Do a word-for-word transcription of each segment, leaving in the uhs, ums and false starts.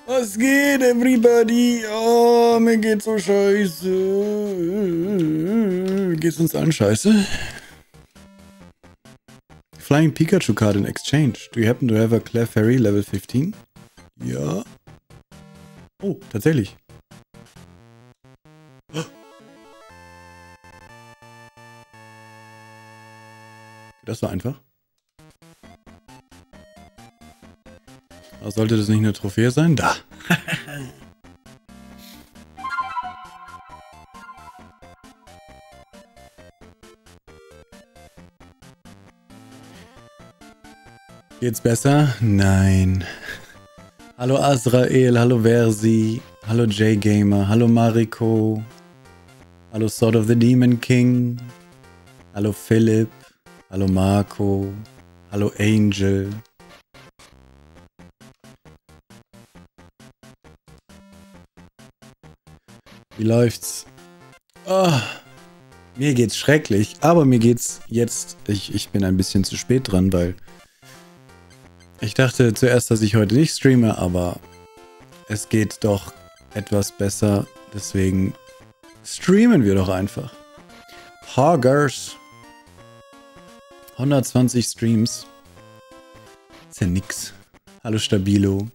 Was geht, everybody? Oh, mir geht's so scheiße. Geht's uns allen scheiße? Flying Pikachu card in exchange. Do you happen to have a Clefairy level fifteen? Ja. Oh, tatsächlich. Das war einfach. Aber sollte das nicht eine Trophäe sein? Da. Geht's besser? Nein. Hallo Azrael, hallo Versi, hallo J-Gamer, hallo Mariko, hallo Sword of the Demon King, hallo Philipp, hallo Marco, hallo Angel. Wie läuft's? Oh, mir geht's schrecklich, aber mir geht's jetzt, ich, ich bin ein bisschen zu spät dran, weil ich dachte zuerst, dass ich heute nicht streame, aber es geht doch etwas besser, deswegen streamen wir doch einfach. Hoggers. hundertzwanzig Streams. Ist ja nix. Hallo Stabilo.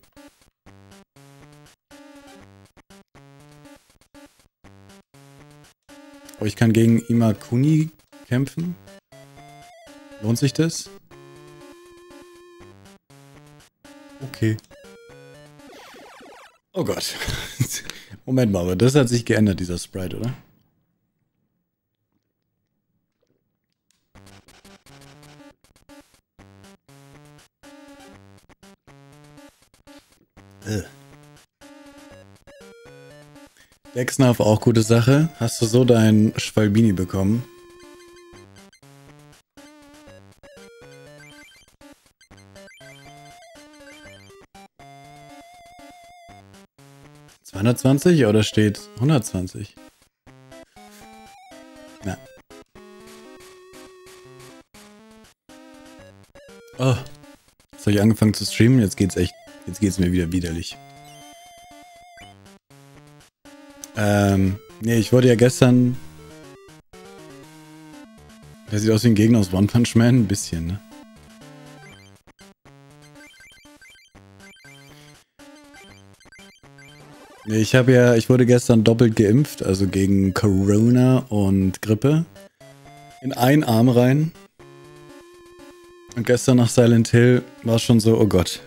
Oh, ich kann gegen Imakuni kämpfen. Lohnt sich das? Okay. Oh Gott. Moment mal, aber das hat sich geändert, dieser Sprite, oder? Äh. Dexnarf auch gute Sache. Hast du so dein Schwalbini bekommen? zweihundertzwanzig oder steht hundertzwanzig? Ja. Oh. Jetzt habe ich angefangen zu streamen, jetzt geht's echt, jetzt geht's mir wieder widerlich. Ähm, nee, ich wurde ja gestern... Der sieht aus wie ein Gegner aus One Punch Man, ein bisschen, ne? Nee, ich habe ja, ich wurde gestern doppelt geimpft, also gegen Corona und Grippe. In einen Arm rein. Und gestern nach Silent Hill war es schon so, oh Gott.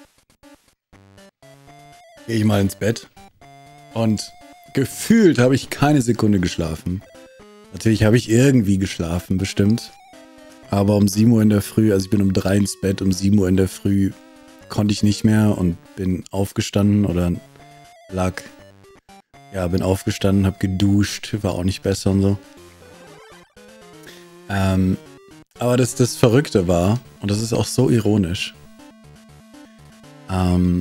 Gehe ich mal ins Bett. Und gefühlt habe ich keine Sekunde geschlafen. Natürlich habe ich irgendwie geschlafen, bestimmt. Aber um sieben Uhr in der Früh, also ich bin um drei ins Bett, um sieben Uhr in der Früh konnte ich nicht mehr und bin aufgestanden oder lag, ja, bin aufgestanden, hab geduscht, war auch nicht besser und so. Ähm, aber das, das Verrückte war, und das ist auch so ironisch, ähm,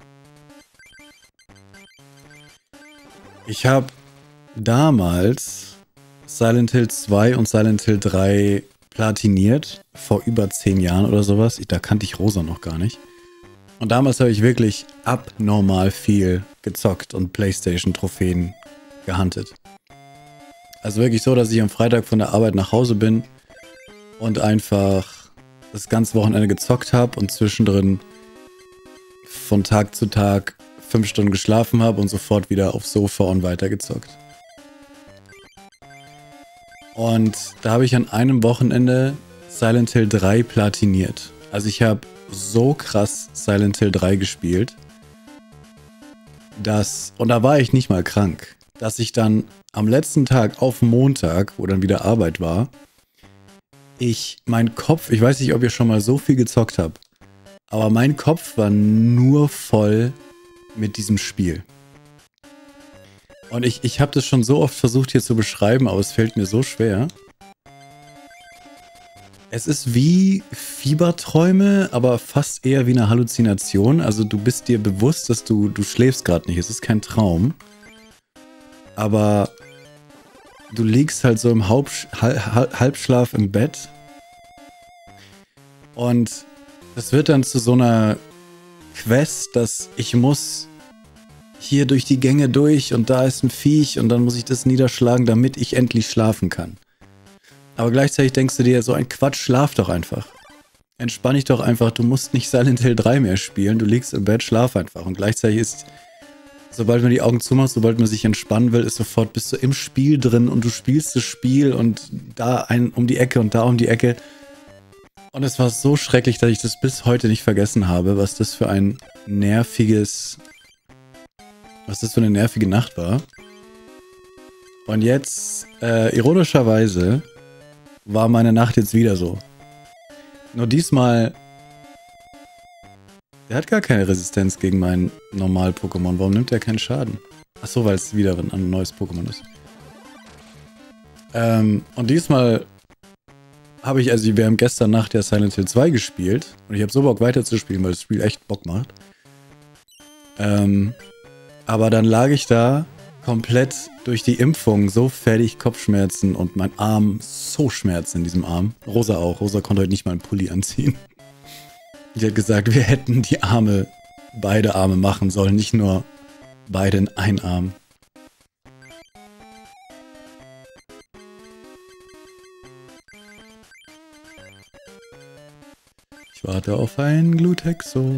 ich habe damals Silent Hill zwei und Silent Hill drei platiniert, vor über zehn Jahren oder sowas. Da kannte ich Rosa noch gar nicht. Und damals habe ich wirklich abnormal viel gezockt und PlayStation-Trophäen gehuntet. Also wirklich so, dass ich am Freitag von der Arbeit nach Hause bin und einfach das ganze Wochenende gezockt habe und zwischendrin von Tag zu Tag fünf Stunden geschlafen habe und sofort wieder aufs Sofa und weitergezockt. Und da habe ich an einem Wochenende Silent Hill drei platiniert. Also ich habe so krass Silent Hill drei gespielt, dass, und da war ich nicht mal krank, dass ich dann am letzten Tag auf Montag, wo dann wieder Arbeit war, ich, mein Kopf, ich weiß nicht, ob ihr schon mal so viel gezockt habt, aber mein Kopf war nur voll mit diesem Spiel. Und ich, ich habe das schon so oft versucht hier zu beschreiben, aber es fällt mir so schwer. Es ist wie Fieberträume, aber fast eher wie eine Halluzination. Also du bist dir bewusst, dass du, du schläfst gerade nicht. Es ist kein Traum. Aber du liegst halt so im Halbsch Halbschlaf im Bett. Und das wird dann zu so einer Quest, dass ich muss hier durch die Gänge durch und da ist ein Viech und dann muss ich das niederschlagen, damit ich endlich schlafen kann. Aber gleichzeitig denkst du dir, so ein Quatsch, schlaf doch einfach. Entspann dich doch einfach, du musst nicht Silent Hill drei mehr spielen, du liegst im Bett, schlaf einfach. Und gleichzeitig ist, sobald man die Augen zumacht, sobald man sich entspannen will, ist sofort, bist du im Spiel drin und du spielst das Spiel und da ein um die Ecke und da um die Ecke. Und es war so schrecklich, dass ich das bis heute nicht vergessen habe, was das für ein nerviges, was das für eine nervige Nacht war. Und jetzt, äh, ironischerweise, war meine Nacht jetzt wieder so. Nur diesmal, der hat gar keine Resistenz gegen mein Normal-Pokémon. Warum nimmt er keinen Schaden? Achso, weil es wieder ein neues Pokémon ist. Ähm, und diesmal habe ich, also wir haben gestern Nacht ja Silent Hill zwei gespielt. Und ich habe so Bock weiterzuspielen, weil das Spiel echt Bock macht. Ähm, aber dann lag ich da komplett durch die Impfung so fertig, Kopfschmerzen und mein Arm so Schmerzen in diesem Arm. Rosa auch. Rosa konnte heute nicht mal einen Pulli anziehen. Die hat gesagt, wir hätten die Arme, beide Arme machen sollen, nicht nur beide in einen Arm. Ich warte auf ein Glutexo.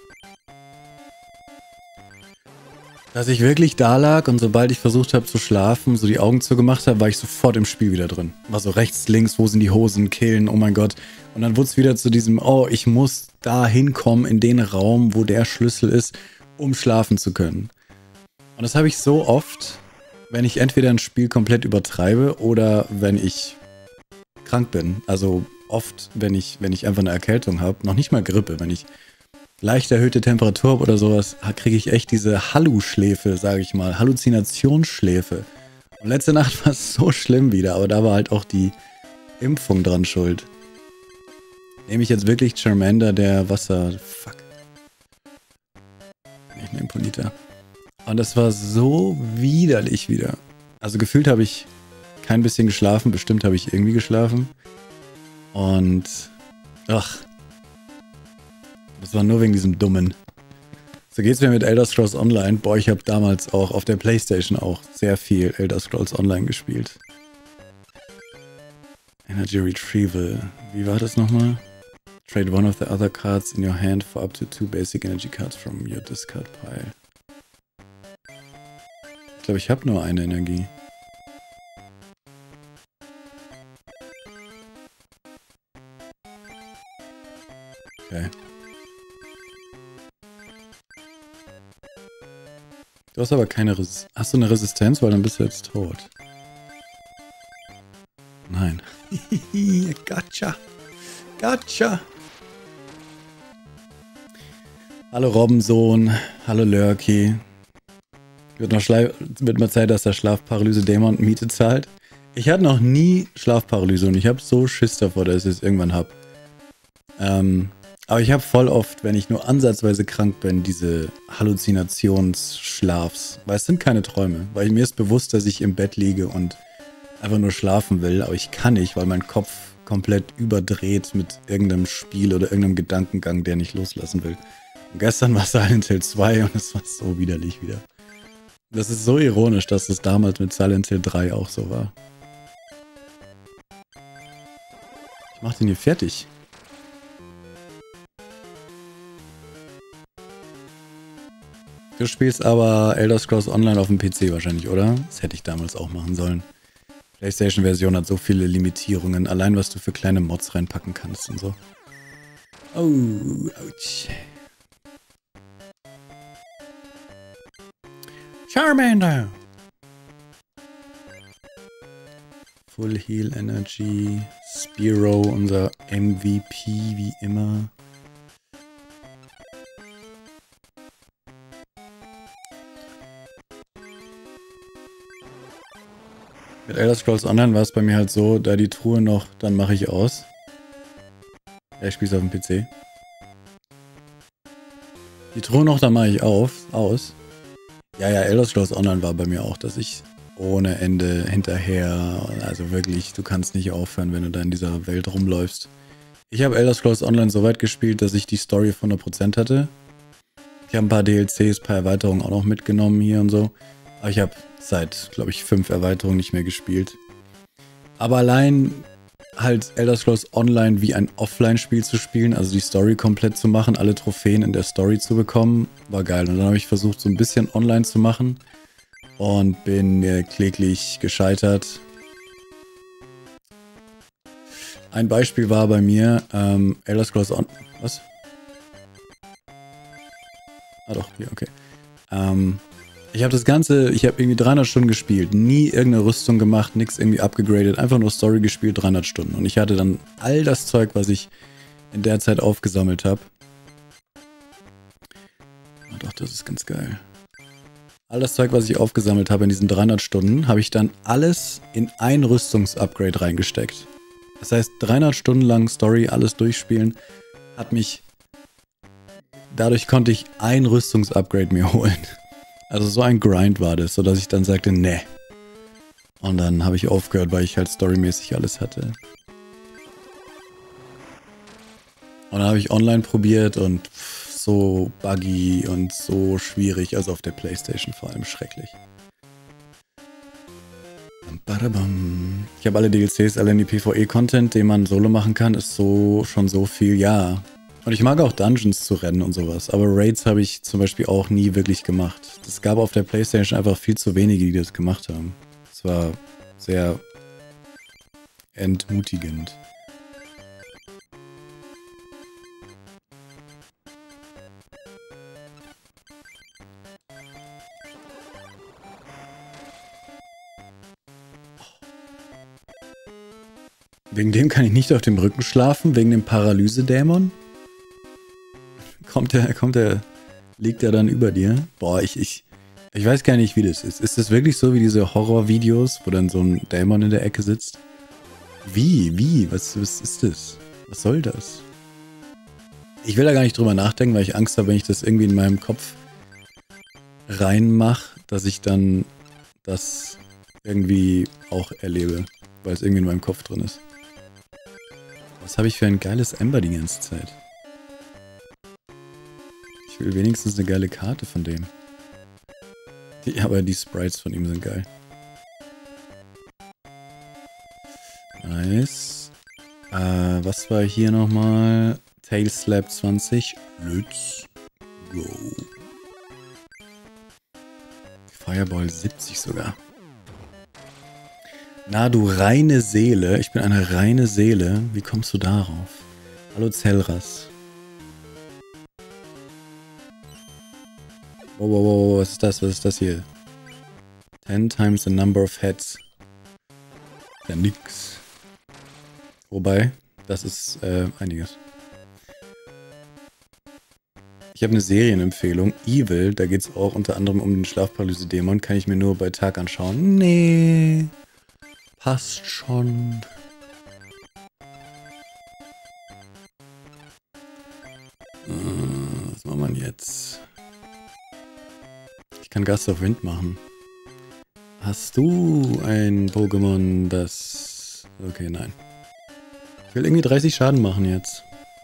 Dass ich wirklich da lag und sobald ich versucht habe zu schlafen, so die Augen zugemacht habe, war ich sofort im Spiel wieder drin. War so rechts, links, wo sind die Hosen, Kehlen, oh mein Gott. Und dann wurde es wieder zu diesem, oh, ich muss da hinkommen in den Raum, wo der Schlüssel ist, um schlafen zu können. Und das habe ich so oft, wenn ich entweder ein Spiel komplett übertreibe oder wenn ich krank bin. Also oft, wenn ich, wenn ich einfach eine Erkältung habe, noch nicht mal Grippe, wenn ich leicht erhöhte Temperatur habe oder sowas, kriege ich echt diese Hallu-Schläfe, sage ich mal, Halluzinationsschläfe. Und letzte Nacht war es so schlimm wieder, aber da war halt auch die Impfung dran schuld. Nehme ich jetzt wirklich Charmander, der Wasser... Fuck. Ich nehme Ponita. Und das war so widerlich wieder. Also gefühlt habe ich kein bisschen geschlafen, bestimmt habe ich irgendwie geschlafen. Und... Ach... Das war nur wegen diesem Dummen. So geht's mir mit Elder Scrolls Online. Boah, ich habe damals auch auf der Playstation auch sehr viel Elder Scrolls Online gespielt. Energy Retrieval. Wie war das nochmal? Trade one of the other cards in your hand for up to two basic energy cards from your discard pile. Ich glaube, ich habe nur eine Energie. Okay. Du hast aber keine Resistenz. Hast du eine Resistenz? Weil dann bist du jetzt tot. Nein. Gotcha. Gotcha. Hallo Robbensohn. Hallo Lurky. Wird noch wird mal Zeit, dass der Schlafparalyse-Dämon Miete zahlt. Ich hatte noch nie Schlafparalyse und ich habe so Schiss davor, dass ich es irgendwann habe. Ähm... Aber ich habe voll oft, wenn ich nur ansatzweise krank bin, diese Halluzinationsschlafs. Weil es sind keine Träume. Weil mir ist bewusst, dass ich im Bett liege und einfach nur schlafen will. Aber ich kann nicht, weil mein Kopf komplett überdreht mit irgendeinem Spiel oder irgendeinem Gedankengang, der nicht loslassen will. Und gestern war Silent Hill zwei und es war so widerlich wieder. Das ist so ironisch, dass es damals mit Silent Hill drei auch so war. Ich mach den hier fertig. Du spielst aber Elder Scrolls Online auf dem P C wahrscheinlich, oder? Das hätte ich damals auch machen sollen. PlayStation-Version hat so viele Limitierungen. Allein, was du für kleine Mods reinpacken kannst und so. Oh, ouch. Charmander! Full Heal Energy. Spearow, unser M V P, wie immer. Mit Elder Scrolls Online war es bei mir halt so, da die Truhe noch, dann mache ich aus. Ja, ich spiele es auf dem P C. Die Truhe noch, dann mache ich auf, aus. Ja, ja, Elder Scrolls Online war bei mir auch, dass ich ohne Ende hinterher, also wirklich, du kannst nicht aufhören, wenn du da in dieser Welt rumläufst. Ich habe Elder Scrolls Online so weit gespielt, dass ich die Story auf hundert Prozent hatte. Ich habe ein paar D L Cs, ein paar Erweiterungen auch noch mitgenommen hier und so. Aber ich habe seit, glaube ich, fünf Erweiterungen nicht mehr gespielt. Aber allein halt Elder Scrolls Online wie ein Offline-Spiel zu spielen, also die Story komplett zu machen, alle Trophäen in der Story zu bekommen, war geil. Und dann habe ich versucht, so ein bisschen online zu machen und bin äh, kläglich gescheitert. Ein Beispiel war bei mir ähm, Elder Scrolls On... Was? Ah doch, hier, okay. Ähm, ich habe das Ganze, ich habe irgendwie dreihundert Stunden gespielt, nie irgendeine Rüstung gemacht, nichts irgendwie abgegradet, einfach nur Story gespielt, dreihundert Stunden. Und ich hatte dann all das Zeug, was ich in der Zeit aufgesammelt habe. Oh doch, das ist ganz geil. All das Zeug, was ich aufgesammelt habe in diesen dreihundert Stunden, habe ich dann alles in ein Rüstungsupgrade reingesteckt. Das heißt, dreihundert Stunden lang Story, alles durchspielen, hat mich... Dadurch konnte ich ein Rüstungsupgrade mir holen. Also so ein Grind war das, sodass ich dann sagte, ne. Und dann habe ich aufgehört, weil ich halt storymäßig alles hatte. Und dann habe ich online probiert und pff, so buggy und so schwierig, also auf der PlayStation vor allem schrecklich. Ich habe alle D L Cs, alle in die PvE-Content, den man solo machen kann, ist so schon so viel, ja. Und ich mag auch Dungeons zu rennen und sowas, aber Raids habe ich zum Beispiel auch nie wirklich gemacht. Es gab auf der PlayStation einfach viel zu wenige, die das gemacht haben. Es war sehr entmutigend. Wegen dem kann ich nicht auf dem Rücken schlafen, wegen dem Paralyse-Dämon? Kommt der, kommt der, liegt der dann über dir? Boah, ich, ich, ich weiß gar nicht, wie das ist. Ist das wirklich so wie diese Horror-Videos, wo dann so ein Dämon in der Ecke sitzt? Wie, wie, was, was ist das? Was soll das? Ich will da gar nicht drüber nachdenken, weil ich Angst habe, wenn ich das irgendwie in meinem Kopf reinmache, dass ich dann das irgendwie auch erlebe, weil es irgendwie in meinem Kopf drin ist. Was habe ich für ein geiles Ember die ganze Zeit? Ich will wenigstens eine geile Karte von dem. Die, aber die Sprites von ihm sind geil. Nice. Äh, was war hier nochmal? Tail Slap zwanzig. Let's go. Fireball siebzig sogar. Na, du reine Seele. Ich bin eine reine Seele. Wie kommst du darauf? Hallo Zelras. Wow, wow, wow, was ist das? Was ist das hier? Ten times the number of heads. Ja, nix. Wobei, das ist äh, einiges. Ich habe eine Serienempfehlung. Evil, da geht es auch unter anderem um den Schlafparalyse-Dämon. Kann ich mir nur bei Tag anschauen. Nee. Passt schon. Äh, was macht man jetzt? Ich kann Gust of Wind machen. Hast du ein Pokémon, das... Okay, nein. Ich will irgendwie dreißig Schaden machen jetzt.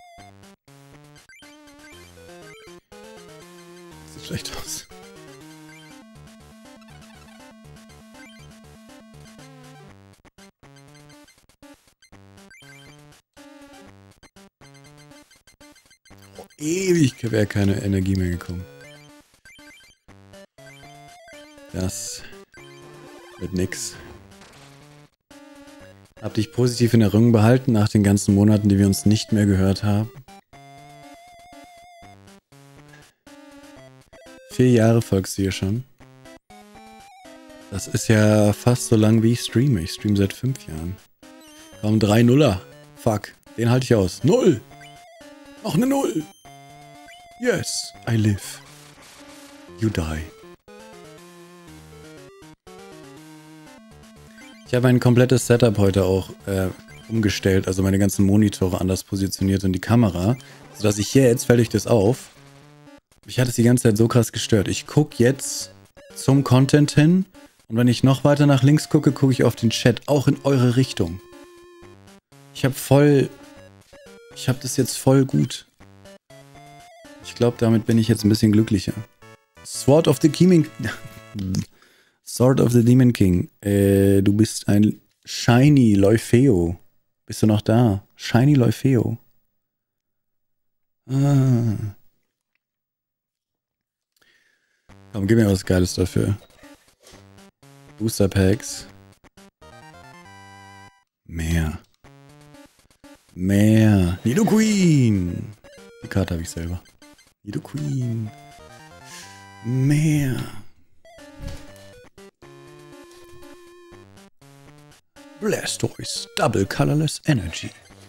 Das sieht schlecht aus. Oh, ewig wäre keine Energie mehr gekommen. Das wird nix. Hab dich positiv in Erinnerung behalten nach den ganzen Monaten, die wir uns nicht mehr gehört haben. Vier Jahre folgst du hier schon. Das ist ja fast so lang wie ich streame. Ich streame seit fünf Jahren. Komm, drei Nuller. Fuck, den halte ich aus. Null! Noch eine Null! Yes, I live. You die. Ich habe ein komplettes Setup heute auch äh, umgestellt, also meine ganzen Monitore anders positioniert und die Kamera, sodass ich jetzt, fällt euch das auf, mich hat es die ganze Zeit so krass gestört. Ich gucke jetzt zum Content hin und wenn ich noch weiter nach links gucke, gucke ich auf den Chat, auch in eure Richtung. Ich habe voll, ich habe das jetzt voll gut. Ich glaube, damit bin ich jetzt ein bisschen glücklicher. Sword of the King. Sword of the Demon King. Äh, du bist ein Shiny Leufeo. Bist du noch da? Shiny Leufeo. Ah. Komm, gib mir was Geiles dafür. Booster Packs. Mehr. Mehr. Nidoqueen. Die Karte habe ich selber. Nidoqueen. Mehr. Blastoise. Double Colorless Energy.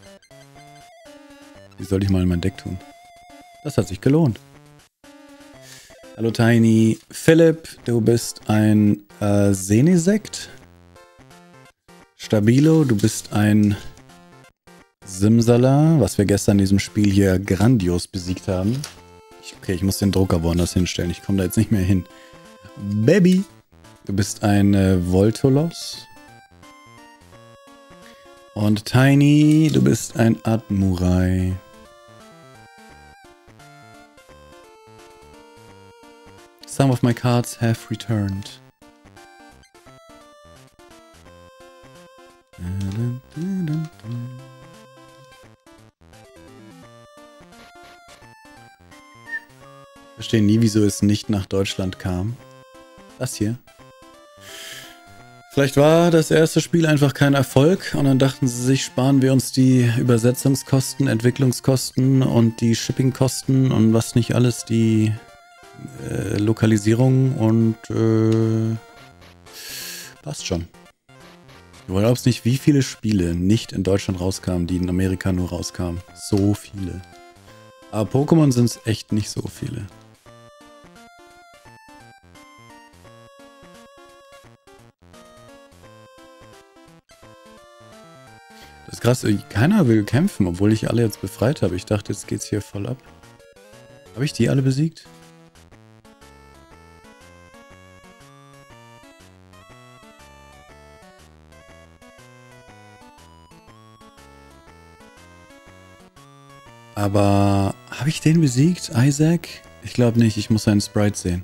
Wie soll ich mal in mein Deck tun? Das hat sich gelohnt. Hallo Tiny. Philipp, du bist ein äh, Senesekt. Stabilo, du bist ein Simsala, was wir gestern in diesem Spiel hier grandios besiegt haben. Ich, okay, ich muss den Drucker woanders hinstellen. Ich komme da jetzt nicht mehr hin. Baby, du bist ein äh, Voltolos. Und Tiny, du bist ein Admurai. Some of my cards have returned. Ich verstehe nie, wieso es nicht nach Deutschland kam. Das hier. Vielleicht war das erste Spiel einfach kein Erfolg und dann dachten sie sich, sparen wir uns die Übersetzungskosten, Entwicklungskosten und die Shippingkosten und was nicht alles, die äh, Lokalisierung und äh, passt schon. Du glaubst nicht, wie viele Spiele nicht in Deutschland rauskamen, die in Amerika nur rauskamen. So viele. Aber Pokémon sind es echt nicht so viele. Das ist krass, keiner will kämpfen, obwohl ich alle jetzt befreit habe. Ich dachte, jetzt geht's hier voll ab. Habe ich die alle besiegt? Aber habe ich den besiegt, Isaac? Ich glaube nicht, ich muss seinen Sprite sehen.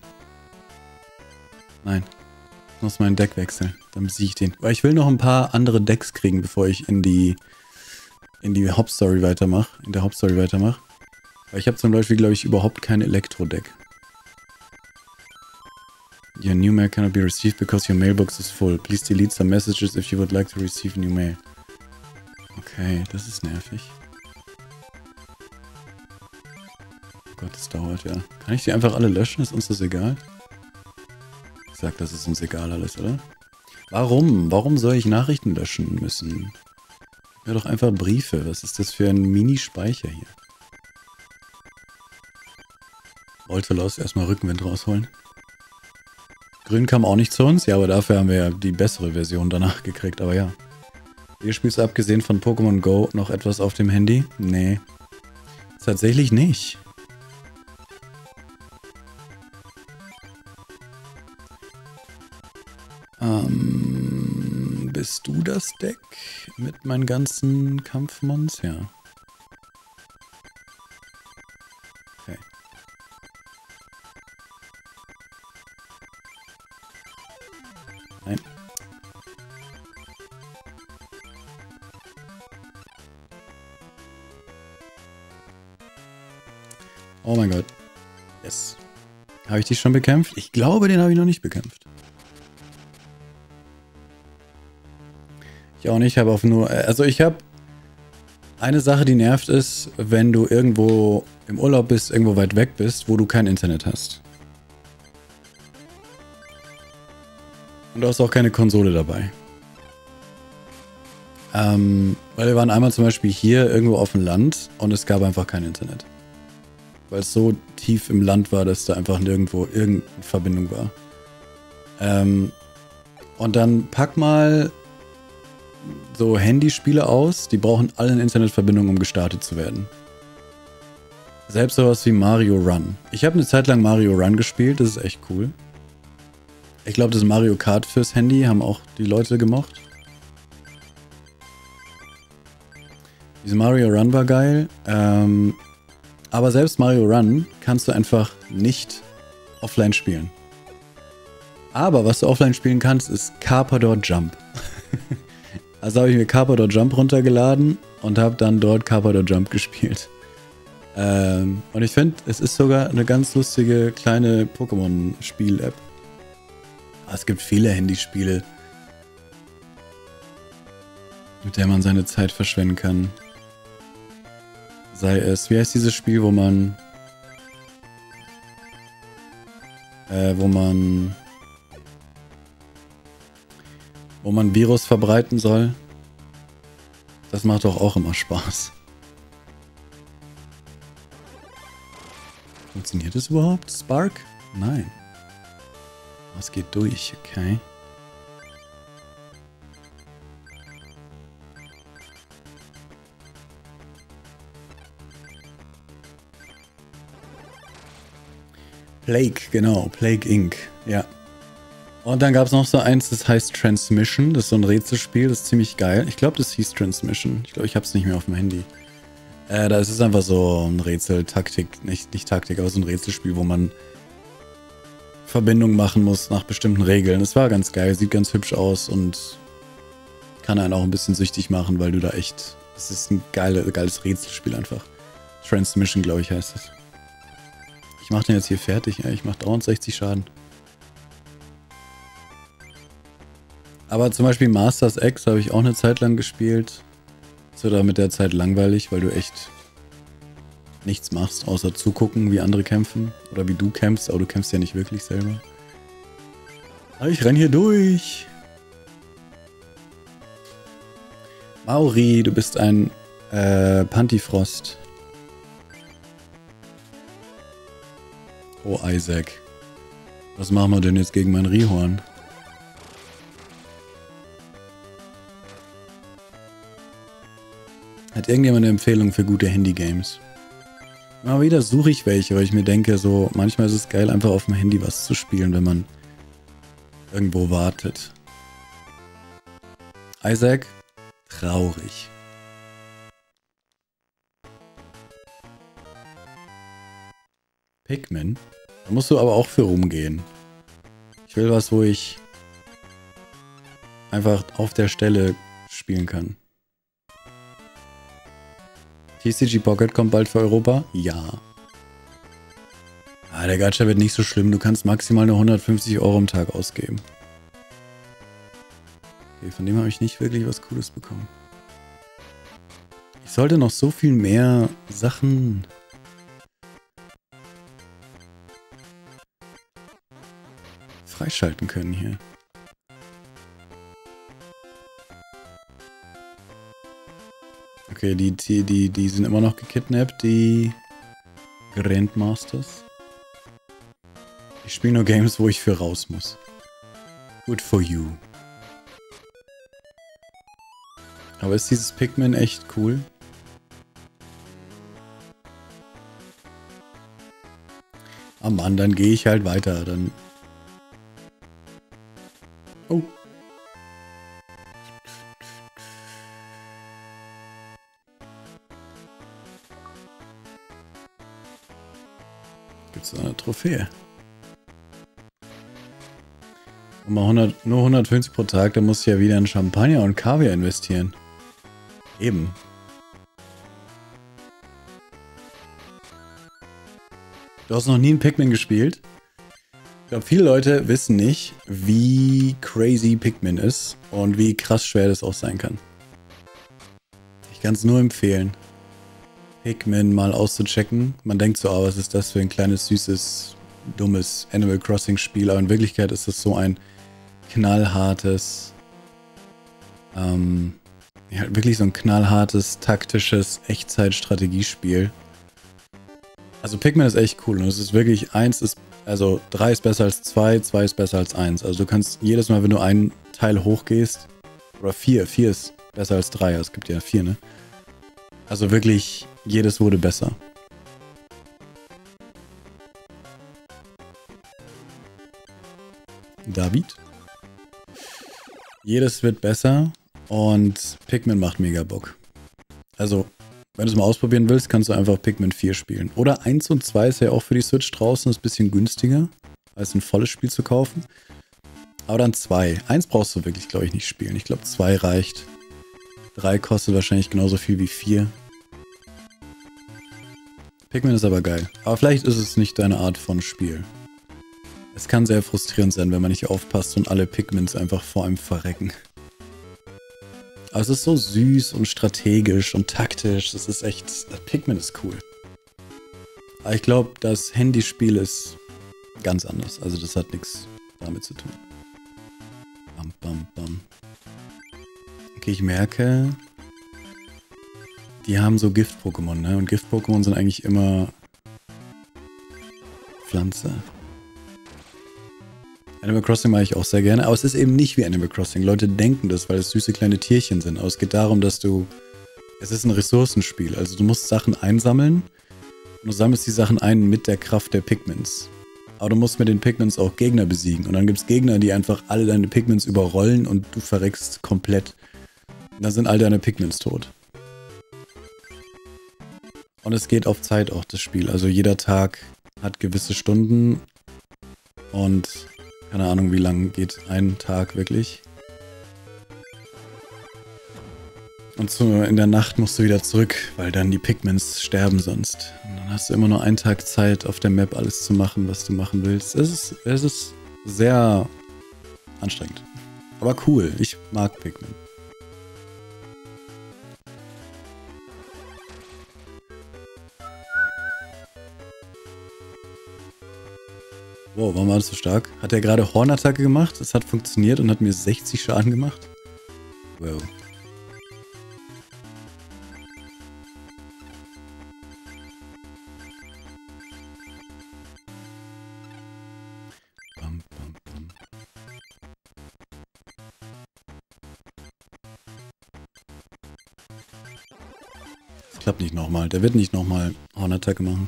Nein. Ich muss mein Deck wechseln, dann besiege ich den. Weil ich will noch ein paar andere Decks kriegen, bevor ich in die in die Hauptstory weitermache. In der Hauptstory weitermache. Weil ich habe zum Beispiel, glaube ich, überhaupt kein Elektro-Deck. Your new mail cannot be received because your mailbox is full. Please delete some messages if you would like to receive new mail. Okay, das ist nervig. Oh Gott, das dauert ja. Kann ich die einfach alle löschen? Ist uns das egal? Ich sag, das ist uns egal alles, oder? Warum? Warum soll ich Nachrichten löschen müssen? Ja, doch einfach Briefe. Was ist das für ein Mini-Speicher hier? Voltolos erstmal Rückenwind rausholen. Grün kam auch nicht zu uns. Ja, aber dafür haben wir ja die bessere Version danach gekriegt. Aber ja. Ihr spielst abgesehen von Pokémon Go noch etwas auf dem Handy? Nee. Tatsächlich nicht. Ähm, bist du das Deck mit meinen ganzen Kampfmons? Ja. Okay. Nein. Oh mein Gott. Yes. Habe ich die schon bekämpft? Ich glaube, den habe ich noch nicht bekämpft. Ich auch nicht, habe auf nur... Also ich habe... Eine Sache, die nervt ist, wenn du irgendwo im Urlaub bist, irgendwo weit weg bist, wo du kein Internet hast. Und du hast auch keine Konsole dabei. Ähm, weil wir waren einmal zum Beispiel hier irgendwo auf dem Land und es gab einfach kein Internet. Weil es so tief im Land war, dass da einfach nirgendwo irgendeine Verbindung war. Ähm, und dann pack mal so Handyspiele aus, die brauchen alle eine Internetverbindung, um gestartet zu werden. Selbst sowas wie Mario Run. Ich habe eine Zeit lang Mario Run gespielt, das ist echt cool. Ich glaube, das Mario Kart fürs Handy haben auch die Leute gemocht. Diese Mario Run war geil. Ähm, Aber selbst Mario Run kannst du einfach nicht offline spielen. Aber was du offline spielen kannst, ist Carpador Jump. Also habe ich mir Carpador Jump runtergeladen und habe dann dort Carpador Jump gespielt. Ähm, und ich finde, es ist sogar eine ganz lustige kleine Pokémon-Spiel-App. Es gibt viele Handyspiele, mit der man seine Zeit verschwenden kann. Sei es, wie heißt dieses Spiel, wo man äh, wo man wo man Virus verbreiten soll. Das macht doch auch immer Spaß. Funktioniert das überhaupt? Spark? Nein. Was geht durch? Okay. Plague, genau. Plague Incorporated. Ja. Und dann gab es noch so eins, das heißt Transmission. Das ist so ein Rätselspiel, das ist ziemlich geil. Ich glaube, das hieß Transmission. Ich glaube, ich habe es nicht mehr auf dem Handy. Äh, da ist es einfach so ein Rätsel, Taktik, nicht, nicht Taktik, aber so ein Rätselspiel, wo man Verbindungen machen muss nach bestimmten Regeln. Es war ganz geil, sieht ganz hübsch aus und kann einen auch ein bisschen süchtig machen, weil du da echt... Es ist ein geile, geiles Rätselspiel einfach. Transmission, glaube ich, heißt es. Ich mache den jetzt hier fertig. Ja, ich mache dreiundsechzig Schaden. Aber zum Beispiel Masters X habe ich auch eine Zeit lang gespielt. Ist oder mit der Zeit langweilig, weil du echt nichts machst, außer zugucken, wie andere kämpfen. Oder wie du kämpfst, aber du kämpfst ja nicht wirklich selber. Aber ich renn hier durch. Mauri, du bist ein äh, Pantifrost. Oh, Isaac. Was machen wir denn jetzt gegen mein Rihorn? Hat irgendjemand eine Empfehlung für gute Handy-Games? Mal wieder suche ich welche, weil ich mir denke, so manchmal ist es geil, einfach auf dem Handy was zu spielen, wenn man irgendwo wartet. Isaac? Traurig. Pikmin? Da musst du aber auch für rumgehen. Ich will was, wo ich einfach auf der Stelle spielen kann. T C G Pocket kommt bald für Europa? Ja. Ah, der Gacha wird nicht so schlimm. Du kannst maximal nur hundertfünfzig Euro am Tag ausgeben. Okay, von dem habe ich nicht wirklich was Cooles bekommen. Ich sollte noch so viel mehr Sachen... freischalten können hier. Okay, die, die, die, die sind immer noch gekidnappt, die Grandmasters. Ich spiele nur Games, wo ich für raus muss. Good for you. Aber ist dieses Pikmin echt cool? Ah Mann, dann gehe ich halt weiter. Dann. Oh. Gibt's da eine Trophäe? Und mal hundert, nur hundertfünfzig pro Tag, da muss ich ja wieder in Champagner und Kaviar investieren. Eben. Du hast noch nie einen Pikmin gespielt? Ich glaube, viele Leute wissen nicht, wie crazy Pikmin ist und wie krass schwer das auch sein kann. Ich kann es nur empfehlen, Pikmin mal auszuchecken. Man denkt so, oh, was ist das für ein kleines, süßes, dummes Animal Crossing Spiel, aber in Wirklichkeit ist es so ein knallhartes, ähm, ja, wirklich so ein knallhartes, taktisches Echtzeit-Strategiespiel. Also Pikmin ist echt cool und es ist wirklich, eins ist, also drei ist besser als zwei, zwei ist besser als eins. Also du kannst jedes Mal, wenn du einen Teil hochgehst, oder vier, vier ist besser als drei, es gibt ja vier, ne? Also wirklich, jedes wurde besser. David? Jedes wird besser und Pikmin macht mega Bock. Also, Wenn du es mal ausprobieren willst, kannst du einfach Pikmin vier spielen. Oder eins und zwei ist ja auch für die Switch draußen, ist ein bisschen günstiger, als ein volles Spiel zu kaufen. Aber dann zwei. eins brauchst du wirklich, glaube ich, nicht spielen. Ich glaube, zwei reicht. drei kostet wahrscheinlich genauso viel wie vier. Pikmin ist aber geil. Aber vielleicht ist es nicht deine Art von Spiel. Es kann sehr frustrierend sein, wenn man nicht aufpasst und alle Pikmins einfach vor einem verrecken. Aber es ist so süß und strategisch und taktisch. Das ist echt... Pikmin ist cool. Aber ich glaube, das Handyspiel ist ganz anders. Also das hat nichts damit zu tun. Bam, bam, bam. Okay, ich merke... Die haben so Gift-Pokémon, ne? Und Gift-Pokémon sind eigentlich immer... Pflanze. Animal Crossing mache ich auch sehr gerne, aber es ist eben nicht wie Animal Crossing. Leute denken das, weil es süße kleine Tierchen sind. Aber es geht darum, dass du... Es ist ein Ressourcenspiel. Also du musst Sachen einsammeln und du sammelst die Sachen ein mit der Kraft der Pikmins. Aber du musst mit den Pikmins auch Gegner besiegen. Und dann gibt es Gegner, die einfach alle deine Pikmins überrollen und du verreckst komplett. Und dann sind all deine Pikmins tot. Und es geht auf Zeit auch, das Spiel. Also jeder Tag hat gewisse Stunden und keine Ahnung, wie lang geht ein Tag wirklich. Und so in der Nacht musst du wieder zurück, weil dann die Pikmins sterben sonst. Und dann hast du immer nur einen Tag Zeit, auf der Map alles zu machen, was du machen willst. Es ist, es ist sehr anstrengend. Aber cool, ich mag Pikmin. Wow, warum war das so stark? Hat er gerade Hornattacke gemacht? Es hat funktioniert und hat mir sechzig Schaden gemacht? Wow. Bam, bam, bam. Das klappt nicht nochmal. Der wird nicht nochmal Hornattacke machen.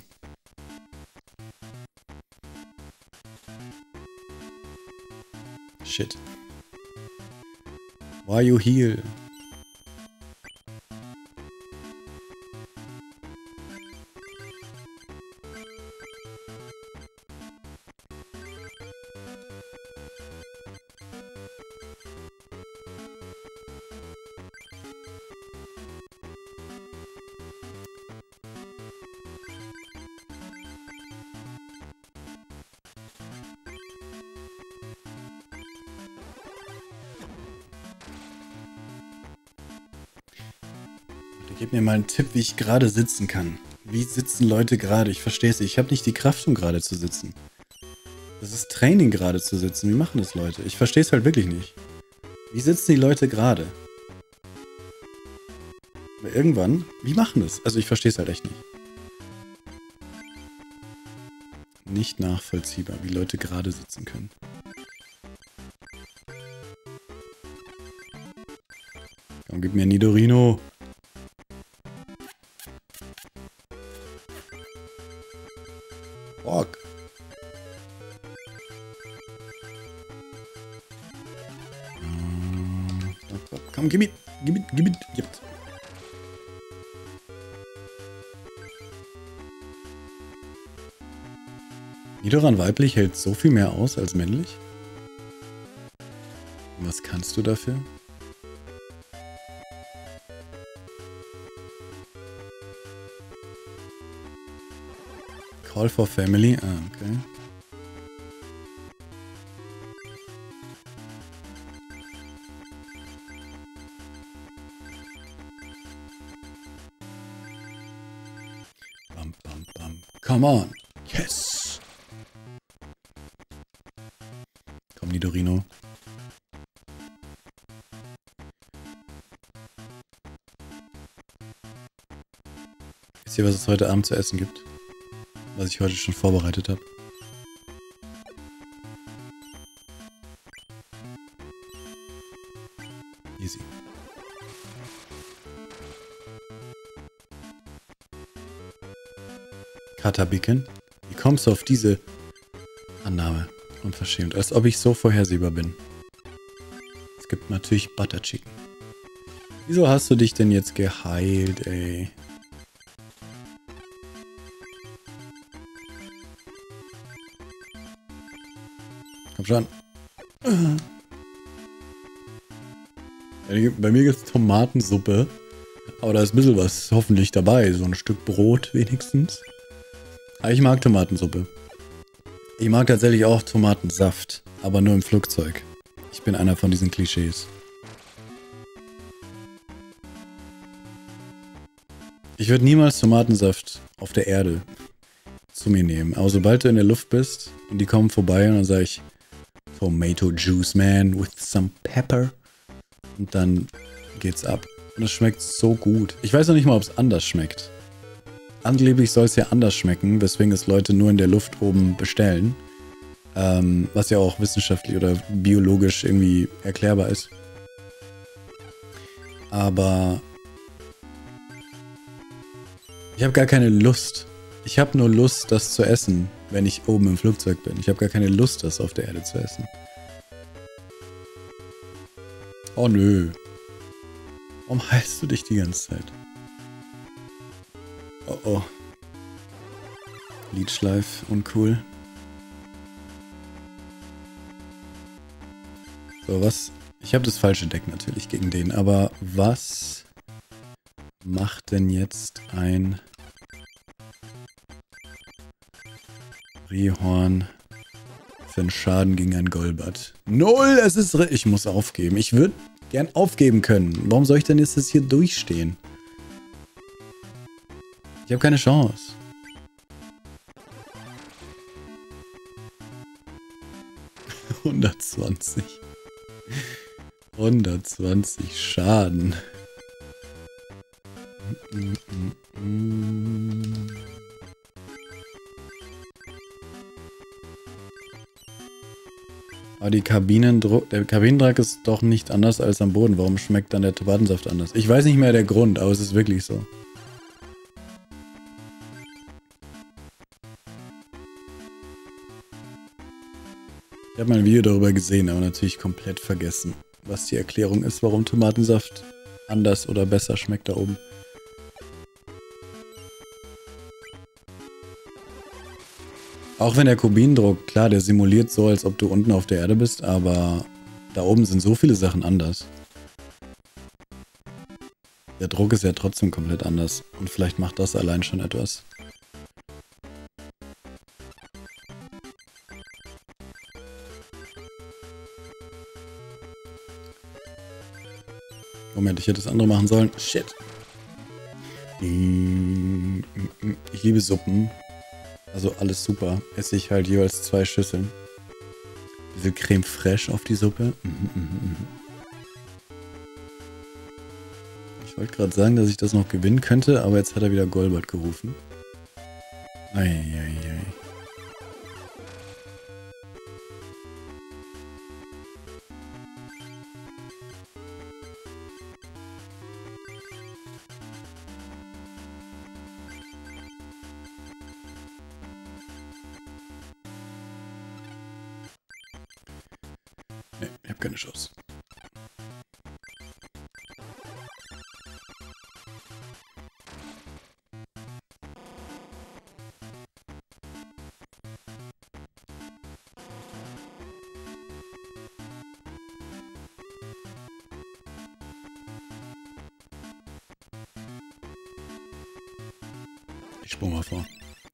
Shit. Why you heal? Gib mir mal einen Tipp, wie ich gerade sitzen kann. Wie sitzen Leute gerade? Ich verstehe es nicht. Ich habe nicht die Kraft, um gerade zu sitzen. Das ist Training, gerade zu sitzen. Wie machen das Leute? Ich verstehe es halt wirklich nicht. Wie sitzen die Leute gerade? Aber irgendwann, wie machen das? Also ich verstehe es halt echt nicht. Nicht nachvollziehbar, wie Leute gerade sitzen können. Komm, gib mir Nidorino. Ork. Komm, gib mir, gib mir, gib mir, jetzt. Nidoran weiblich hält so viel mehr aus als männlich? Und was kannst du dafür? Call for Family? Ah, okay. Bam, bam, bam. Come on. Yes. Komm, Nidorino. Wisst ihr, was es heute Abend zu essen gibt? Was ich heute schon vorbereitet habe. Easy. Katabiken? Wie kommst du auf diese Annahme? Unverschämt. Als ob ich so vorhersehbar bin. Es gibt natürlich Butter Chicken. Wieso hast du dich denn jetzt geheilt, ey? Komm schon. Bei mir gibt es Tomatensuppe. Aber da ist ein bisschen was hoffentlich dabei. So ein Stück Brot wenigstens. Aber ich mag Tomatensuppe. Ich mag tatsächlich auch Tomatensaft. Aber nur im Flugzeug. Ich bin einer von diesen Klischees. Ich würde niemals Tomatensaft auf der Erde zu mir nehmen. Aber sobald du in der Luft bist und die kommen vorbei und dann sage ich Tomato Juice, man, with some pepper. Und dann geht's ab. Und es schmeckt so gut. Ich weiß noch nicht mal, ob es anders schmeckt. Angeblich soll es ja anders schmecken, weswegen es Leute nur in der Luft oben bestellen. Ähm, was ja auch wissenschaftlich oder biologisch irgendwie erklärbar ist. Aber ich habe gar keine Lust. Ich habe nur Lust, das zu essen, wenn ich oben im Flugzeug bin. Ich habe gar keine Lust, das auf der Erde zu essen. Oh nö. Warum heilst du dich die ganze Zeit? Oh oh. Liedschleif, uncool. So, was? Ich habe das falsche Deck natürlich gegen den, aber was macht denn jetzt ein Rehorn für einen Schaden gegen ein Golbat? Null! Es ist... Ich muss aufgeben. Ich würde gern aufgeben können. Warum soll ich denn jetzt das hier durchstehen? Ich habe keine Chance. hundertzwanzig. hundertzwanzig Schaden. Aber die Kabinendruck, der Kabinendruck ist doch nicht anders als am Boden. Warum schmeckt dann der Tomatensaft anders? Ich weiß nicht mehr der Grund, aber es ist wirklich so. Ich habe mal ein Video darüber gesehen, aber natürlich komplett vergessen, was die Erklärung ist, warum Tomatensaft anders oder besser schmeckt da oben. Auch wenn der Kabinendruck, klar, der simuliert so, als ob du unten auf der Erde bist, aber da oben sind so viele Sachen anders. Der Druck ist ja trotzdem komplett anders und vielleicht macht das allein schon etwas. Moment, ich hätte das andere machen sollen. Shit. Ich liebe Suppen. Also alles super. Esse ich halt jeweils zwei Schüsseln. Diese Creme fraiche auf die Suppe. Ich wollte gerade sagen, dass ich das noch gewinnen könnte, aber jetzt hat er wieder Golbat gerufen. Eieiei. Nee, ich habe keine Chance. Ich sprung mal vor.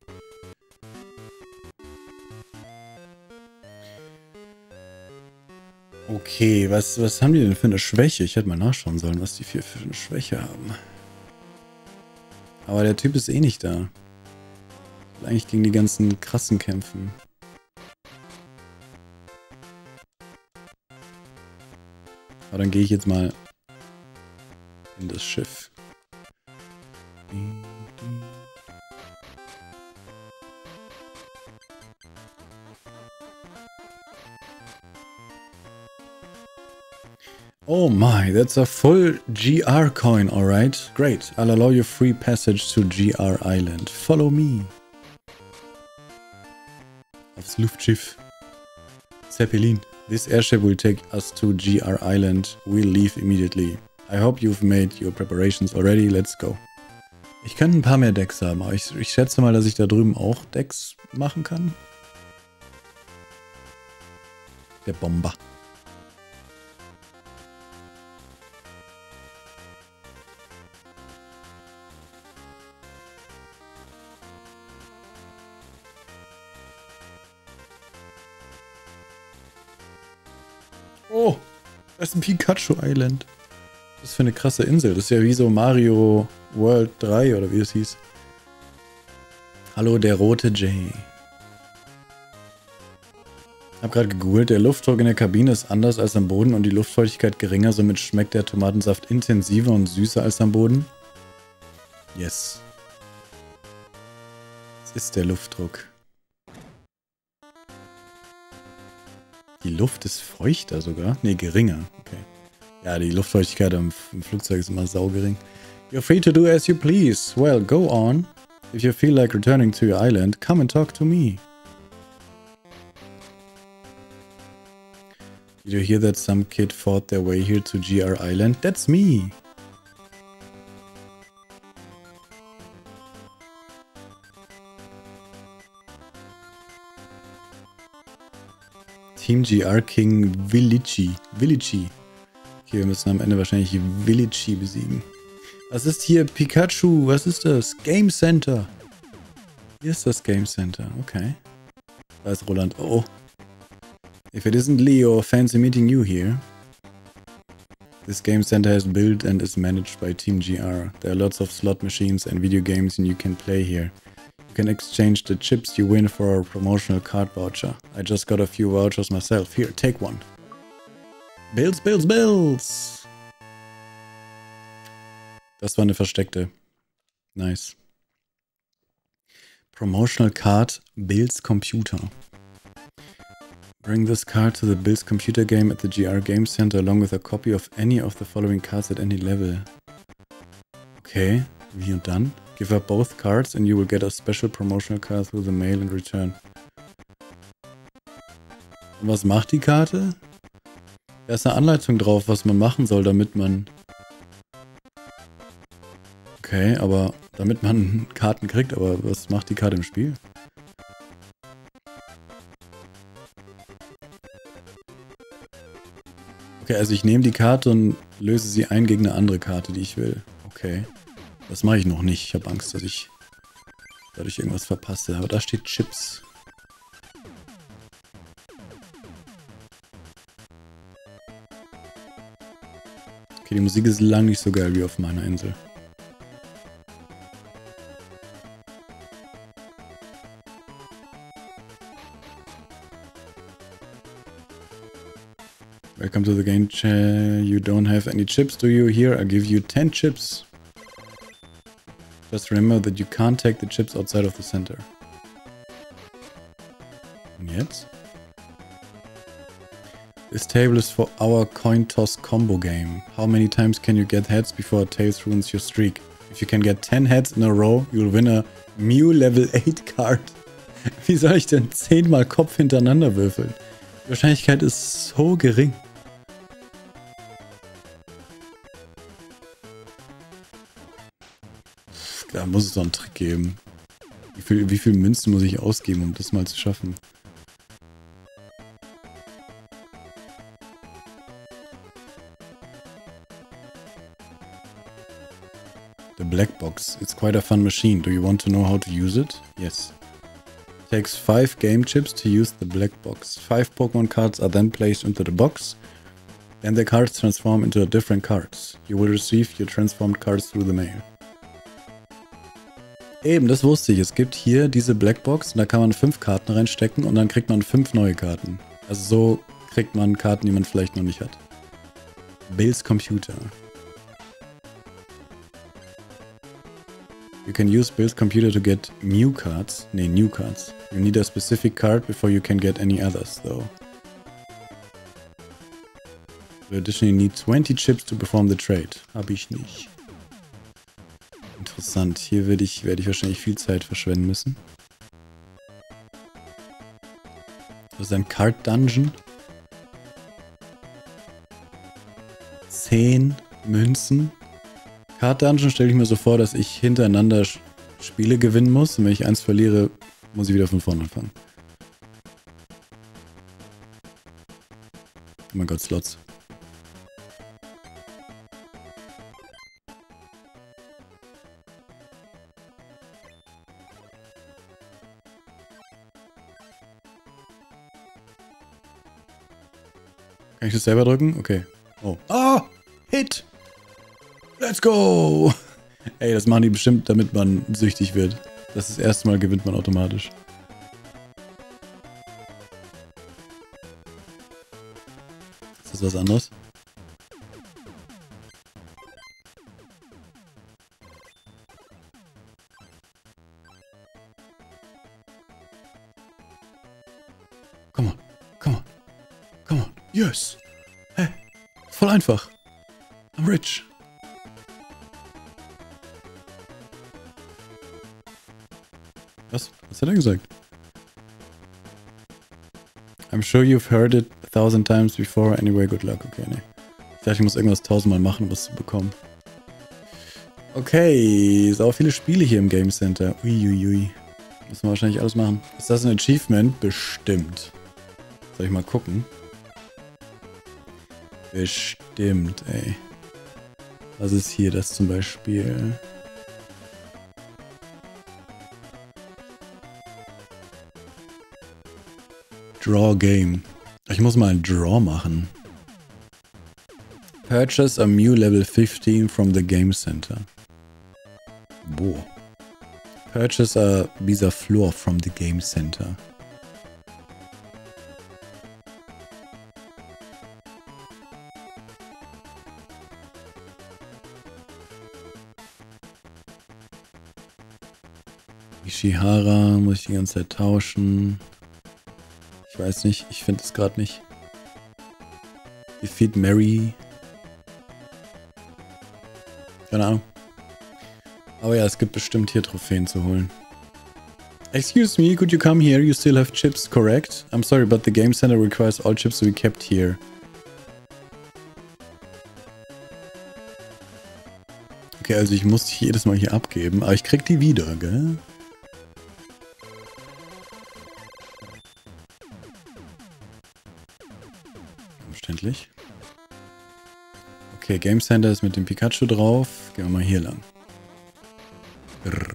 Okay, was, was haben die denn für eine Schwäche? Ich hätte mal nachschauen sollen, was die für, für eine Schwäche haben. Aber der Typ ist eh nicht da. Ich will eigentlich gegen die ganzen krassen kämpfen. Aber dann gehe ich jetzt mal in das Schiff. Oh my, that's a full G R coin, alright. Great, I'll allow you free passage to G R Island. Follow me. Aufs Luftschiff. Zeppelin. This airship will take us to G R Island. We'll leave immediately. I hope you've made your preparations already. Let's go. Ich könnte ein paar mehr Decks haben, aber ich, ich schätze mal, dass ich da drüben auch Decks machen kann. Der Bomber. Oh, das ist ein Pikachu Island. Was ist für eine krasse Insel. Das ist ja wie so Mario World drei oder wie es hieß. Hallo, der rote Jay. Ich habe gerade gegoogelt, der Luftdruck in der Kabine ist anders als am Boden und die Luftfeuchtigkeit geringer, somit schmeckt der Tomatensaft intensiver und süßer als am Boden. Yes. Das ist der Luftdruck. Die Luft ist feuchter sogar? Ne, geringer. Okay. Ja, die Luftfeuchtigkeit im, im Flugzeug ist immer saugering. You're free to do as you please. Well, go on. If you feel like returning to your island, come and talk to me. Did you hear that some kid fought their way here to G R Island? That's me. Team G R King Villici. Villici. Okay, wir müssen am Ende wahrscheinlich Villici besiegen. Was ist hier? Pikachu, was ist das? Game Center. Hier ist das Game Center, okay. Da ist Roland. Oh. If it isn't Leo, fancy meeting you here. This Game Center has built and is managed by Team G R. There are lots of slot machines and video games and you can play here. You can exchange the chips you win for our promotional card voucher. I just got a few vouchers myself. Here, take one. Bills, Bills, Bills! Das war eine versteckte. Nice. Promotional card, Bills Computer. Bring this card to the Bills Computer game at the G R Game Center along with a copy of any of the following cards at any level. Okay, wie und dann? Give up both cards and you will get a special promotional card through the mail in return. Und was macht die Karte? Da ist eine Anleitung drauf, was man machen soll, damit man... Okay, aber damit man Karten kriegt, aber was macht die Karte im Spiel? Okay, also ich nehme die Karte und löse sie ein gegen eine andere Karte, die ich will. Okay. Das mache ich noch nicht. Ich habe Angst, dass ich dadurch irgendwas verpasse. Aber da steht Chips. Okay, die Musik ist lang nicht so geil wie auf meiner Insel. Welcome to the game chair. You don't have any chips, do you? Here, I'll give you ten chips. Just remember that you can't take the chips outside of the center. Und jetzt? This table is for our coin toss combo game. How many times can you get heads before tails ruins your streak? If you can get ten heads in a row, you'll win a Mew Level eight Card. Wie soll ich denn zehnmal Kopf hintereinander würfeln? Die Wahrscheinlichkeit ist so gering. Da muss es doch einen Trick geben. Wie viel, wie viel Münzen muss ich ausgeben, um das mal zu schaffen? The black box. It's quite a fun machine. Do you want to know how to use it? Yes. It takes five game chips to use the black box. Five Pokemon cards are then placed into the box. Then the cards transform into different cards. You will receive your transformed cards through the mail. Eben, das wusste ich. Es gibt hier diese Blackbox und da kann man fünf Karten reinstecken und dann kriegt man fünf neue Karten. Also so kriegt man Karten, die man vielleicht noch nicht hat. Bills Computer. You can use Bills Computer to get new cards. Nee, new cards. You need a specific card before you can get any others, though. You additionally need twenty chips to perform the trade. Hab ich nicht. Interessant. Hier werde ich, werde ich wahrscheinlich viel Zeit verschwenden müssen. Das ist ein Card Dungeon. Zehn Münzen. Card Dungeon stelle ich mir so vor, dass ich hintereinander Spiele gewinnen muss. Und wenn ich eins verliere, muss ich wieder von vorne anfangen. Oh mein Gott, Slots. Kann ich das selber drücken? Okay. Oh. Ah! Hit! Let's go! Ey, das machen die bestimmt, damit man süchtig wird. Das ist das erste Mal gewinnt man automatisch. Ist das was anderes? Come on, come on, come on, yes! Hä? Hey, voll einfach. I'm rich. Was? Was hat er gesagt? I'm sure you've heard it a thousand times before. Anyway, good luck. Okay, ne. Ich dachte, ich muss irgendwas tausendmal machen, um was zu bekommen. Okay, sau viele Spiele hier im Game Center. Uiuiui. Müssen wir wahrscheinlich alles machen. Ist das ein Achievement? Bestimmt. Soll ich mal gucken? Bestimmt, ey. Was ist hier das zum Beispiel? Draw Game. Ich muss mal ein Draw machen. Purchase a Mew Level fifteen from the Game Center. Boah. Purchase a Bisaflor from the Game Center. Ishihara muss ich die ganze Zeit tauschen. Ich weiß nicht, ich finde es gerade nicht. Defeat Mary. Keine Ahnung. Aber ja, es gibt bestimmt hier Trophäen zu holen. Excuse me, could you come here? You still have chips, correct? I'm sorry, but the Game Center requires all chips to be kept here. Okay, also ich muss die jedes Mal hier abgeben, aber ich krieg die wieder, gell? Umständlich. Okay, Game Center ist mit dem Pikachu drauf. Gehen wir mal hier lang. Grrr.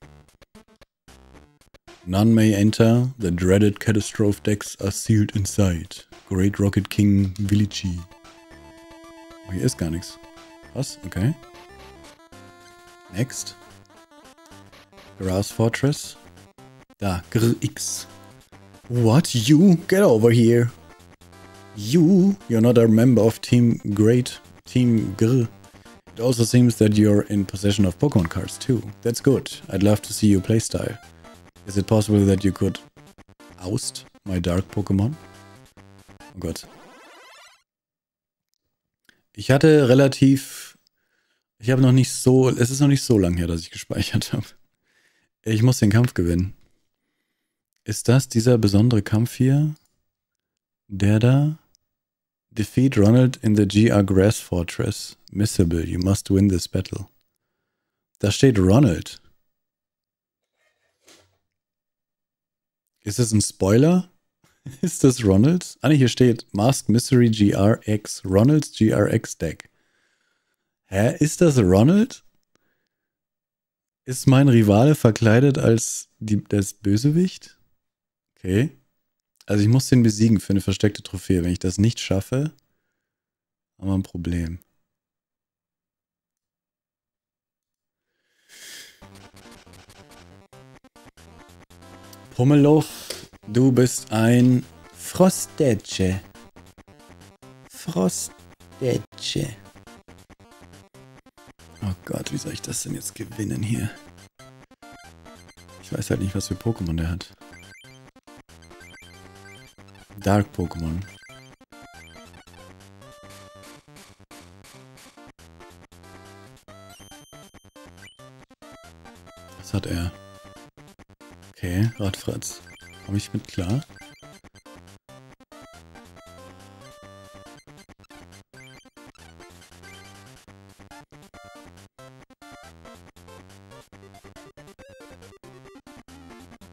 None may enter. The dreaded catastrophe decks are sealed inside. Great Rocket King Village. Oh, hier ist gar nichts. Was? Okay. Next. Grass Fortress. Da, Grr X. What? You? Get over here. You? You're not a member of Team Great. Team Grr. It also seems that you're in possession of Pokemon cards too. That's good. I'd love to see your playstyle. Is it possible that you could oust my dark Pokémon? Oh Gott. Ich hatte relativ... Ich habe noch nicht so... Es ist noch nicht so lange her, dass ich gespeichert habe. Ich muss den Kampf gewinnen. Ist das dieser besondere Kampf hier? Der da? Defeat Ronald in the G R Grass Fortress. Missable, you must win this battle. Da steht Ronald. Ist das ein Spoiler? Ist das Ronald? Ah ne, hier steht Masked Mystery G R X. Ronalds G R X Deck. Hä? Ist das Ronald? Ist mein Rivale verkleidet als die, das Bösewicht? Okay. Also ich muss den besiegen für eine versteckte Trophäe. Wenn ich das nicht schaffe, haben wir ein Problem. Pummeluff, du bist ein Frostetsche. Frostetsche. Oh Gott, wie soll ich das denn jetzt gewinnen hier? Ich weiß halt nicht, was für Pokémon der hat. Dark Pokémon. Was hat er? Okay, Radfratz. Komme ich mit klar?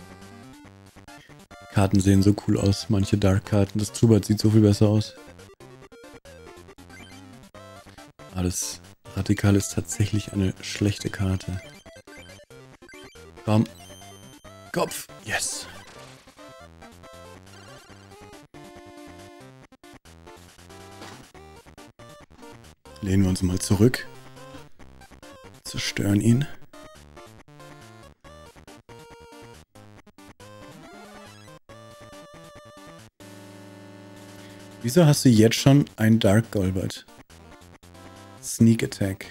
Karten sehen so cool aus, manche Dark-Karten. Das Zubat sieht so viel besser aus. das Radikal ist tatsächlich eine schlechte Karte. Komm. Kopf. Yes. Lehnen wir uns mal zurück. Zerstören ihn. Wieso hast du jetzt schon ein Dark Golbat? Sneak Attack.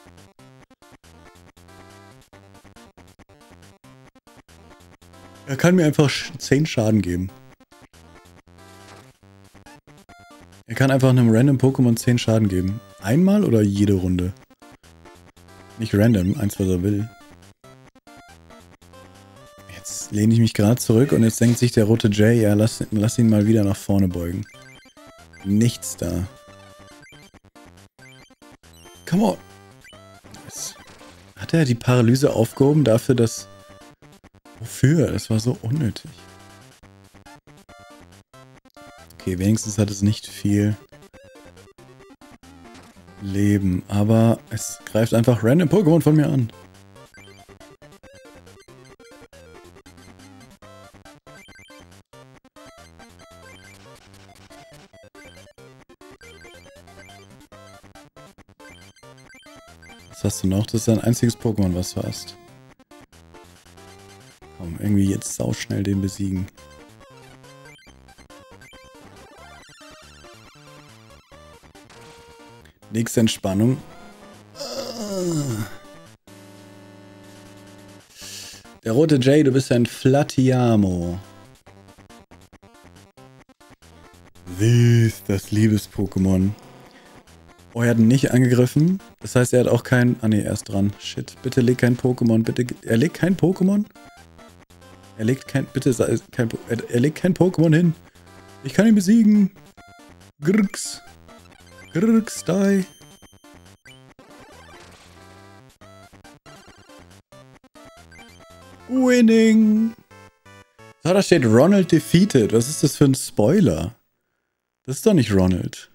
Er kann mir einfach zehn Schaden geben. Er kann einfach einem random Pokémon zehn Schaden geben. Einmal oder jede Runde? Nicht random, eins was er will. Jetzt lehne ich mich gerade zurück und jetzt denkt sich der rote Jay, ja, lass, lass ihn mal wieder nach vorne beugen. Nichts da. Come on. Yes. Hat er die Paralyse aufgehoben dafür, dass... Wofür? Das war so unnötig. Okay, wenigstens hat es nicht viel Leben. Aber es greift einfach random Pokémon von mir an. Was hast du noch? Das ist dein einziges Pokémon, was du hast. Komm, irgendwie jetzt sauschnell den besiegen. Nächste Entspannung. Der rote Jay, du bist ein Flatiamo. Wie ist das Liebes-Pokémon? Oh, er hat ihn nicht angegriffen. Das heißt, er hat auch kein... Ah ne, er ist dran. Shit. Bitte leg kein Pokémon. Bitte... Er legt kein Pokémon? Er legt kein... Bitte sei kein... Er, er legt kein Pokémon hin. Ich kann ihn besiegen. Grrx. Grrx, die. Winning. So, da steht Ronald defeated. Was ist das für ein Spoiler? Das ist doch nicht Ronald.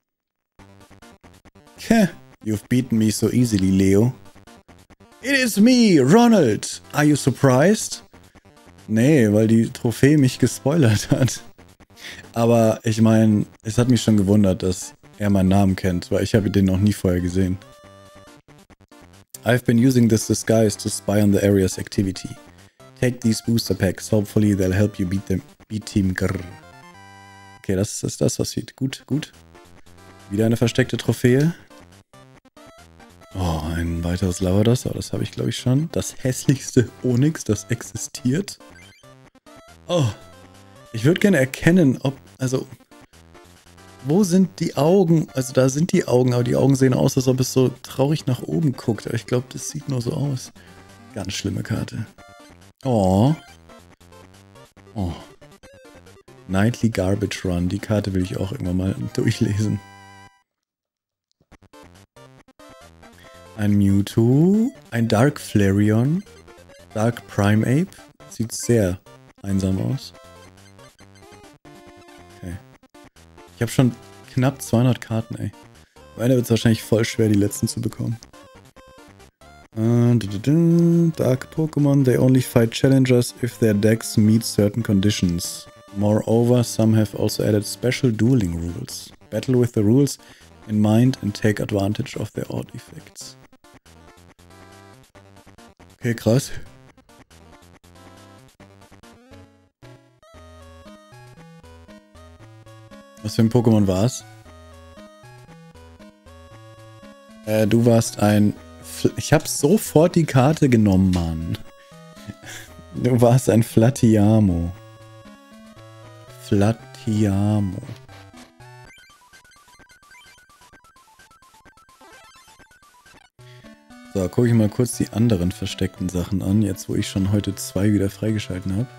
Heh, you've beaten me so easily, Leo. It is me, Ronald. Are you surprised? Nee, weil die Trophäe mich gespoilert hat. Aber ich meine, es hat mich schon gewundert, dass er meinen Namen kennt, weil ich habe den noch nie vorher gesehen. I've been using this disguise to spy on the area's activity. Take these booster packs. Hopefully they'll help you beat them. Beat Team Grrr. Okay, das ist das, was sieht. Gut, gut. Wieder eine versteckte Trophäe. Oh, ein weiteres Lavados, aber das habe ich glaube ich schon. Das hässlichste Onyx, das existiert. Oh, ich würde gerne erkennen, ob, also, wo sind die Augen? Also da sind die Augen, aber die Augen sehen aus, als ob es so traurig nach oben guckt. Aber ich glaube, das sieht nur so aus. Ganz schlimme Karte. Oh. Oh. Nightly Garbage Run, die Karte will ich auch irgendwann mal durchlesen. Ein Mewtwo, ein Dark Flareon, Dark Primeape, sieht sehr einsam aus. Okay. Ich habe schon knapp zweihundert Karten, ey. Am Ende wird es wahrscheinlich voll schwer, die letzten zu bekommen. Uh, Dark Pokémon, they only fight challengers if their decks meet certain conditions. Moreover, some have also added special dueling rules. Battle with the rules in mind and take advantage of their odd effects. Okay, krass. Was für ein Pokémon war's? Äh, du warst ein... Fl ich hab sofort die Karte genommen, Mann. Du warst ein Flatiamo. Flatiamo. So, gucke ich mal kurz die anderen versteckten Sachen an, jetzt wo ich schon heute zwei wieder freigeschalten habe.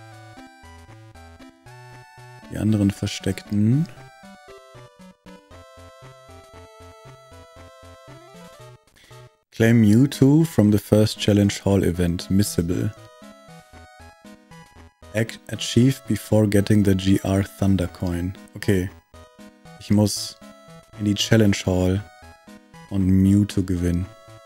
Die anderen versteckten. Claim Mewtwo from the first Challenge Hall event. Missable. Act achieved before getting the G R Thunder Coin. Okay. Ich muss in die Challenge Hall und Mewtwo gewinnen.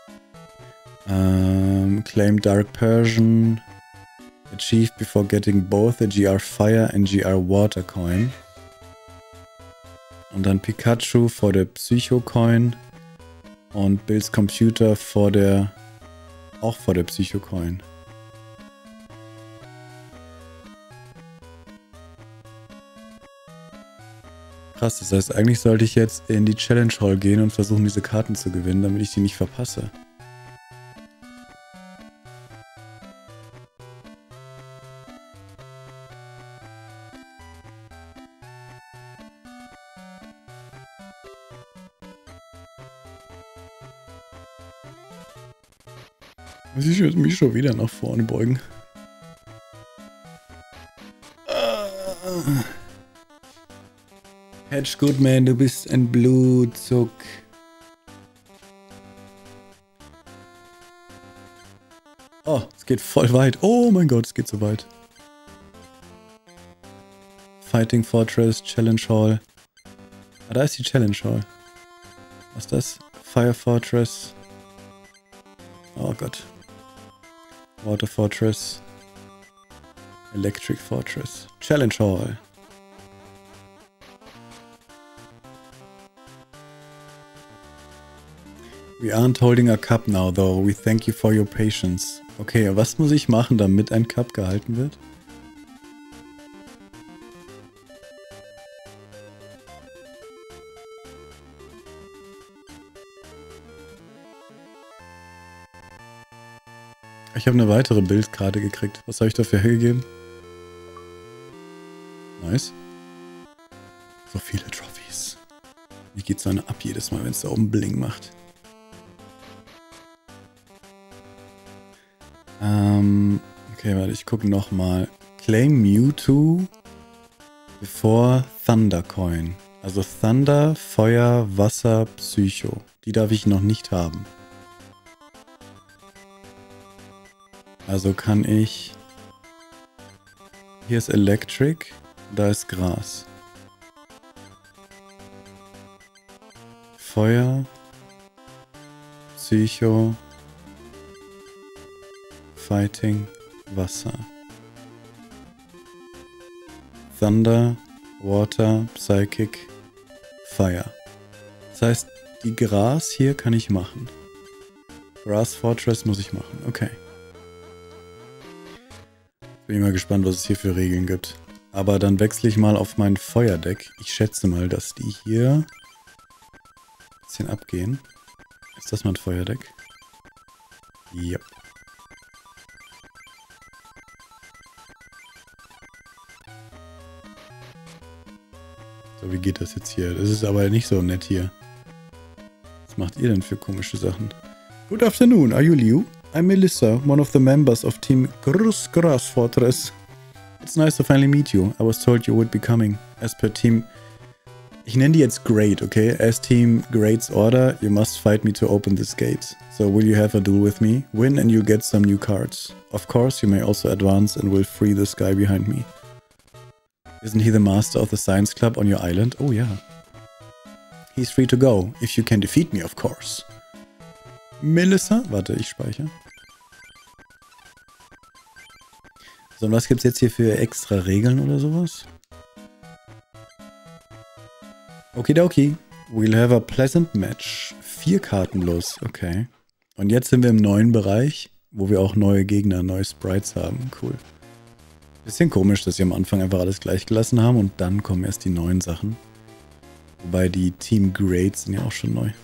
Ähm, claim Dark Persian. Achieved before getting both a G R Fire and G R Water Coin. Und dann Pikachu vor der Psycho Coin. Und Bills Computer vor der... auch vor der Psycho Coin. Krass, das heißt, eigentlich sollte ich jetzt in die Challenge Hall gehen und versuchen, diese Karten zu gewinnen, damit ich die nicht verpasse. Muss ich mich schon wieder nach vorne beugen? Hedge Goodman, du bist ein Blutzug. Oh, es geht voll weit. Oh mein Gott, es geht so weit. Fighting Fortress, Challenge Hall. Ah, da ist die Challenge Hall. Was ist das? Fire Fortress. Oh Gott. Water Fortress. Electric Fortress. Challenge Hall. We aren't holding a cup now, though. We thank you for your patience. Okay, was muss ich machen, damit ein Cup gehalten wird? Ich habe eine weitere Bildkarte gekriegt. Was habe ich dafür hergegeben? Nice. So viele Trophies. Wie geht so eine ab jedes Mal, wenn es da oben Bling macht? Ähm, okay, warte, ich gucke nochmal. Claim Mewtwo before Thunder Coin. Also Thunder, Feuer, Wasser, Psycho. Die darf ich noch nicht haben. Also kann ich... Hier ist Electric, da ist Gras. Feuer, Psycho, Fighting, Wasser. Thunder, Water, Psychic, Fire. Das heißt, die Gras hier kann ich machen. Grass Fortress muss ich machen, okay. Bin ich mal gespannt, was es hier für Regeln gibt. Aber dann wechsle ich mal auf mein Feuerdeck. Ich schätze mal, dass die hier ein bisschen abgehen. Ist das mein Feuerdeck? Ja. So, wie geht das jetzt hier? Das ist aber nicht so nett hier. Was macht ihr denn für komische Sachen? Good afternoon, are you Liu? I'm Melissa, one of the members of Team Grus Grass Fortress. It's nice to finally meet you. I was told you would be coming. As per Team... Ich nenne die jetzt Great, okay? As Team Great's order, you must fight me to open this gate. So will you have a duel with me? Win and you get some new cards. Of course, you may also advance and will free this guy behind me. Isn't he the master of the science club on your island? Oh yeah. He's free to go, if you can defeat me, of course. Melissa? Warte, ich speichere. So, und was gibt's jetzt hier für extra Regeln oder sowas? Okidoki. We'll have a pleasant match. Vier Karten los, okay. Und jetzt sind wir im neuen Bereich, wo wir auch neue Gegner, neue Sprites haben. Cool. Bisschen komisch, dass sie am Anfang einfach alles gleich gelassen haben und dann kommen erst die neuen Sachen. Wobei die Team Greats sind ja auch schon neu.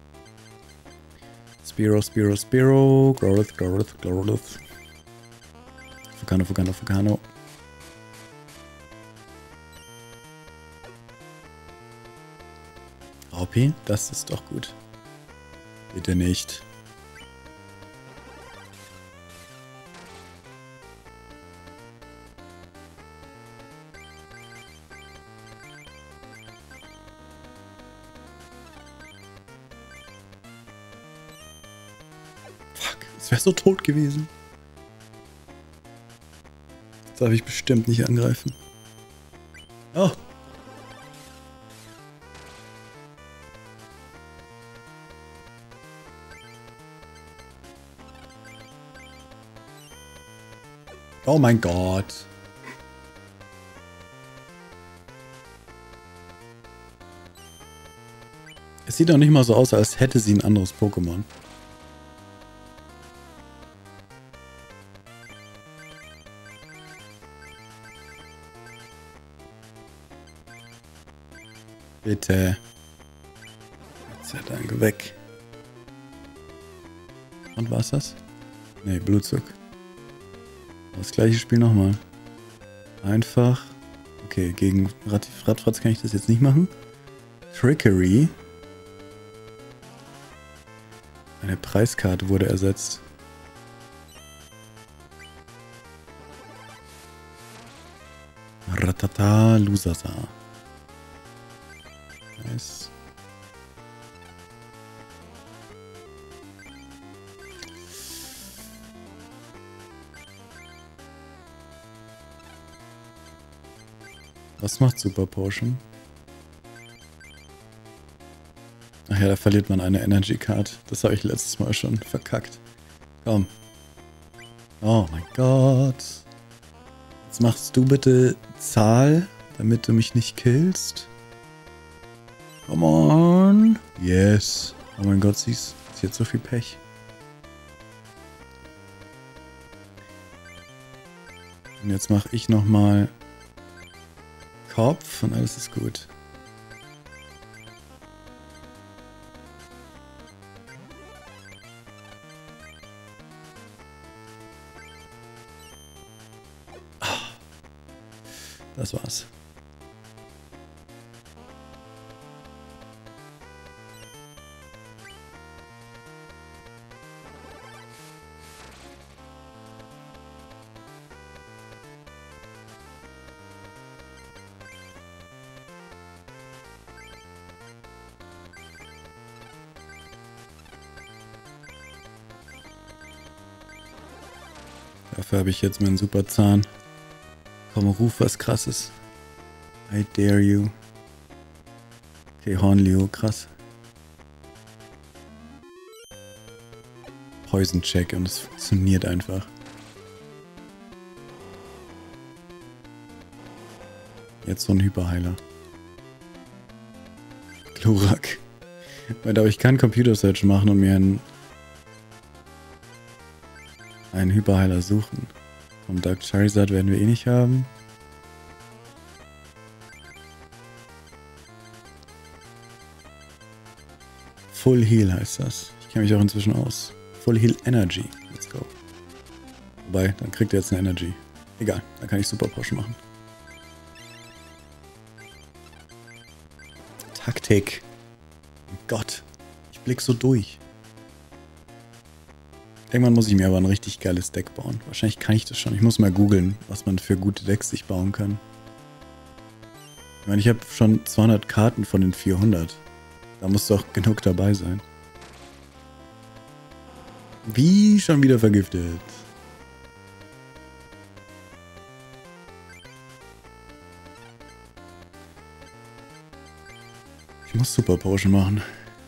Spiro, Spiro, Spiro. Growlithe, Growlithe, Growlithe. Vulcano, Vulcano, Vulcano. Raupi, das ist doch gut. Bitte nicht. Fuck, es wäre so tot gewesen. Das darf ich bestimmt nicht angreifen. Oh. Oh mein Gott. Es sieht doch nicht mal so aus, als hätte sie ein anderes Pokémon. Bitte. Sei Dank, weg. Und war's das? Ne, Blutzug. Das gleiche Spiel nochmal. Einfach. Okay, gegen Rad Radfratz kann ich das jetzt nicht machen. Trickery. Eine Preiskarte wurde ersetzt. Ratata Lusasa. Nice. Was macht Super Potion? Ach ja, da verliert man eine Energy Card. Das habe ich letztes Mal schon verkackt. Komm. Oh mein Gott. Jetzt machst du bitte Zahl, damit du mich nicht killst. Come on. Yes. Oh mein Gott, sie ist, sie hat so viel Pech. Und jetzt mache ich nochmal Kopf und alles ist gut. Das war's. Dafür habe ich jetzt meinen super Zahn. Komm, ruf was Krasses. I dare you. Okay, Hornleo, krass. Poison Check und es funktioniert einfach. Jetzt so ein Hyperheiler. Glurak. Aber ich kann Computer Search machen und mir einen, einen Hyperheiler suchen. Vom Dark Charizard werden wir eh nicht haben. Full Heal heißt das. Ich kenne mich auch inzwischen aus. Full Heal Energy. Let's go. Wobei, dann kriegt er jetzt eine Energy. Egal, dann kann ich Super Potion machen. Taktik. Oh Gott, ich blick so durch. Irgendwann muss ich mir aber ein richtig geiles Deck bauen. Wahrscheinlich kann ich das schon. Ich muss mal googeln, was man für gute Decks sich bauen kann. Ich meine, ich habe schon zweihundert Karten von den vierhundert. Da muss doch genug dabei sein. Wie schon wieder vergiftet. Ich muss Super Potion machen.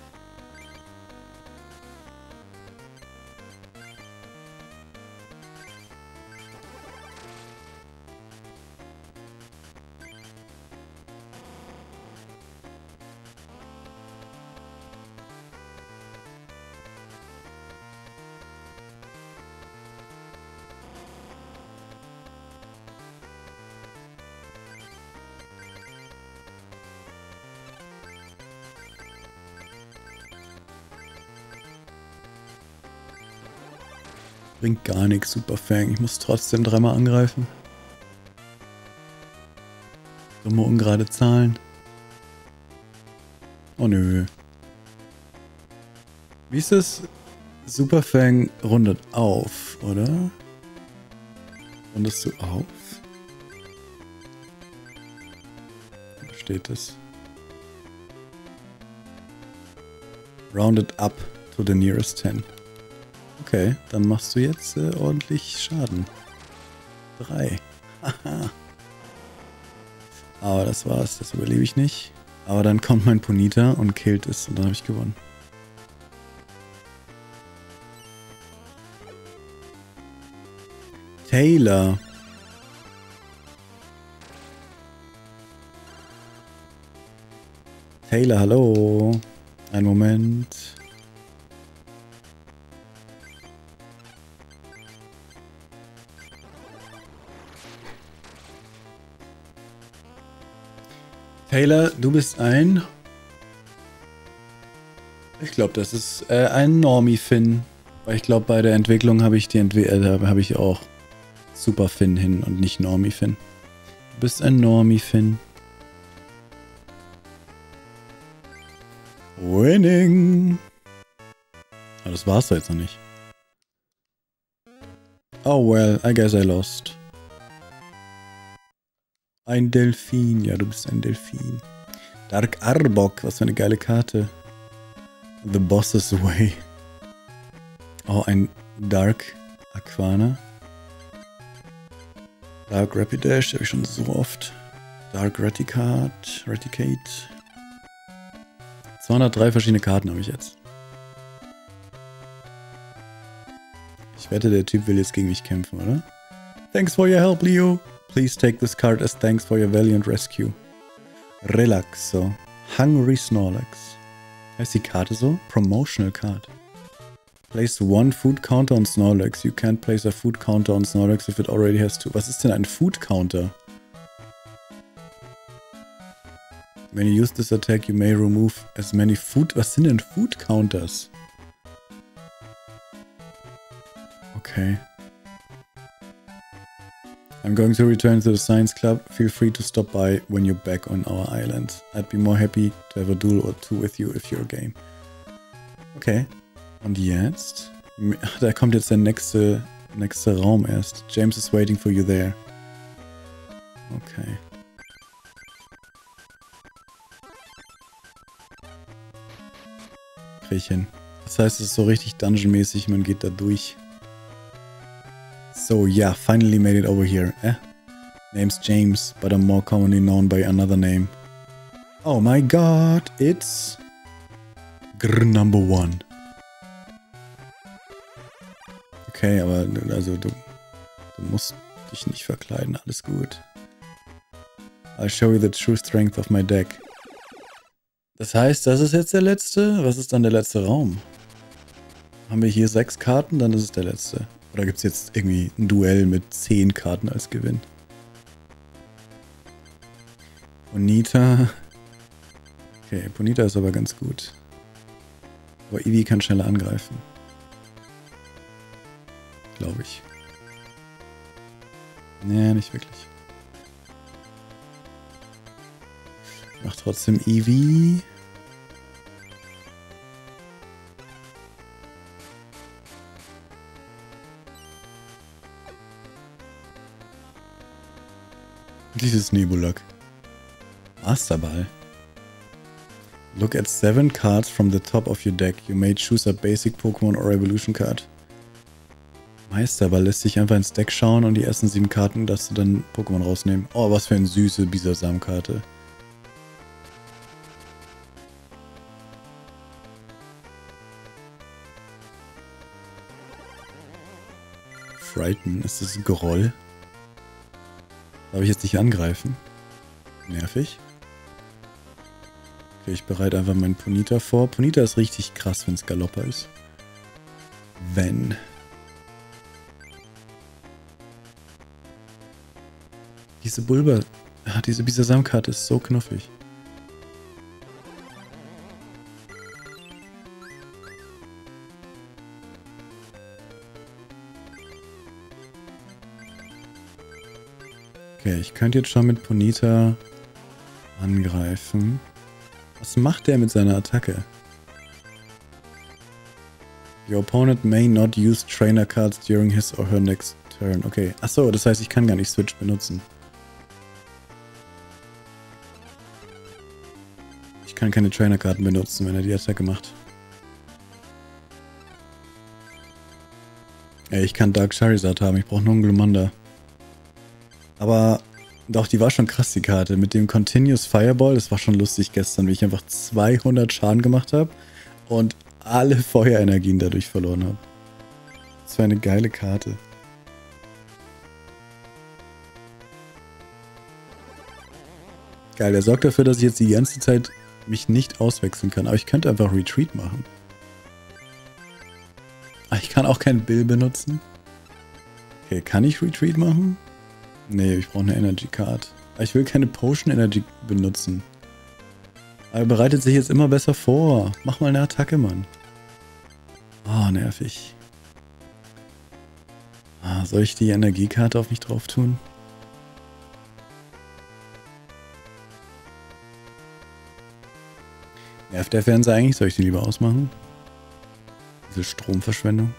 Bringt gar nichts, Super Fang. Ich muss trotzdem dreimal angreifen. Dumme ungerade Zahlen. Oh nö. Wie ist das? Super Fang rundet auf, oder? Rundest du auf? Wo steht das? Rounded up to the nearest ten. Okay, dann machst du jetzt äh, ordentlich Schaden. Drei. Haha. Aber das war's, das überlebe ich nicht. Aber dann kommt mein Ponyta und killt es und dann habe ich gewonnen. Taylor. Taylor, hallo. Einen Moment. Taylor, du bist ein... Ich glaube, das ist äh, ein Normie-Finn. Weil ich glaube, bei der Entwicklung habe ich die Entwi äh, habe ich auch Super Finn hin und nicht Normie-Finn. Du bist ein Normie-Finn. Winning! Aber das war's doch jetzt noch nicht. Oh well, I guess I lost. Ein Delfin. Ja, du bist ein Delfin. Dark Arbok, was für eine geile Karte. The Boss's Way. Oh, ein Dark Aquana. Dark Rapidash, habe ich schon so oft. Dark Raticate. Raticate. zweihundertdrei verschiedene Karten habe ich jetzt. Ich wette, der Typ will jetzt gegen mich kämpfen, oder? Thanks for your help, Leo. Please take this card as thanks for your valiant rescue. Relaxo. Hungry Snorlax. Heißt die Karte so? Promotional Card. Place one food counter on Snorlax. You can't place a food counter on Snorlax if it already has two. Was ist denn ein Food Counter? When you use this attack, you may remove as many food... Was sind denn Food Counters? Okay. I'm going to return to the Science Club. Feel free to stop by when you're back on our island. I'd be more happy to have a duel or two with you if you're game. Okay. Und jetzt? Da kommt jetzt der nächste, nächste Raum erst. James is waiting for you there. Okay. Krieg ich hin. Das heißt, es ist so richtig Dungeon-mäßig, man geht da durch. So, yeah, finally made it over here. Eh? Name's James, but I'm more commonly known by another name. Oh my god, it's... Grr number one. Okay, aber also du, du musst dich nicht verkleiden, alles gut. I'll show you the true strength of my deck. Das heißt, das ist jetzt der letzte? Was ist dann der letzte Raum? Haben wir hier sechs Karten, dann ist es der letzte. Oder gibt es jetzt irgendwie ein Duell mit zehn Karten als Gewinn? Bonita. Okay, Bonita ist aber ganz gut. Aber Eevee kann schneller angreifen. Glaube ich. Nee, nicht wirklich. Ich mach trotzdem Eevee. Dieses Nebulak. Masterball. Look at seven cards from the top of your deck. You may choose a basic Pokémon or Evolution Card. Meisterball lässt sich einfach ins Deck schauen und die ersten sieben Karten darfst du dann Pokémon rausnehmen. Oh, was für eine süße Bisasam-Karte. Frighten, ist das Groll? Darf ich jetzt nicht angreifen? Nervig. Okay, ich bereite einfach meinen Ponyta vor. Ponyta ist richtig krass, wenn es Galopper ist. Wenn. Diese Bulba, ah, diese Bisasam-Karte ist so knuffig. Okay, ich könnte jetzt schon mit Ponyta angreifen. Was macht der mit seiner Attacke? Your opponent may not use trainer cards during his or her next turn. Okay, achso, das heißt, ich kann gar nicht Switch benutzen. Ich kann keine Trainer-Karten benutzen, wenn er die Attacke macht. Ey, ich kann Dark Charizard haben, ich brauche nur einen Glumanda. Aber doch, die war schon krass, die Karte. Mit dem Continuous Fireball, das war schon lustig gestern, wie ich einfach zweihundert Schaden gemacht habe und alle Feuerenergien dadurch verloren habe. Das war eine geile Karte. Geil, der sorgt dafür, dass ich jetzt die ganze Zeit mich nicht auswechseln kann. Aber ich könnte einfach Retreat machen. Ah, ich kann auch keinen Bill benutzen. Okay, kann ich Retreat machen? Nee, ich brauche eine Energy Card. Aber ich will keine Potion Energy benutzen. Aber er bereitet sich jetzt immer besser vor. Mach mal eine Attacke, Mann. Oh, nervig. Ah, soll ich die Energiekarte auf mich drauf tun? Nervt der Fernseher eigentlich? Soll ich den lieber ausmachen? Diese Stromverschwendung.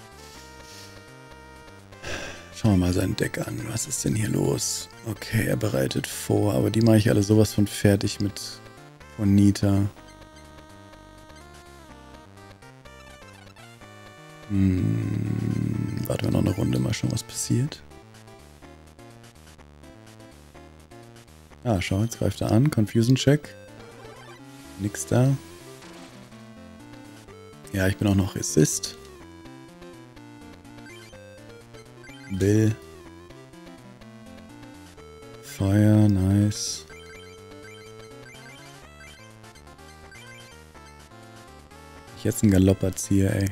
Schauen wir mal sein Deck an. Was ist denn hier los? Okay, er bereitet vor, aber die mache ich alle sowas von fertig mit Bonita. Hm, warten wir noch eine Runde, mal schauen, was passiert. Ah, schau, jetzt greift er an. Confusion Check. Nix da. Ja, ich bin auch noch Resist. Bill. Fire, nice. Ich jetzt einen Galopper ziehe, ey.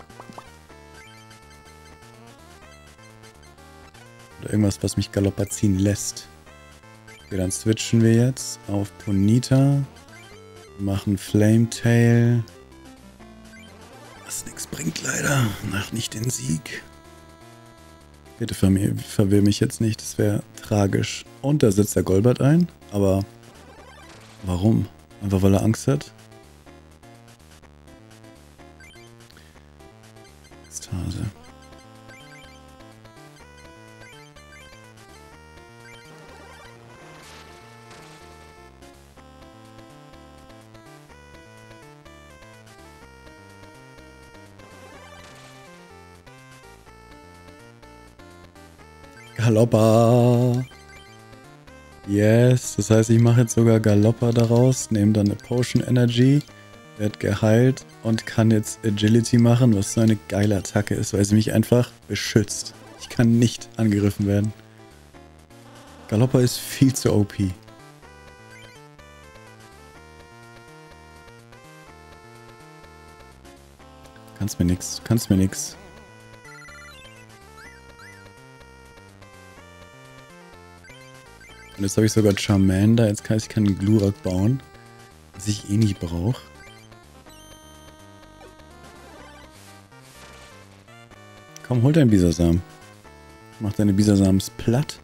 Oder irgendwas, was mich Galopper ziehen lässt. Okay, dann switchen wir jetzt auf Bonita. Machen Flametail. Was nichts bringt leider. Nach nicht den Sieg. Bitte verwirr, verwirr mich jetzt nicht, das wäre tragisch. Und da setzt der Golbert ein, aber warum? Einfach weil er Angst hat? Ekstase. Galoppa. Yes, das heißt, ich mache jetzt sogar Galoppa daraus, nehme dann eine Potion Energy, werde geheilt und kann jetzt Agility machen, was so eine geile Attacke ist, weil sie mich einfach beschützt. Ich kann nicht angegriffen werden. Galoppa ist viel zu O P. Kannst mir nix, kannst mir nix. Und jetzt habe ich sogar Charmander. Jetzt kann ich keinen Glurak bauen. Was ich eh nicht brauche. Komm, hol deinen Bisasam. Mach deine Bisasams platt.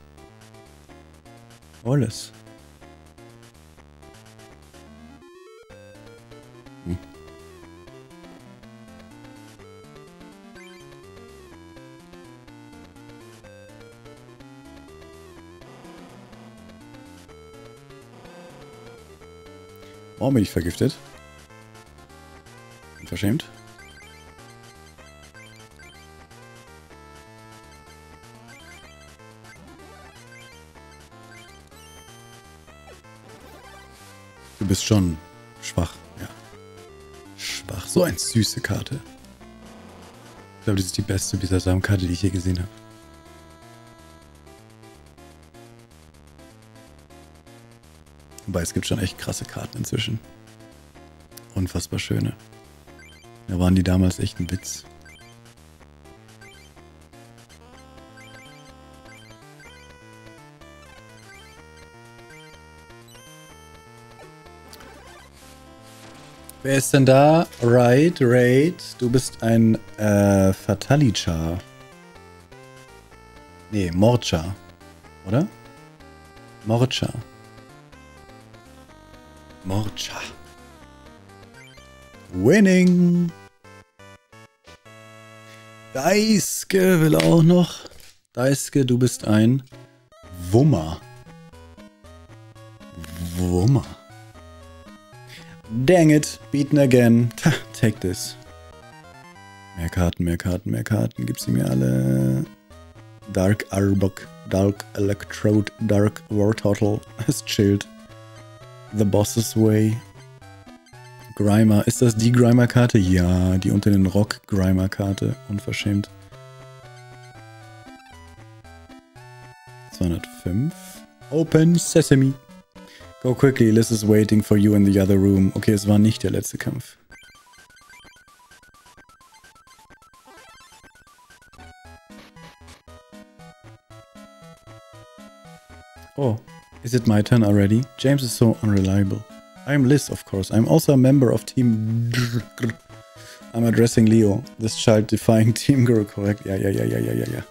Alles. Hm. Warum bin ich vergiftet? Unverschämt. Du bist schon schwach, ja. Schwach. So eine süße Karte. Ich glaube, das ist die beste Bisasam-Karte, die ich je gesehen habe. Wobei, es gibt schon echt krasse Karten inzwischen. Unfassbar schöne. Da waren die damals echt ein Witz. Wer ist denn da? Raid, Raid. Du bist ein äh, Fatalichar. Nee, Morcha. Oder? Morcha. Morcha. Winning. Daisuke will auch noch. Daisuke, du bist ein Wummer. Wummer. Dang it. Beaten again. Ta, take this. Mehr Karten, mehr Karten, mehr Karten. Gib sie mir alle. Dark Arbok, Dark Electrode, Dark War Turtle. Es chillt. The Boss's Way. Grimer. Ist das die Grimer-Karte? Ja, die unter den Rock Grimer-Karte. Unverschämt. zweihundertfünf. Open Sesame. Go quickly, Liz is waiting for you in the other room. Okay, es war nicht der letzte Kampf. Oh, is it my turn already? James is so unreliable. I'm Liz, of course. I'm also a member of Team... I'm addressing Leo. This child defying Team Girl, correct? Ja, ja, ja, ja, ja, ja, ja.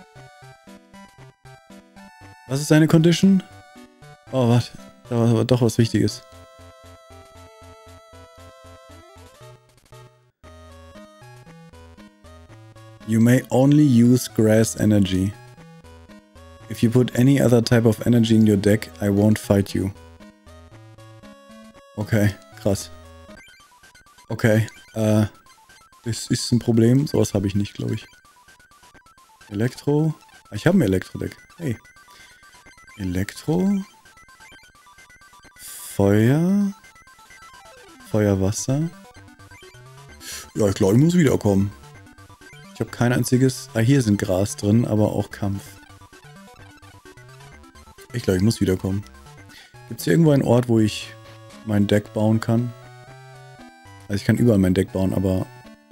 Was ist deine Condition? Oh, warte. Da war aber doch was Wichtiges. You may only use grass energy. If you put any other type of energy in your deck, I won't fight you. Okay, krass. Okay, äh, das ist ein Problem. Sowas habe ich nicht, glaube ich. Elektro. Ich habe ein Elektro-Deck. Hey. Elektro. Feuer. Feuer, Wasser. Ja, ich glaube, ich muss wiederkommen. Ich habe kein einziges... Ah, hier sind Gras drin, aber auch Kampf. Ich glaube, ich muss wiederkommen. Gibt es hier irgendwo einen Ort, wo ich mein Deck bauen kann? Also ich kann überall mein Deck bauen, aber...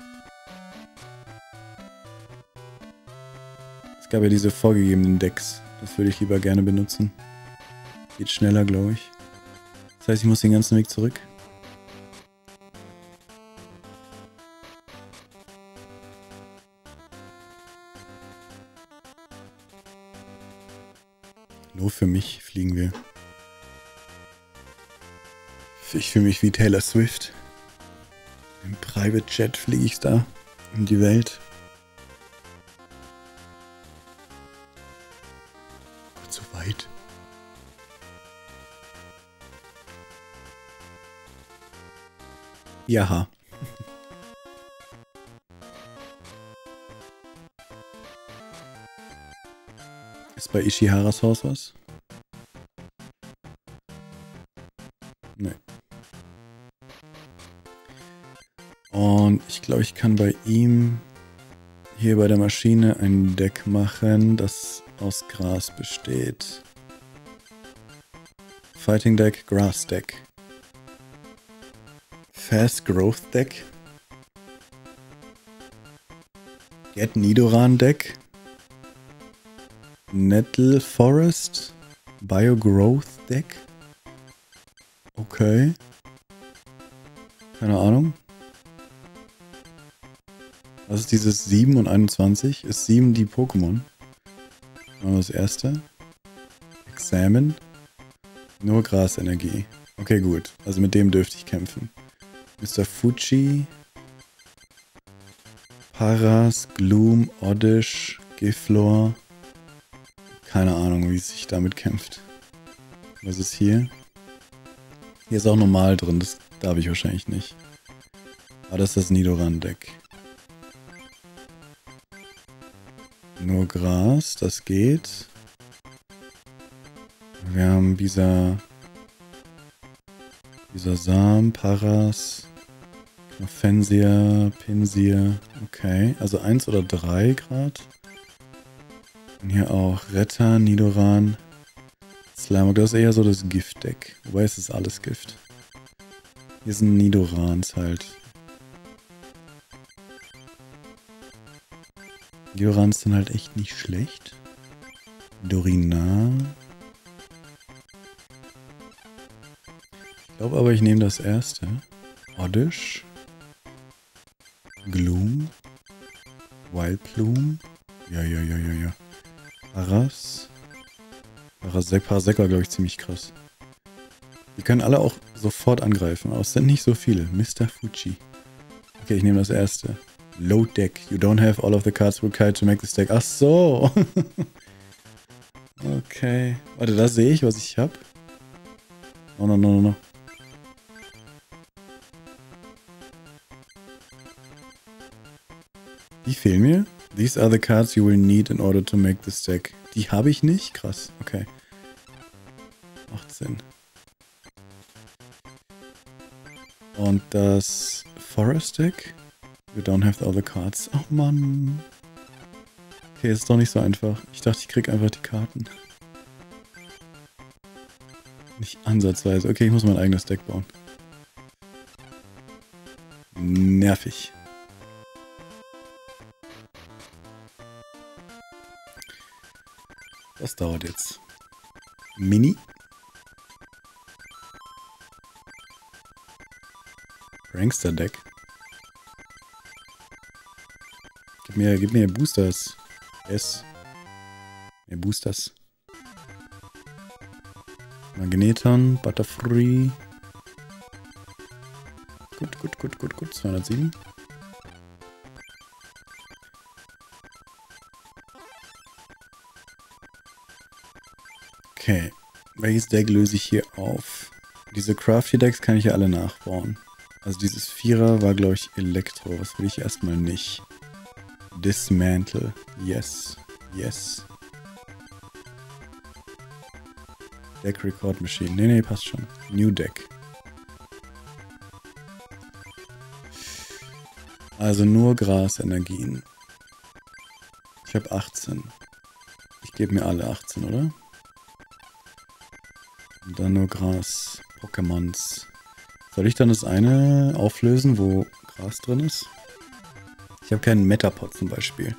Es gab ja diese vorgegebenen Decks. Das würde ich lieber gerne benutzen. Geht schneller, glaube ich. Das heißt, ich muss den ganzen Weg zurück. Nur für mich fliegen wir. Ich fühle mich wie Taylor Swift. Im Private Jet fliege ich da um die Welt. Gott, so weit. Jaha. Ist bei Ishiharas Haus was? Nee. Und ich glaube, ich kann bei ihm hier bei der Maschine ein Deck machen, das aus Gras besteht. Fighting Deck, Grass Deck. Fast Growth Deck. Get Nidoran Deck. Nettle Forest. Bio-Growth Deck. Okay. Keine Ahnung. Was ist dieses sieben und einundzwanzig? Ist sieben die Pokémon? Machen wir das erste. Examine. Nur Grasenergie. Okay, gut. Also mit dem dürfte ich kämpfen. Mister Fuji. Paras, Gloom, Oddish, Giflor. Keine Ahnung, wie es sich damit kämpft. Was ist hier? Hier ist auch normal drin, das darf ich wahrscheinlich nicht. Aber das ist das Nidoran-Deck. Nur Gras, das geht. Wir haben dieser... Dieser Samen, Paras, Knopfensia, Pinsir. Okay, also eins oder drei Grad. Und hier auch Retter, Nidoran, Slimeock. Das ist eher so das Gift-Deck. Wobei es ist alles Gift. Hier sind Nidorans halt. Nidorans sind halt echt nicht schlecht. Dorina. Ich glaube aber, ich nehme das erste. Oddish. Gloom. Wildplume. Ja, ja, ja, ja, ja. Paras. Parasek, Parasek war, glaube ich, ziemlich krass. Die können alle auch sofort angreifen, aber es sind nicht so viele. Mister Fuji. Okay, ich nehme das erste. Load Deck. You don't have all of the cards required to make this deck. Ach so. Okay. Warte, da sehe ich, was ich habe. Oh, no, no, no, no. Die fehlen mir. These are the cards you will need in order to make this deck. Die habe ich nicht? Krass, okay. Macht Sinn. Und das Forest Deck? You don't have all the cards. Oh Mann. Okay, ist doch nicht so einfach. Ich dachte, ich krieg einfach die Karten. Nicht ansatzweise. Okay, ich muss mein eigenes Deck bauen. Nervig. Das dauert jetzt. Mini. Prankster Deck. Gib mir, gib mir Boosters. S. Mehr Boosters. Magneton, Butterfree. Gut, gut, gut, gut, gut. zweihundertsieben. Okay. Welches Deck löse ich hier auf? Diese Crafty-Decks kann ich ja alle nachbauen. Also dieses Vierer war, glaube ich, Elektro. Was will ich erstmal nicht? Dismantle. Yes. Yes. Deck Record Machine. Nee, nee, passt schon. New Deck. Also nur Grasenergien. Ich habe achtzehn. Ich gebe mir alle achtzehn, oder? Und dann nur Gras. Pokémons. Soll ich dann das eine auflösen, wo Gras drin ist? Ich habe keinen Metapod zum Beispiel.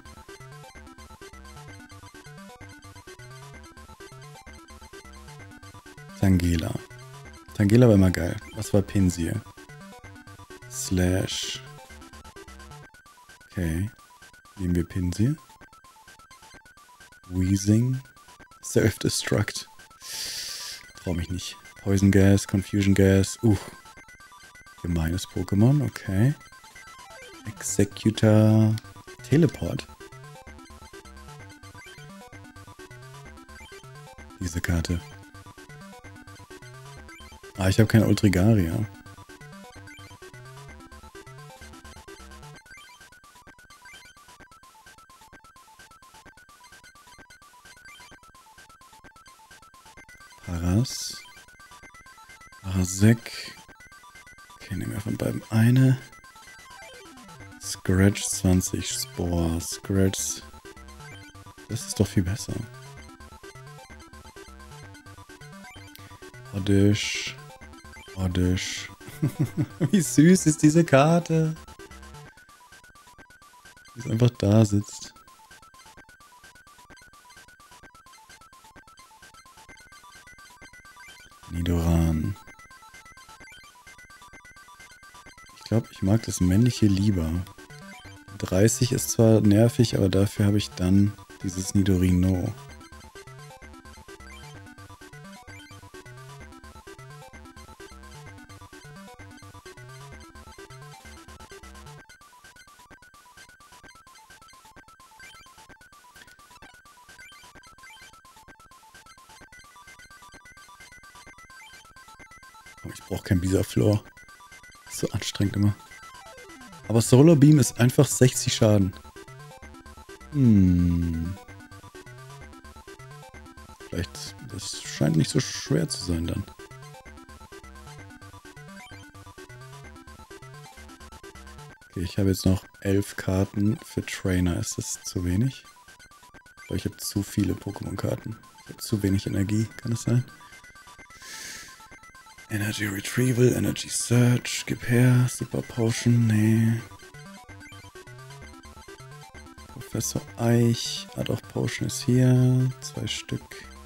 Tangela. Tangela war immer geil. Was war Pinsir? Slash. Okay. Nehmen wir Pinsir. Wheezing. Self-Destruct. Trau mich nicht. Poison Gas, Confusion Gas. Uh. Gemeines Pokémon, okay. Executor. Teleport. Diese Karte. Ah, ich habe keine Ultrigaria. Paras. Parasek. Okay, nehmen wir von beiden eine. Scratch zwanzig Spore. Scratch. Das ist doch viel besser. Oddish. Oddish. Wie süß ist diese Karte. Die es einfach da sitzt. Nidoran. Ich glaube, ich mag das männliche lieber. dreißig ist zwar nervig, aber dafür habe ich dann dieses Nidorino. Oh, ich brauche kein Bisaflor. So anstrengend immer. Aber Solar Beam ist einfach sechzig Schaden. Hm. Vielleicht, das scheint nicht so schwer zu sein dann. Okay, ich habe jetzt noch elf Karten für Trainer. Ist das zu wenig? Ich glaube, ich habe zu viele Pokémon-Karten. Ich habe zu wenig Energie, kann es sein? Energy Retrieval, Energy Search, gib her, Super Potion, nee. Professor Eich, Art of Potion ist hier, zwei Stück.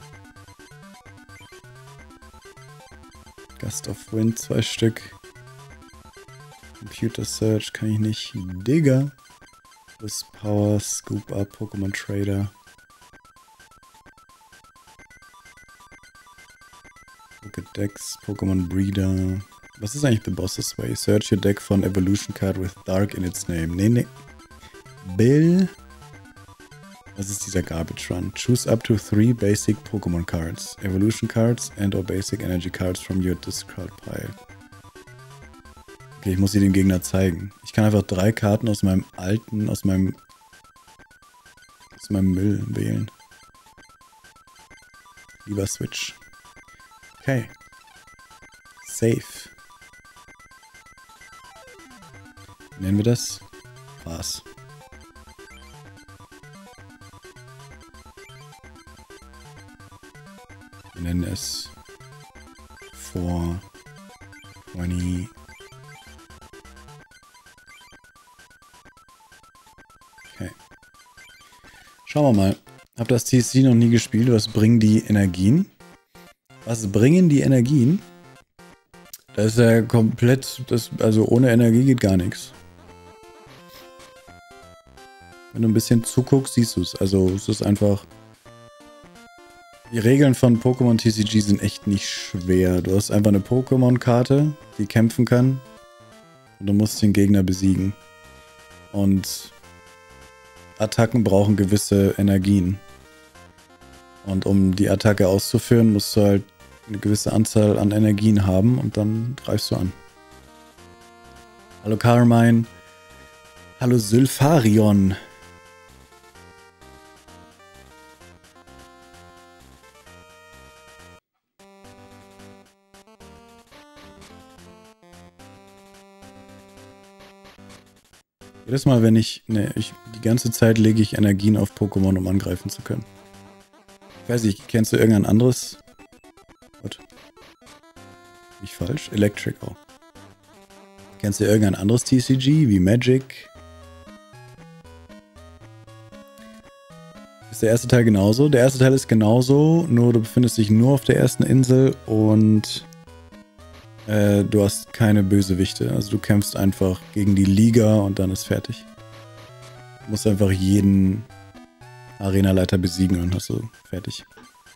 Gust of Wind, zwei Stück. Computer Search kann ich nicht. Digger. Das Power, Scoop Up, Pokémon Trader. Pokédex, Pokémon Breeder. Was ist eigentlich The Boss's Way? Search your deck for an evolution card with Dark in its name. Nee, nee. Bill. Was ist dieser Garbage Run? Choose up to three basic Pokémon cards. Evolution cards and or basic energy cards from your discard pile. Okay, ich muss sie dem Gegner zeigen. Ich kann einfach drei Karten aus meinem alten, aus meinem aus meinem Müll wählen. Lieber Switch. Okay. Safe. Nennen wir das? Was? Wir nennen es four, twenty. Okay. Schauen wir mal. Hab das T C noch nie gespielt. Was bringen die Energien? Was bringen die Energien? Das ist ja komplett, das, also ohne Energie geht gar nichts. Wenn du ein bisschen zuguckst, siehst du es. Also es ist einfach... Die Regeln von Pokémon T C G sind echt nicht schwer. Du hast einfach eine Pokémon-Karte, die kämpfen kann. Und du musst den Gegner besiegen. Und Attacken brauchen gewisse Energien. Und um die Attacke auszuführen, musst du halt eine gewisse Anzahl an Energien haben und dann greifst du an. Hallo Carmine. Hallo Sylpharion. Jedes Mal, wenn ich, ne, ich, die ganze Zeit lege ich Energien auf Pokémon, um angreifen zu können. Ich weiß nicht, kennst du irgendein anderes? What? Bin ich falsch? Electric auch. Kennst du irgendein anderes T C G, wie Magic? Ist der erste Teil genauso? Der erste Teil ist genauso, nur du befindest dich nur auf der ersten Insel und äh, du hast keine Bösewichte. Also du kämpfst einfach gegen die Liga und dann ist fertig. Du musst einfach jeden Arenaleiter besiegen und hast du fertig.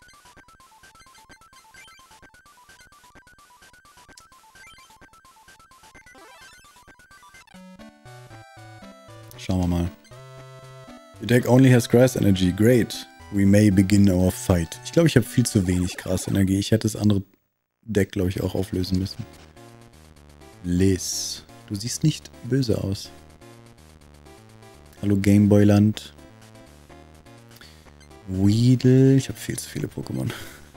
Schauen wir mal. The deck only has grass energy. Great. We may begin our fight. Ich glaube, ich habe viel zu wenig Grasenergie. Ich hätte das andere Deck, glaube ich, auch auflösen müssen. Liz. Du siehst nicht böse aus. Hallo Gameboyland. Weedle. Ich habe viel zu viele Pokémon.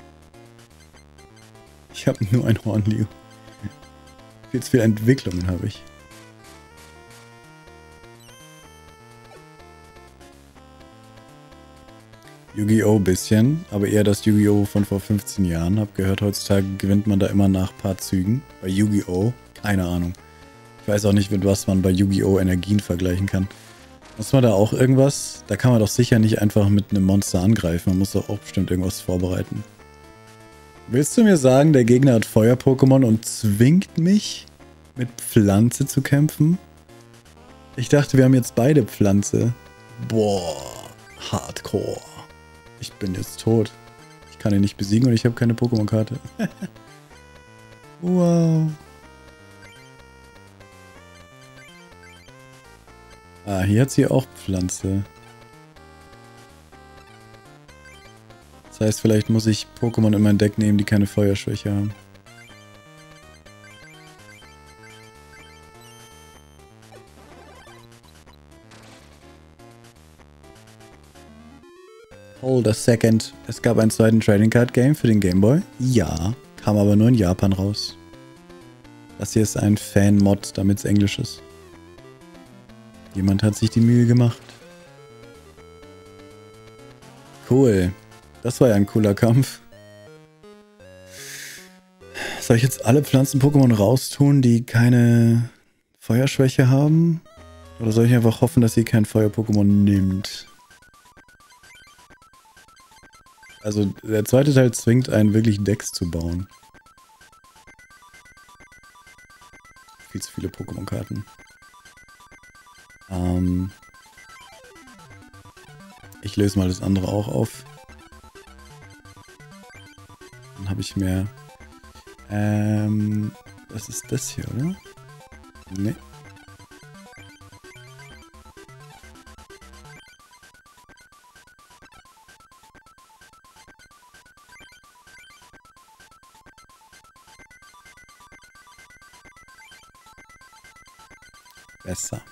Ich habe nur ein Hornlio. Viel zu viele Entwicklungen habe ich. Yu-Gi-Oh! Bisschen, aber eher das Yu-Gi-Oh! Von vor fünfzehn Jahren. Hab gehört, heutzutage gewinnt man da immer nach paar Zügen. Bei Yu-Gi-Oh! Keine Ahnung. Ich weiß auch nicht, mit was man bei Yu-Gi-Oh! Energien vergleichen kann. Muss man da auch irgendwas? Da kann man doch sicher nicht einfach mit einem Monster angreifen. Man muss doch auch bestimmt irgendwas vorbereiten. Willst du mir sagen, der Gegner hat Feuer-Pokémon und zwingt mich, mit Pflanze zu kämpfen? Ich dachte, wir haben jetzt beide Pflanze. Boah, Hardcore. Ich bin jetzt tot. Ich kann ihn nicht besiegen und ich habe keine Pokémon-Karte. Wow. Ah, hier hat sie auch Pflanze. Das heißt, vielleicht muss ich Pokémon in mein Deck nehmen, die keine Feuerschwäche haben. Hold a second. Es gab einen zweiten Trading Card Game für den Game Boy. Ja, kam aber nur in Japan raus. Das hier ist ein Fan-Mod, damit es Englisch ist. Jemand hat sich die Mühe gemacht. Cool. Das war ja ein cooler Kampf. Soll ich jetzt alle Pflanzen-Pokémon raustun, die keine Feuerschwäche haben? Oder soll ich einfach hoffen, dass sie kein Feuer-Pokémon nimmt? Also der zweite Teil zwingt einen wirklich Decks zu bauen. Viel zu viele Pokémon-Karten. Ähm ich löse mal das andere auch auf. Dann habe ich mehr... Ähm... Was ist das hier, oder? Ne. Besser.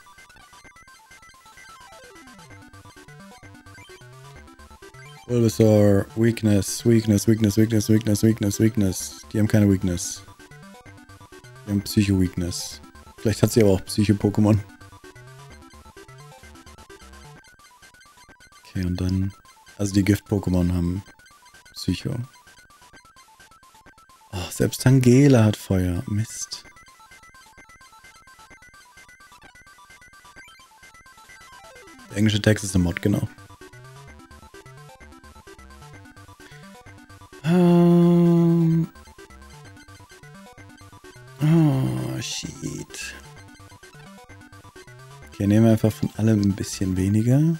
Bulbasaur, Weakness, Weakness, Weakness, Weakness, Weakness, Weakness, Weakness. Die haben keine Weakness. Die haben Psycho-Weakness. Vielleicht hat sie aber auch Psycho-Pokémon. Okay, und dann... Also die Gift-Pokémon haben Psycho. Oh, selbst Tangela hat Feuer. Mist. Der englische Text ist ein Mod, genau. Um. Oh, shit. Okay, nehmen wir einfach von allem ein bisschen weniger.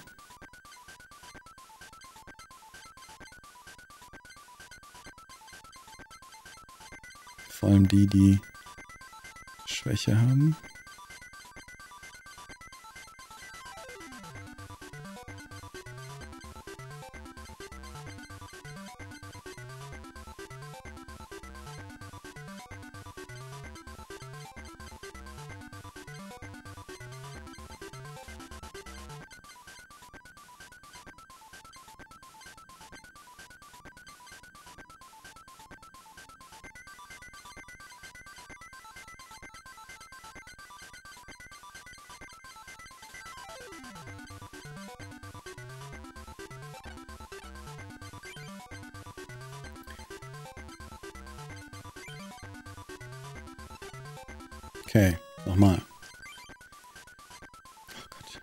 Vor allem die, die Schwäche haben. Okay, nochmal. Oh Gott.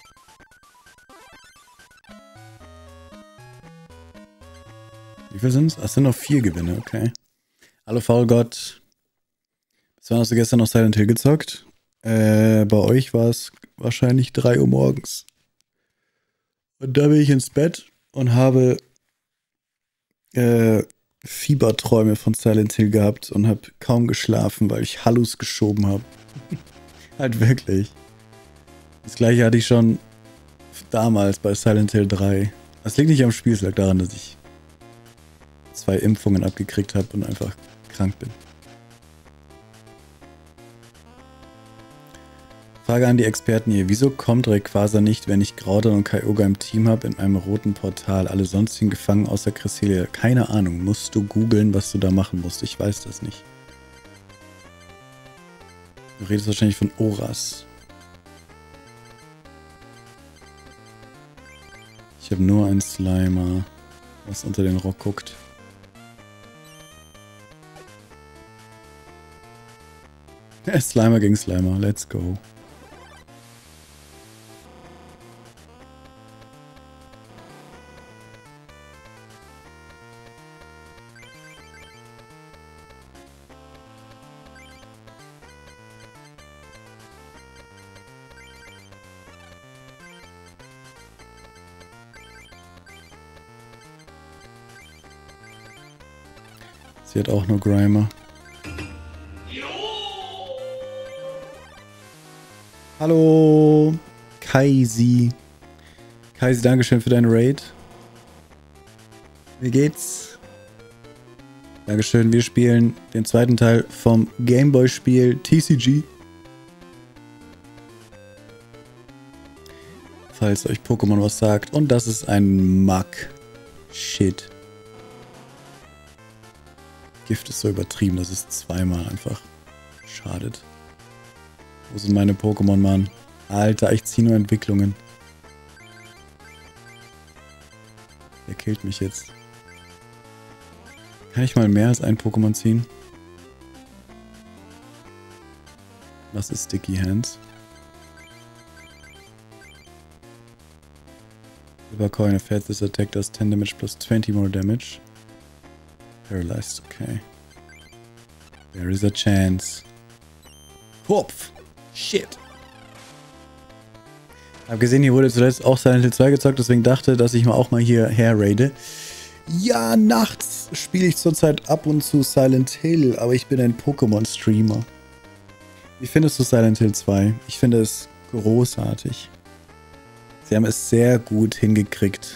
Wie viel sind es? Ach, es sind noch vier Gewinne, okay. Hallo Faulgott. Bis wann hast du gestern noch Silent Hill gezockt? Äh, bei euch war es wahrscheinlich drei Uhr morgens. Und da bin ich ins Bett und habe äh, Fieberträume von Silent Hill gehabt und habe kaum geschlafen, weil ich Hallus geschoben habe. Halt wirklich. Das gleiche hatte ich schon damals bei Silent Hill drei. Das liegt nicht am Spiel, es lag daran, dass ich zwei Impfungen abgekriegt habe und einfach krank bin. Frage an die Experten hier. Wieso kommt Rayquaza nicht, wenn ich Groudon und Kyogre im Team habe, in einem roten Portal? Alle sonstigen gefangen außer Cresselia. Keine Ahnung. Musst du googeln, was du da machen musst. Ich weiß das nicht. Du redest wahrscheinlich von Oras. Ich habe nur einen Slimer, was unter den Rock guckt. Slimer gegen Slimer. Let's go. Sie hat auch nur Grimer. Hallo, Kaisi. Kaisi, dankeschön für deinen Raid. Wie geht's? Dankeschön, wir spielen den zweiten Teil vom Gameboy-Spiel T C G. Falls euch Pokémon was sagt. Und das ist ein Mug. Shit. Gift ist so übertrieben, dass es zweimal einfach schadet. Wo sind meine Pokémon, Mann? Alter, ich ziehe nur Entwicklungen. Der killt mich jetzt. Kann ich mal mehr als ein Pokémon ziehen? Was ist Sticky Hands? Silver Coin, affects this attack does ten damage plus twenty more damage. Paralyzed, okay. There is a chance. Hopf! Shit! Hab gesehen, hier wurde zuletzt auch Silent Hill zwei gezockt, deswegen dachte, dass ich mal auch mal hier herraide. Ja, nachts spiele ich zurzeit ab und zu Silent Hill, aber ich bin ein Pokémon-Streamer. Wie findest du Silent Hill zwei? Ich finde es großartig. Sie haben es sehr gut hingekriegt,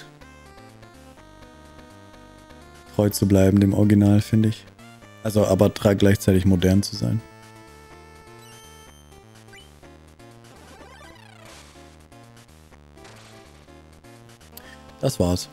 treu zu bleiben dem Original, finde ich. Also aber gleichzeitig modern zu sein. Das war's.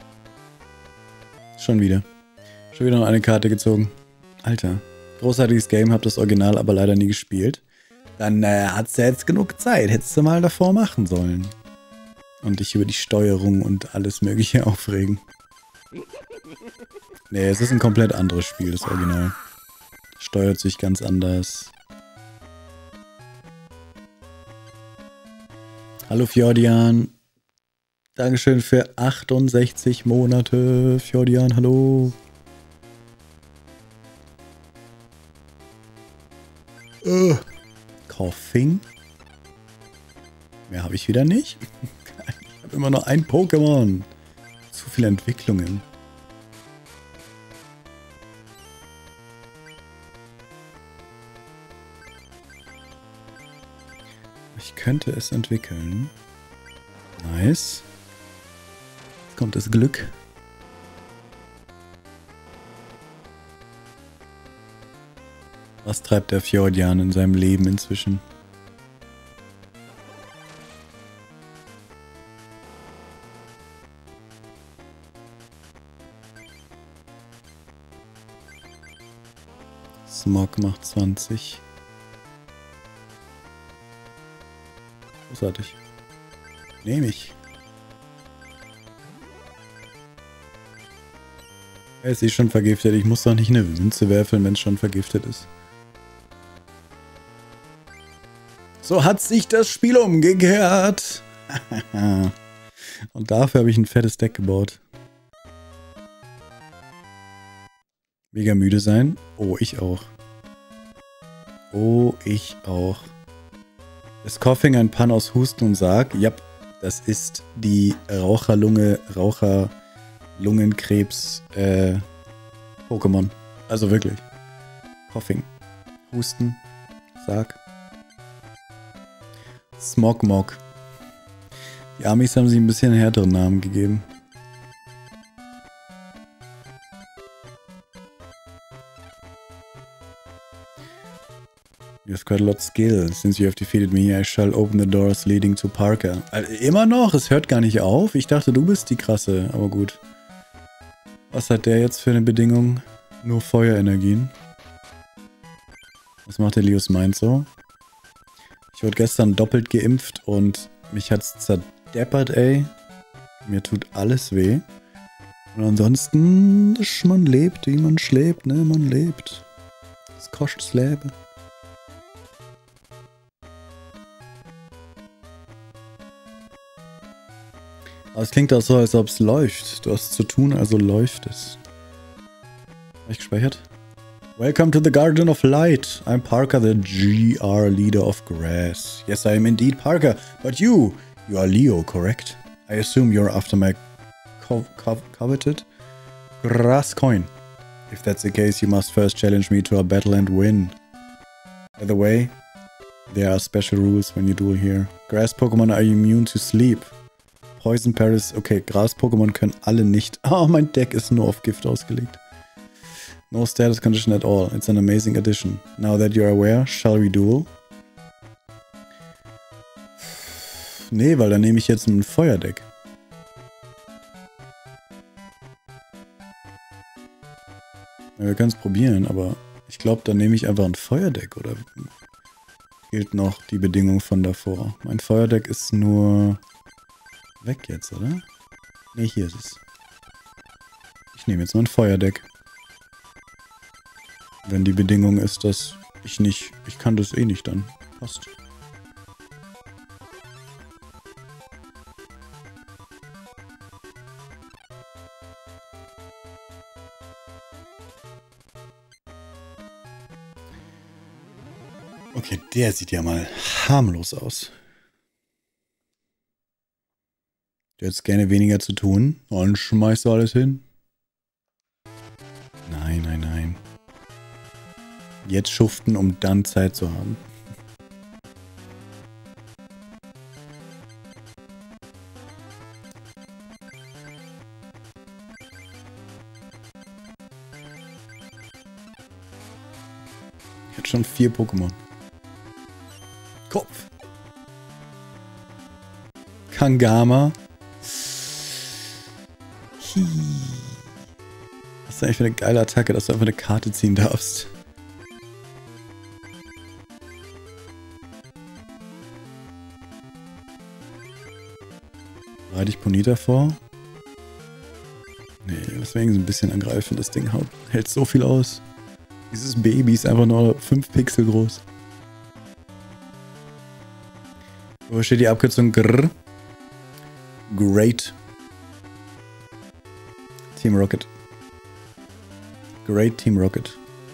Schon wieder. Schon wieder noch eine Karte gezogen. Alter. Großartiges Game, hab das Original aber leider nie gespielt. Dann äh, hat's ja jetzt genug Zeit. Hättest du mal davor machen sollen. Und dich über die Steuerung und alles mögliche aufregen. Nee, es ist ein komplett anderes Spiel, das Original. Steuert sich ganz anders. Hallo Fjordian. Dankeschön für achtundsechzig Monate. Fjordian, hallo. Uh. Coughing. Mehr habe ich wieder nicht. Ich habe immer noch ein Pokémon. Zu viele Entwicklungen. Ich könnte es entwickeln. Nice. Jetzt kommt das Glück. Was treibt der Fjordian in seinem Leben inzwischen? Smog macht zwanzig. Großartig. Nehme ich. Er ist eh schon vergiftet. Ich muss doch nicht eine Münze werfen, wenn es schon vergiftet ist. So hat sich das Spiel umgekehrt. Und dafür habe ich ein fettes Deck gebaut. Mega müde sein. Oh, ich auch. Oh, ich auch. Ist Coughing ein Pun aus Husten und Sarg? Ja, das ist die Raucherlunge, Raucherlungenkrebs äh, Pokémon. Also wirklich. Coughing. Husten. Sarg. Smogmog. Die Amis haben sich ein bisschen härteren Namen gegeben. You have quite a lot of skill. Since you have defeated me, I shall open the doors leading to Parker. Also immer noch? Es hört gar nicht auf? Ich dachte, du bist die krasse. Aber gut. Was hat der jetzt für eine Bedingung? Nur Feuerenergien. Was macht der Leos Mind so? Ich wurde gestern doppelt geimpft und mich hat's zerdeppert, ey. Mir tut alles weh. Und ansonsten, man lebt, wie man schläft, ne? Man lebt. Das kostet das Leben. Aber es klingt auch so, als ob es läuft. Du hast zu tun, also läuft es. Habe ich gespeichert? Welcome to the Garden of Light. I'm Parker, the G R leader of grass. Yes, I am indeed Parker. But you, you are Leo, correct? I assume you're after my co co coveted grass coin. If that's the case, you must first challenge me to a battle and win. By the way, there are special rules when you duel here. Grass Pokémon are immune to sleep. Poison Paris. Okay, Gras-Pokémon können alle nicht. Oh, mein Deck ist nur auf Gift ausgelegt. No status condition at all. It's an amazing addition. Now that you're aware, shall we duel? Nee, weil dann nehme ich jetzt ein Feuerdeck. Ja, wir können es probieren, aber ich glaube, dann nehme ich einfach ein Feuerdeck, oder gilt noch die Bedingung von davor? Mein Feuerdeck ist nur weg jetzt, oder? Ne, hier ist es. Ich nehme jetzt mal ein Feuerdeck. Wenn die Bedingung ist, dass ich nicht... Ich kann das eh nicht dann. Passt. Okay, der sieht ja mal harmlos aus. Du hättest gerne weniger zu tun. Und schmeißt du alles hin? Nein, nein, nein. Jetzt schuften, um dann Zeit zu haben. Ich hatte schon vier Pokémon. Kopf. Kangama. Hi. Was ist eigentlich für eine geile Attacke, dass du einfach eine Karte ziehen darfst. Bereite ich Ponita vor? Nee, deswegen ein bisschen angreifen. Das Ding haut, hält so viel aus. Dieses Baby ist einfach nur fünf Pixel groß. Wo steht die Abkürzung? Grrr. Great. Team Rocket. Great Team Rocket.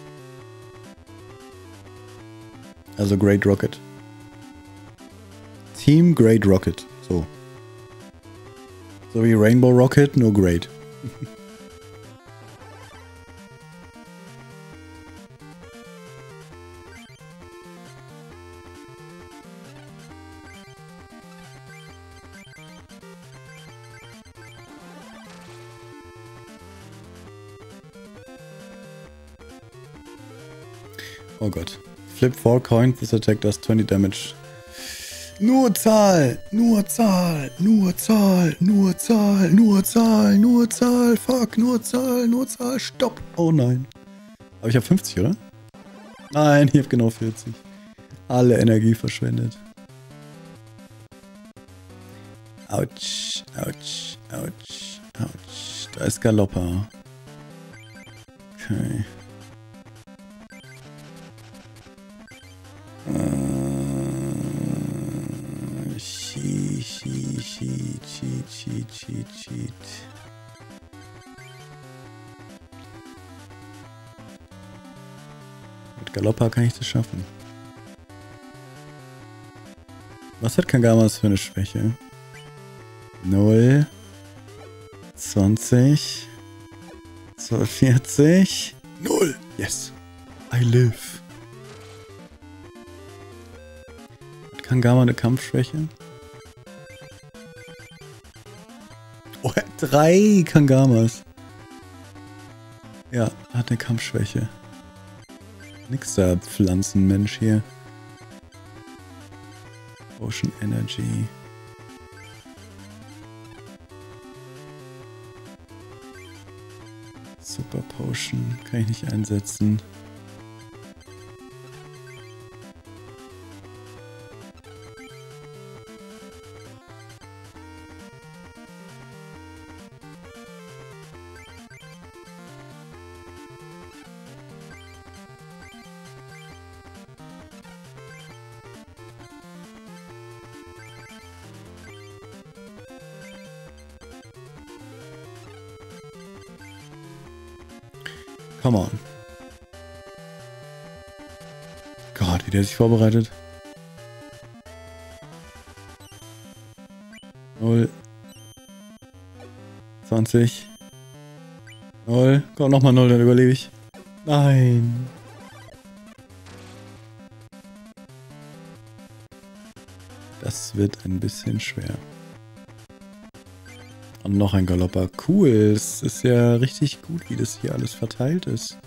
Also Great Rocket. Team Great Rocket. So. So wie Rainbow Rocket, nur Great. Oh Gott. Flip four coins, this attack does twenty damage. Nur Zahl, nur Zahl, nur Zahl, nur Zahl, nur Zahl, nur Zahl, fuck, nur Zahl, nur Zahl, stopp. Oh nein. Aber ich habe fünfzig, oder? Nein, ich habe genau vierzig. Alle Energie verschwendet. Autsch, autsch, autsch, autsch. Da ist Galoppa. Okay. Äh, Cheat, Cheat, Cheat, Cheat, Cheat, Cheat, Cheat. Mit Galoppa kann ich das schaffen. Was hat Kangamas für eine Schwäche? null, zwanzig, vierzig, null. Yes. I live. Kangama eine Kampfschwäche? Oh, drei Kangamas. Ja, hat eine Kampfschwäche. Nix da, Pflanzenmensch hier. Ocean Energy. Super Potion. Kann ich nicht einsetzen. Come on. Gott, wie der sich vorbereitet. null. zwanzig. null. Komm, nochmal null, dann überlebe ich. Nein. Das wird ein bisschen schwer. Und noch ein Galoppa. Cool, es ist ja richtig gut, wie das hier alles verteilt ist.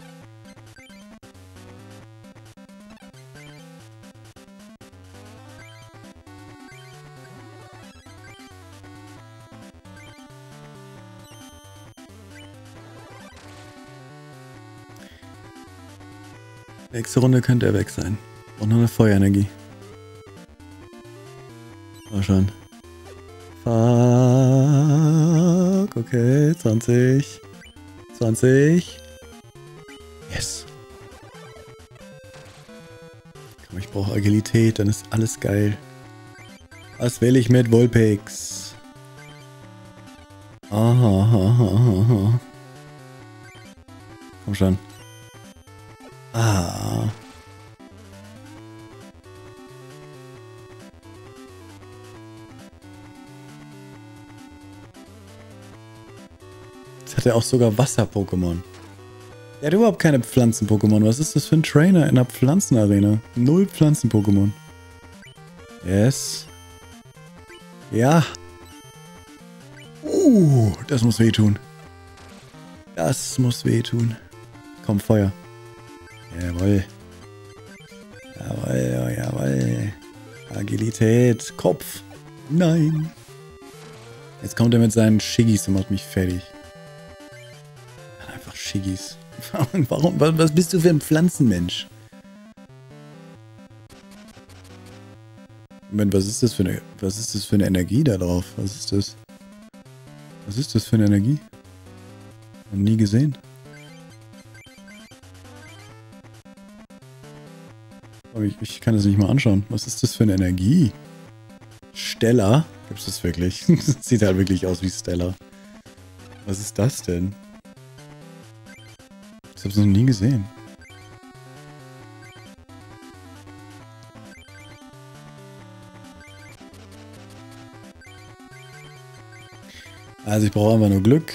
Nächste Runde könnte er weg sein. Und noch eine Feuerenergie. War schon. Fuck. Okay, zwanzig. zwanzig. Yes. Komm, ich brauche Agilität, dann ist alles geil. Was will ich mit Vulpix? Aha, aha, aha. Komm schon. Ah. Jetzt hat er auch sogar Wasser-Pokémon. Er hat überhaupt keine Pflanzen-Pokémon. Was ist das für ein Trainer in der Pflanzenarena? Null Pflanzen-Pokémon. Yes. Ja. Uh, das muss wehtun. Das muss wehtun. Komm, Feuer. Jawohl. Jawohl, oh, jawohl. Agilität. Kopf. Nein. Jetzt kommt er mit seinen Schiggis und macht mich fertig. Einfach Schiggis. Warum? Was bist du für ein Pflanzenmensch? Moment, was ist das für eine, was ist das für eine Energie da drauf? Was ist das? Was ist das für eine Energie? Noch nie gesehen. Aber ich, ich kann das nicht mal anschauen. Was ist das für eine Energie? Stella? Gibt es das wirklich? Das sieht halt wirklich aus wie Stella. Was ist das denn? Ich habe es noch nie gesehen. Also ich brauche einfach nur Glück.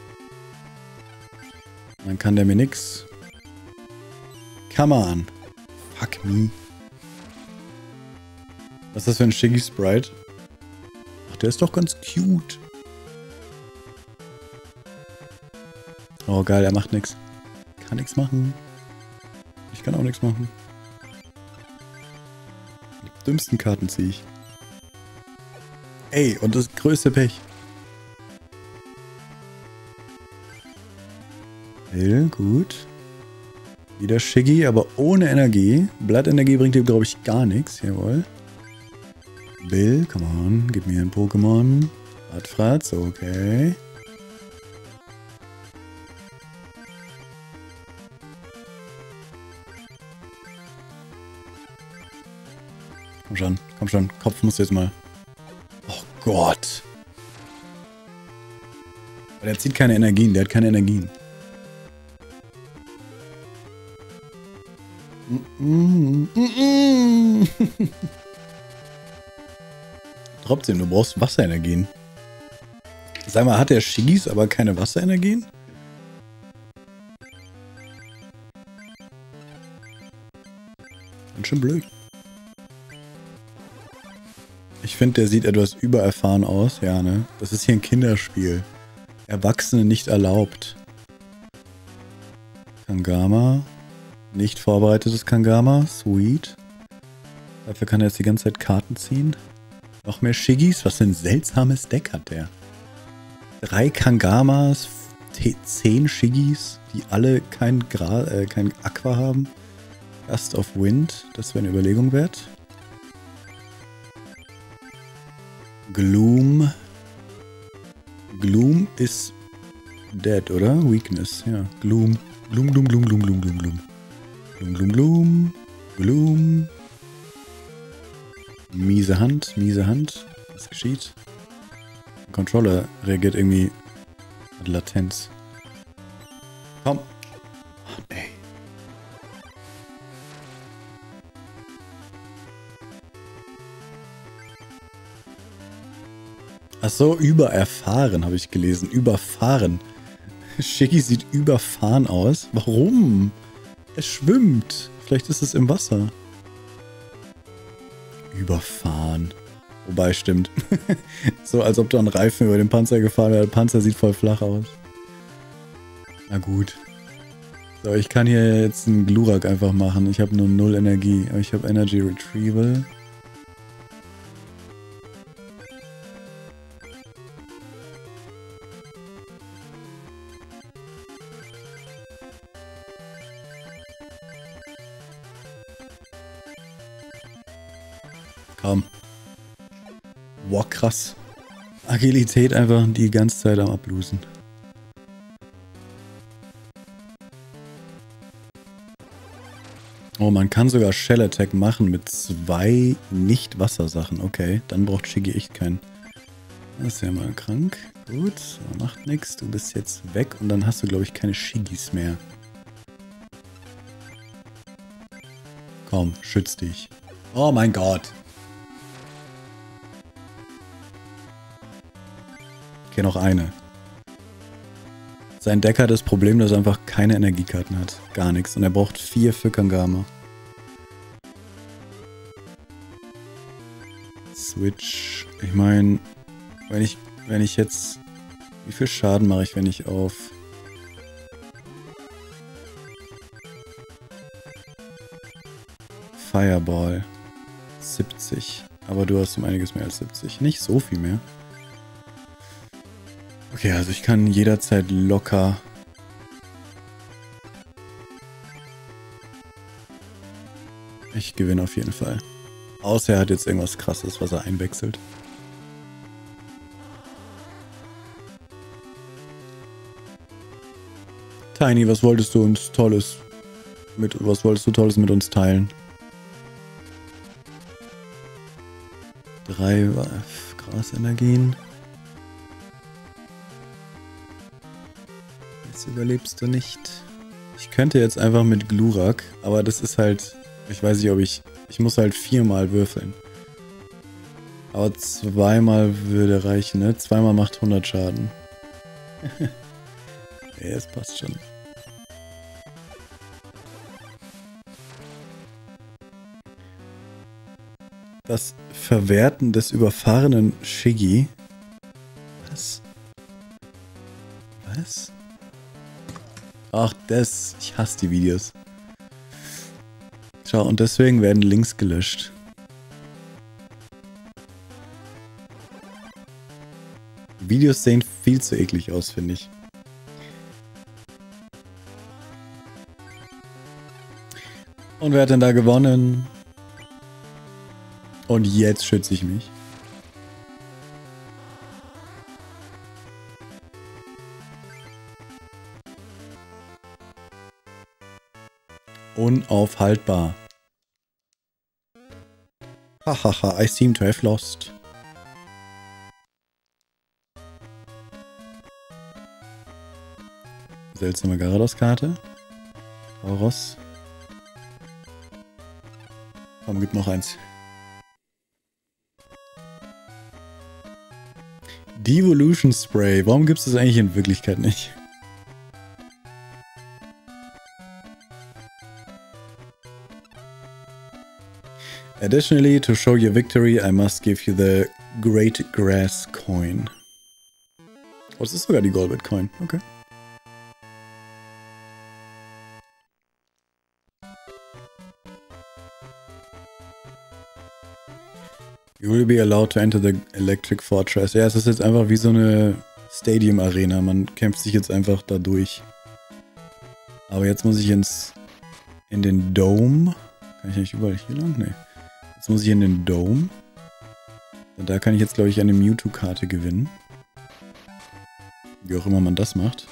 Dann kann der mir nix. Come on. Fuck me. Was ist das für ein Shiggy Sprite? Ach, der ist doch ganz cute. Oh geil, er macht nix. Kann nix machen. Ich kann auch nix machen. Die dümmsten Karten ziehe ich. Ey, und das größte Pech. Will, gut. Wieder Shiggy, aber ohne Energie. Blattenergie bringt ihm, glaube ich, gar nichts. Jawohl. Bill, come on, gib mir ein Pokémon. Radfratz, okay. Komm schon, komm schon. Kopf muss jetzt mal. Oh Gott. Aber der zieht keine Energien, der hat keine Energien. Mm -mm, mm -mm. Trotzdem, du brauchst Wasserenergien. Sag mal, hat der Shiggys aber keine Wasserenergien? Ganz schön blöd. Ich finde, der sieht etwas übererfahren aus. Ja, ne? Das ist hier ein Kinderspiel. Erwachsene nicht erlaubt. Kangama. Nicht vorbereitetes Kangama. Sweet. Dafür kann er jetzt die ganze Zeit Karten ziehen. Noch mehr Shiggys. Was für ein seltsames Deck hat der. Drei Kangamas. Zehn Shiggys, die alle kein, Gra äh, kein Aqua haben. Gust of Wind. Das wäre eine Überlegung wert. Gloom. Gloom ist dead, oder? Weakness, ja. Gloom. Gloom, Gloom, Gloom, Gloom, Gloom, Gloom, Gloom. Gloom, Gloom, Gloom. Gloom. Miese Hand, miese Hand. Was geschieht? Der Controller reagiert irgendwie mit Latenz. Komm. Oh, nee. Ach so, übererfahren habe ich gelesen. Überfahren. Shiggy sieht überfahren aus. Warum? Es schwimmt. Vielleicht ist es im Wasser. Überfahren. Wobei, stimmt. So, als ob du einen Reifen über den Panzer gefahren wärst. Der Panzer sieht voll flach aus. Na gut. So, ich kann hier jetzt einen Glurak einfach machen. Ich habe nur null Energie. Aber ich habe Energy Retrieval. Komm. Boah, krass. Agilität einfach die ganze Zeit am Ablosen. Oh, man kann sogar Shell Attack machen mit zwei Nicht-Wassersachen. Okay, dann braucht Shiggy echt keinen. Das ist ja mal krank. Gut, macht nichts. Du bist jetzt weg und dann hast du, glaube ich, keine Shiggys mehr. Komm, schütz dich. Oh mein Gott. Okay, noch eine. Sein Deck hat das Problem, dass er einfach keine Energiekarten hat. Gar nichts. Und er braucht vier für Kangama. Switch. Ich meine, wenn ich, wenn ich jetzt... Wie viel Schaden mache ich, wenn ich auf... Fireball. siebzig. Aber du hast um einiges mehr als siebzig. Nicht so viel mehr. Okay, also ich kann jederzeit locker... Ich gewinne auf jeden Fall. Außer er hat jetzt irgendwas Krasses, was er einwechselt. Tiny, was wolltest du uns Tolles mit... Was wolltest du Tolles mit uns teilen? Drei Grasenergien. Jetzt überlebst du nicht. Ich könnte jetzt einfach mit Glurak, aber das ist halt... Ich weiß nicht, ob ich... Ich muss halt viermal würfeln. Aber zweimal würde reichen, ne? Zweimal macht hundert Schaden. Ja, es passt schon. Das Verwerten des überfahrenen Shiggy. Was? Was? Ach, das. Ich hasse die Videos. Schau, und deswegen werden Links gelöscht. Videos sehen viel zu eklig aus, finde ich. Und wer hat denn da gewonnen? Und jetzt schütze ich mich. Unaufhaltbar. Hahaha, I seem to have lost. Seltsame Garados-Karte. Tauros. Komm, gibt noch eins. Devolution Spray. Warum gibt es das eigentlich in Wirklichkeit nicht? Additionally, to show your victory, I must give you the Great Grass Coin. Oh, das ist sogar die Golbet Coin. Okay. You will be allowed to enter the Electric Fortress. Ja, es ist jetzt einfach wie so eine Stadium Arena. Man kämpft sich jetzt einfach da durch. Aber jetzt muss ich ins in den Dome. Kann ich nicht überall hier lang? Nee. Jetzt muss ich in den Dome. Und da kann ich jetzt, glaube ich, eine Mewtwo-Karte gewinnen. Wie auch immer man das macht.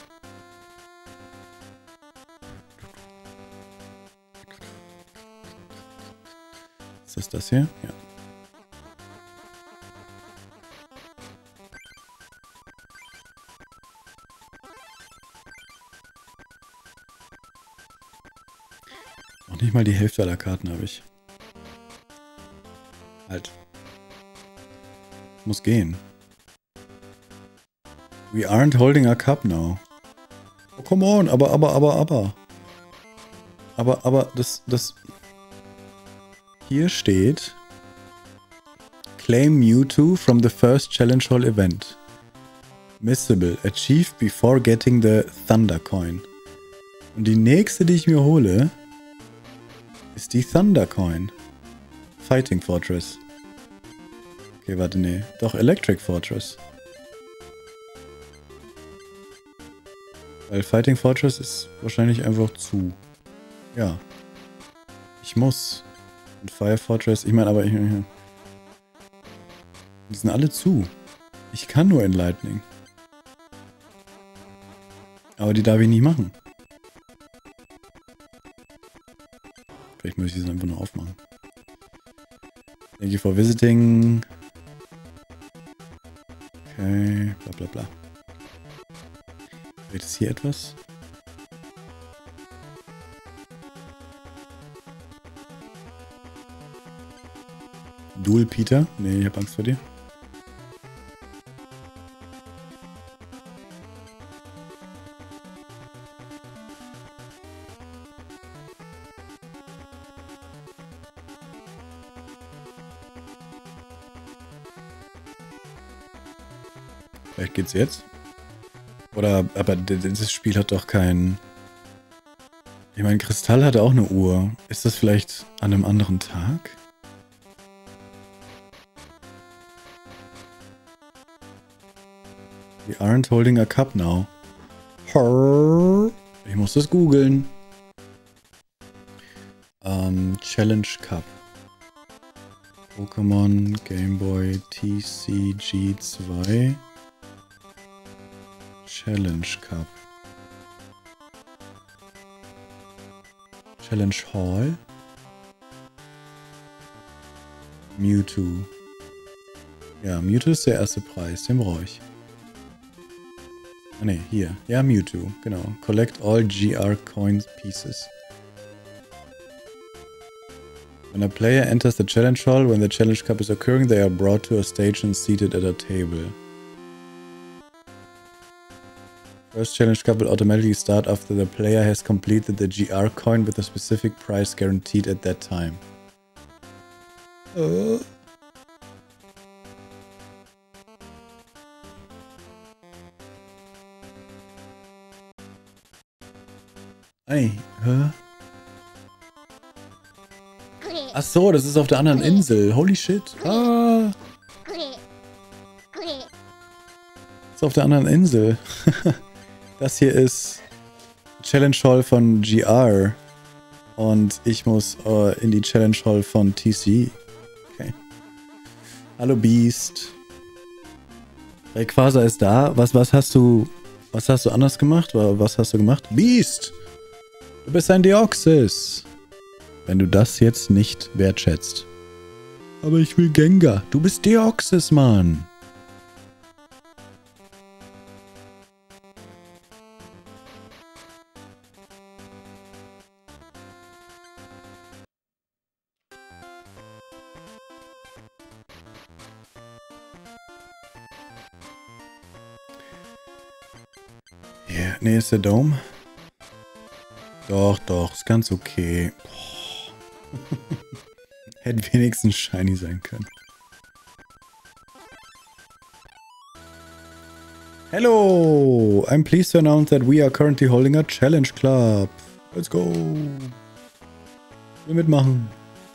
Ist das das hier? Ja. Noch nicht mal die Hälfte aller Karten habe ich. Halt. Muss gehen. We aren't holding a cup now. Oh, come on, aber, aber, aber, aber. Aber, aber, das, das... Hier steht... Claim Mewtwo from the first Challenge Hall event. Missable. Achieved before getting the Thunder Coin. Und die nächste, die ich mir hole, ist die Thunder Coin. Fighting Fortress. Okay, warte, nee. Doch, Electric Fortress. Weil Fighting Fortress ist wahrscheinlich einfach zu. Ja. Ich muss. Und Fire Fortress, ich meine aber... Ich, die sind alle zu. Ich kann nur in Lightning. Aber die darf ich nicht machen. Vielleicht muss ich sie einfach nur aufmachen. Thank you for visiting. Okay, bla bla bla. Wird es hier etwas? Duel Peter? Nee, ich hab Angst vor dir. Vielleicht geht's jetzt. Oder, aber das Spiel hat doch kein... Ich meine, Kristall hatte auch eine Uhr. Ist das vielleicht an einem anderen Tag? We aren't holding a cup now. Ich muss das googeln. Ähm, Challenge Cup. Pokémon Game Boy T C G zwei. Challenge Cup. Challenge Hall. Mewtwo. Ja, Mewtwo ist der erste Preis, den brauche ich. Ah ne, hier. Ja, Mewtwo, genau. Collect all G R coin pieces. When a player enters the challenge hall, when the challenge cup is occurring, they are brought to a stage and seated at a table. First challenge cup will automatically start after the player has completed the G R coin with a specific price guaranteed at that time. Uh. Ei, hä? Ach so, das ist auf der anderen Insel. Holy shit. Ah. Das ist auf der anderen Insel. Das hier ist Challenge Hall von G R. Und ich muss uh, in die Challenge Hall von T C. Okay. Hallo Beast. Rayquaza ist da. Was, was hast du... Was hast du anders gemacht? Was hast du gemacht? Beast! Du bist ein Deoxys. Wenn du das jetzt nicht wertschätzt. Aber ich will Gengar. Du bist Deoxys, Mann. Ja, yeah. Nee, ist der Dome? Doch, doch, ist ganz okay. Hätte wenigstens shiny sein können. Hello! I'm pleased to announce that we are currently holding a challenge club. Let's go! Wir mitmachen.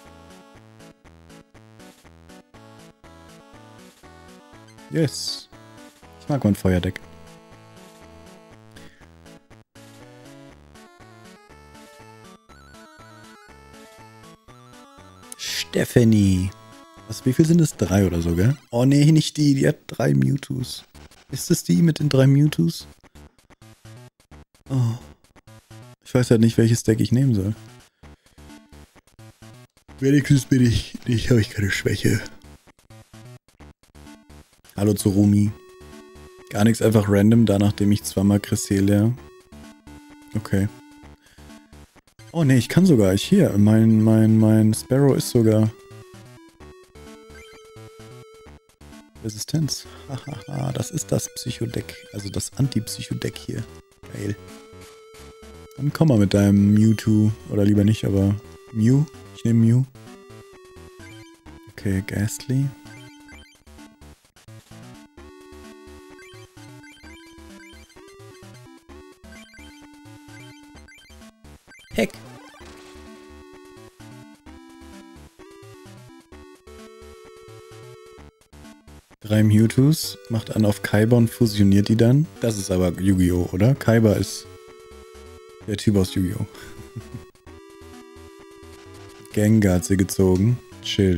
Yes. Ich mag mein Feuerdeck. Stephanie. Was, wie viel sind es? Drei oder so, gell? Oh nee, nicht die. Die hat drei Mewtwo's. Ist es die mit den drei Mewtwo's? Oh. Ich weiß halt nicht, welches Deck ich nehmen soll. Wenigstens bin ich nicht, habe ich keine Schwäche. Hallo zu Rumi. Gar nichts, einfach random, da nachdem ich zweimal Cresselia. Okay. Oh ne, ich kann sogar. Ich hier. Mein, mein, mein Sparrow ist sogar. Resistenz. Hahaha, das ist das Psychodeck. Also das Anti-Psychodeck hier. Geil. Dann komm mal mit deinem Mewtwo. Oder lieber nicht, aber Mew. Ich nehme Mew. Okay, Ghastly. Heck. Drei Mewtwo's, macht einen auf Kaiba und fusioniert die dann. Das ist aber Yu-Gi-Oh!, oder? Kaiba ist der Typ aus Yu-Gi-Oh! Gengar hat sie gezogen. Chill.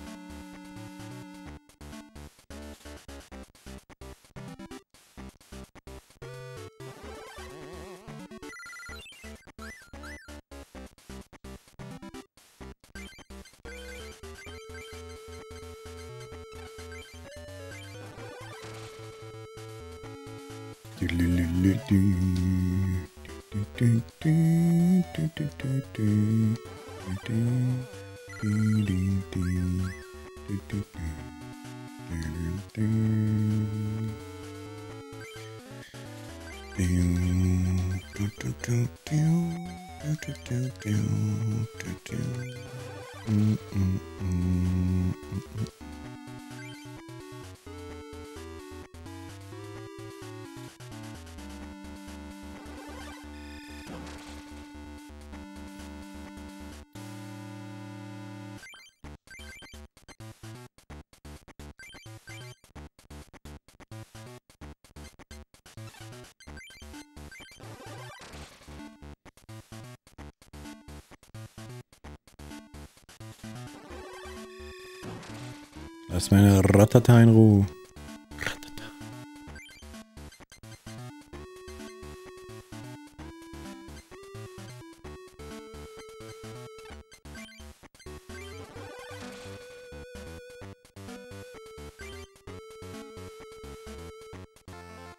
Lass meine Ratata in Ruhe. Ratata.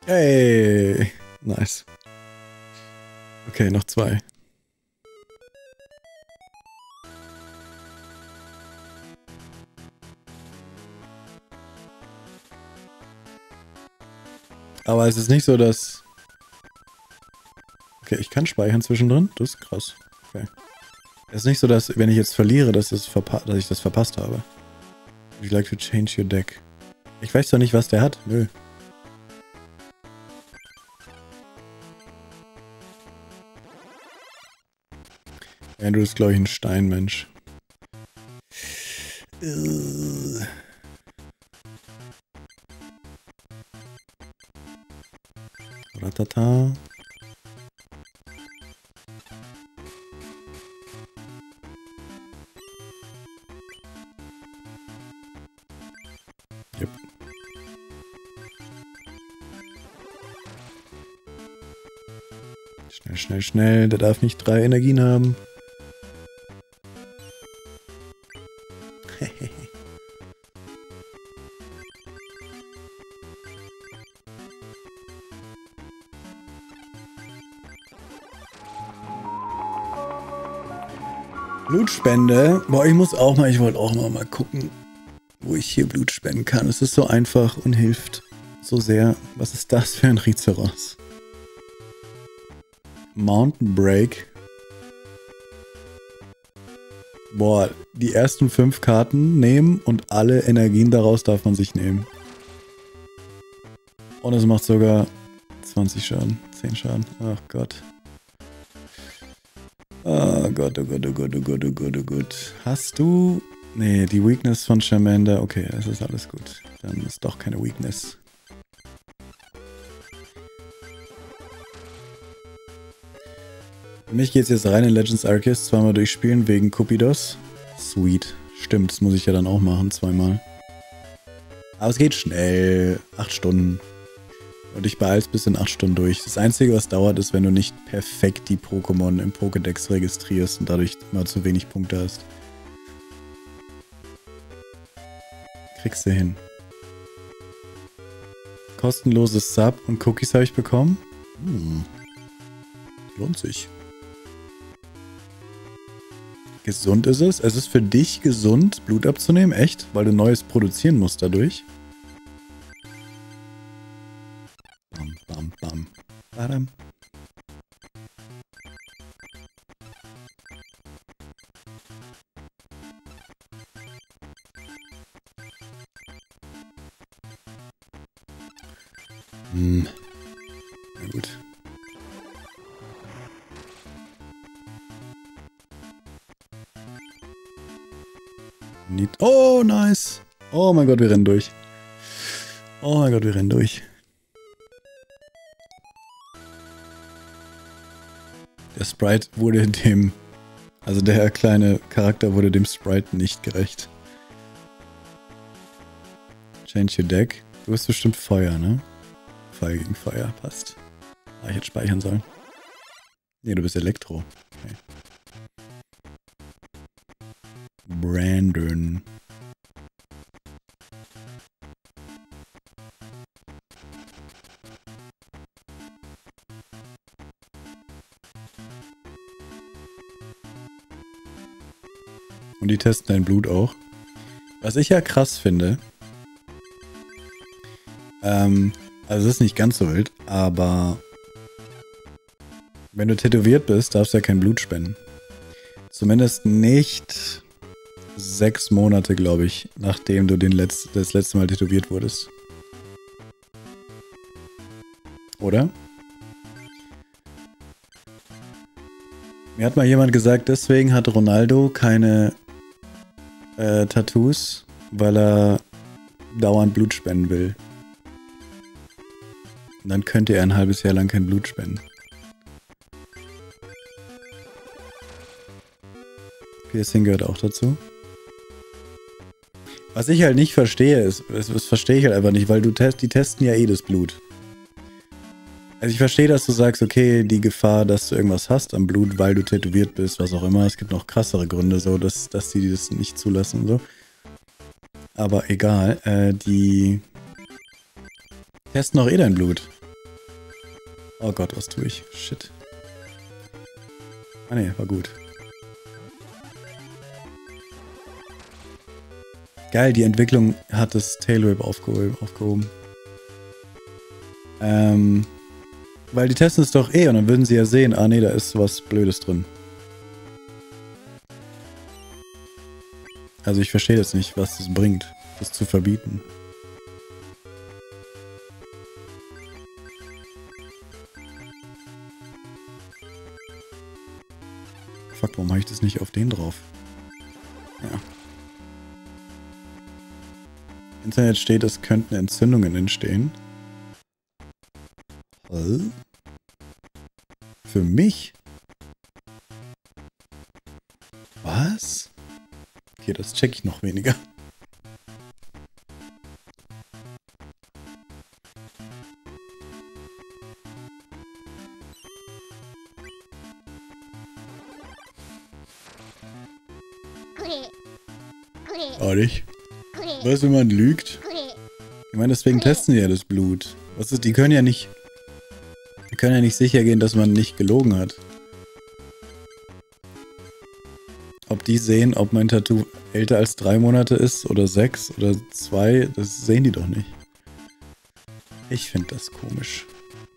Hey, nice. Okay, noch zwei. Aber es ist nicht so, dass... Okay, ich kann speichern zwischendrin. Das ist krass. Okay. Es ist nicht so, dass, wenn ich jetzt verliere, dass, es verpa dass ich das verpasst habe. Would you like to change your deck? Ich weiß doch nicht, was der hat. Nö. Ja, du bist, glaube ich, ein Steinmensch. Uh. Ratata. Yep. Schnell, schnell, schnell. Der darf nicht drei Energien haben. Blutspende. Boah, ich muss auch mal, ich wollte auch mal, mal gucken, wo ich hier Blut spenden kann. Es ist so einfach und hilft so sehr. Was ist das für ein Rhinoceros? Mountain Break. Boah, die ersten fünf Karten nehmen und alle Energien daraus darf man sich nehmen. Und es macht sogar zwanzig Schaden, zehn Schaden. Ach Gott. Oh Gott, oh Gott, oh Gott, oh Gott, oh Gott, oh Gott. Hast du... Nee, die Weakness von Charmander. Okay, das ist alles gut. Dann ist doch keine Weakness. Für mich geht es jetzt rein in Legends Arceus, zweimal durchspielen wegen Kupidos. Sweet. Stimmt, das muss ich ja dann auch machen, zweimal. Aber es geht schnell. Acht Stunden. Und ich beeilst bis in acht Stunden durch. Das Einzige, was dauert, ist, wenn du nicht perfekt die Pokémon im Pokédex registrierst und dadurch immer zu wenig Punkte hast. Kriegst du hin. Kostenloses Sub und Cookies habe ich bekommen. Hm. Lohnt sich. Gesund ist es. Es ist für dich gesund, Blut abzunehmen. Echt? Weil du Neues produzieren musst dadurch. Bam, bam, bam. Badam. Hm. Na gut. Oh, nice. Oh mein Gott, wir rennen durch. Oh mein Gott, wir rennen durch. Der Sprite wurde dem... Also der kleine Charakter wurde dem Sprite nicht gerecht. Change your deck. Du bist bestimmt Feuer, ne? Feuer gegen Feuer, passt. Ah, ich hätte speichern sollen. Nee, du bist Elektro. Okay. Brandon. Und die testen dein Blut auch. Was ich ja krass finde, ähm, also es ist nicht ganz so wild, aber wenn du tätowiert bist, darfst du ja kein Blut spenden. Zumindest nicht sechs Monate, glaube ich, nachdem du den Letz das letzte Mal tätowiert wurdest. Oder? Mir hat mal jemand gesagt, deswegen hat Ronaldo keine äh, Tattoos, weil er dauernd Blut spenden will. Und dann könnte er ein halbes Jahr lang kein Blut spenden. Piercing gehört auch dazu. Was ich halt nicht verstehe, ist, das, das verstehe ich halt einfach nicht, weil du test, die testen ja eh das Blut. Also ich verstehe, dass du sagst, okay, die Gefahr, dass du irgendwas hast am Blut, weil du tätowiert bist, was auch immer. Es gibt noch krassere Gründe, so, dass, dass die das nicht zulassen und so. Aber egal, äh, die testen auch eh dein Blut. Oh Gott, was tue ich? Shit. Ah ne, war gut. Geil, die Entwicklung hat das Tailwhip aufgehoben. aufgehoben. Ähm, weil die testen es doch eh und dann würden sie ja sehen, ah ne, da ist was Blödes drin. Also ich verstehe jetzt nicht, was das bringt, das zu verbieten. Fuck, warum habe ich das nicht auf den drauf? Ja. Im Internet steht, es könnten Entzündungen entstehen. Hä? Für mich? Was? Okay, das check ich noch weniger. Auch nicht. Was, wenn man lügt? Ich meine, deswegen testen sie ja das Blut. Was ist, die können ja nicht... Die können ja nicht sicher gehen, dass man nicht gelogen hat. Ob die sehen, ob mein Tattoo älter als drei Monate ist oder sechs oder zwei, das sehen die doch nicht. Ich finde das komisch.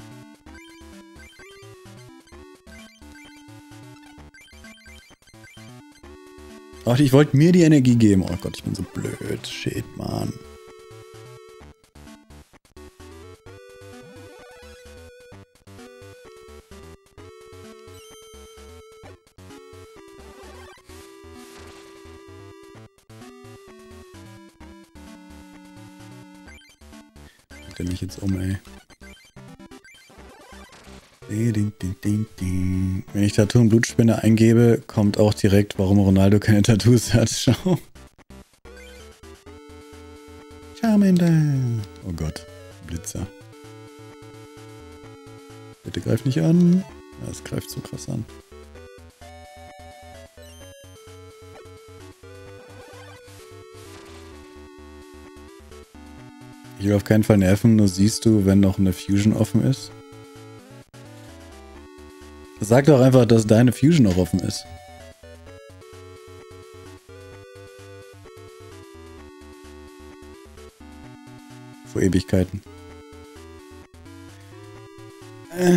Ach, ich wollte mir die Energie geben. Oh Gott, ich bin so blöd. Shit, Mann. Der mich jetzt um, ey. Wenn ich Tattoo und Blutspende eingebe, kommt auch direkt, warum Ronaldo keine Tattoos hat. Schau. Charmander. Oh Gott. Blitzer. Bitte greif nicht an. Das greift so krass an. Ich will auf keinen Fall nerven, nur siehst du, wenn noch eine Fusion offen ist. Sag doch einfach, dass deine Fusion noch offen ist. Vor Ewigkeiten. Äh.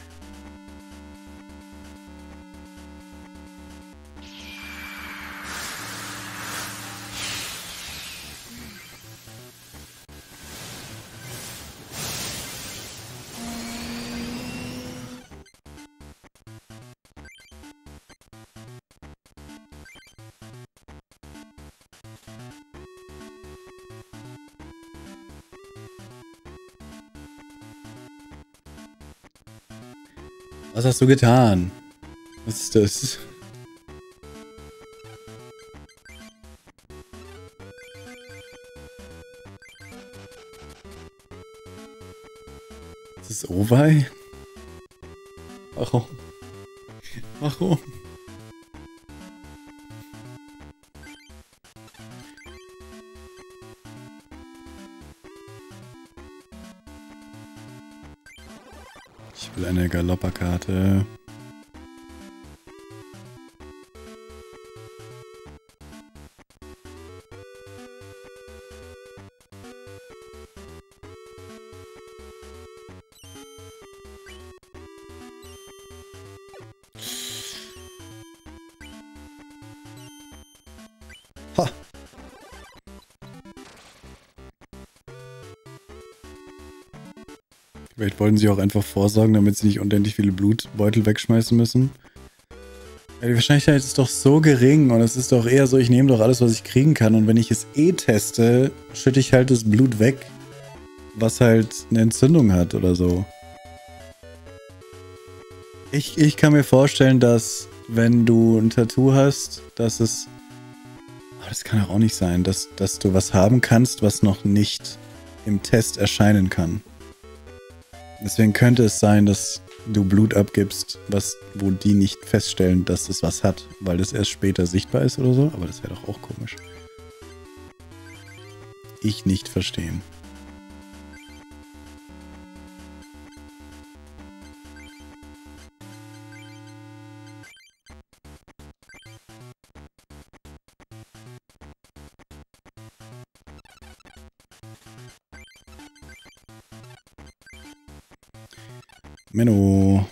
Was hast du getan? Was ist das? Ist das Owei? Warum? Warum? Ich will eine Galopperkarte. Ha! Vielleicht wollten sie auch einfach vorsorgen, damit sie nicht unendlich viele Blutbeutel wegschmeißen müssen. Ja, die Wahrscheinlichkeit ist doch so gering und es ist doch eher so, ich nehme doch alles, was ich kriegen kann und wenn ich es eh teste, schütte ich halt das Blut weg, was halt eine Entzündung hat oder so. Ich, ich kann mir vorstellen, dass wenn du ein Tattoo hast, dass es... Oh, das kann auch nicht sein, dass, dass du was haben kannst, was noch nicht im Test erscheinen kann. Deswegen könnte es sein, dass du Blut abgibst, was, wo die nicht feststellen, dass es was hat, weil das erst später sichtbar ist oder so. Aber das wäre doch auch komisch. Ich nicht verstehen. Menno.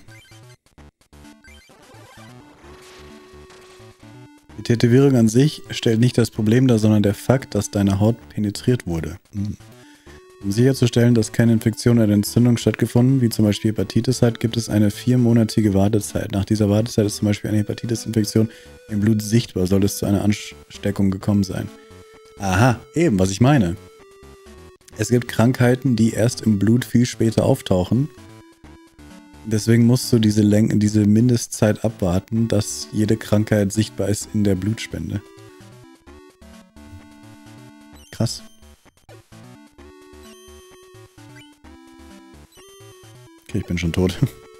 Die Tätowierung an sich stellt nicht das Problem dar, sondern der Fakt, dass deine Haut penetriert wurde. Hm. Um sicherzustellen, dass keine Infektion oder Entzündung stattgefunden, wie zum Beispiel Hepatitis hat, gibt es eine viermonatige Wartezeit. Nach dieser Wartezeit ist zum Beispiel eine Hepatitis-Infektion im Blut sichtbar, soll es zu einer Ansteckung gekommen sein. Aha, eben, was ich meine. Es gibt Krankheiten, die erst im Blut viel später auftauchen. Deswegen musst du diese, Läng diese Mindestzeit abwarten, dass jede Krankheit sichtbar ist in der Blutspende. Krass. Okay, ich bin schon tot.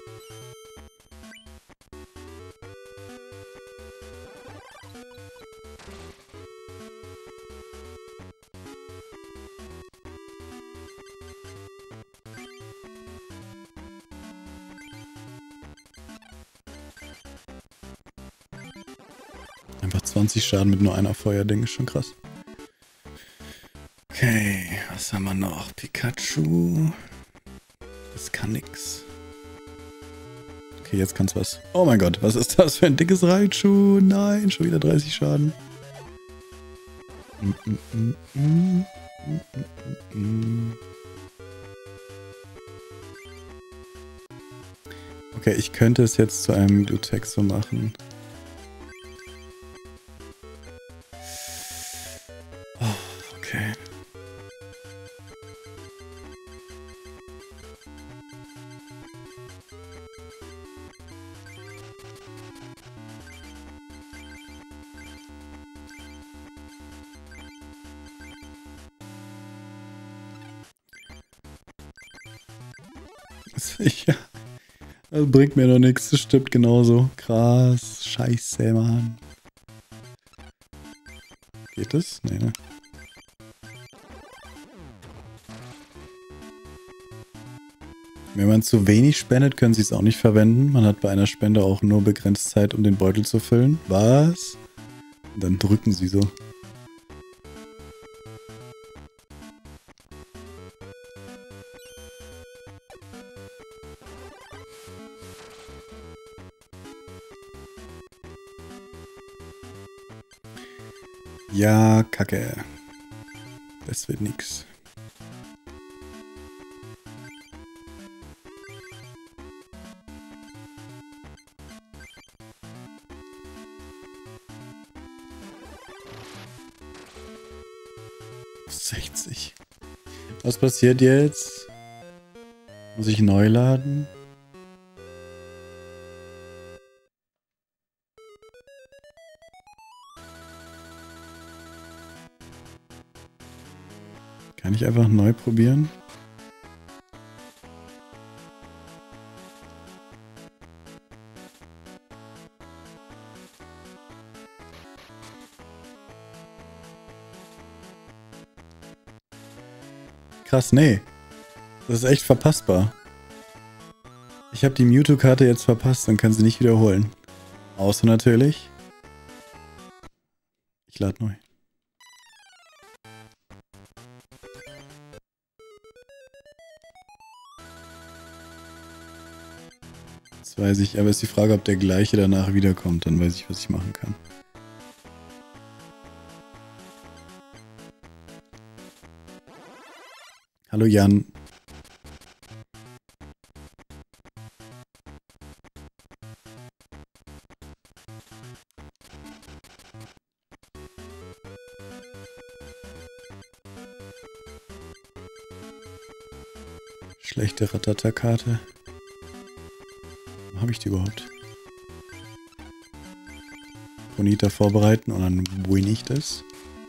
Einfach zwanzig Schaden mit nur einer Feuerding ist schon krass. Okay, was haben wir noch? Pikachu. Das kann nix. Okay, jetzt kann's was. Oh mein Gott, was ist das für ein dickes Raichu? Nein, schon wieder dreißig Schaden. Mm, mm, mm, mm, mm, mm, mm. Okay, ich könnte es jetzt zu einem Glutexo machen. Oh, okay. Sicher. Das bringt mir doch nichts, das stimmt genauso. Krass, scheiße, Mann. Geht das? Nee, ne? Wenn man zu wenig spendet, können sie es auch nicht verwenden. Man hat bei einer Spende auch nur begrenzt Zeit, um den Beutel zu füllen. Was? Und dann drücken sie so. Ja, Kacke. Das wird nix. sechzig. Was passiert jetzt? Muss ich neu laden? Kann ich einfach neu probieren? Krass, nee. Das ist echt verpassbar. Ich habe die Mewtwo-Karte jetzt verpasst und kann sie nicht wiederholen. Außer natürlich. Ich lade neu. Das weiß ich, aber ist die Frage, ob der gleiche danach wiederkommt. Dann weiß ich, was ich machen kann. Hallo Jan. Schlechte Ratata-Karte. Wo habe ich die überhaupt? Bonita vorbereiten und dann win ich das.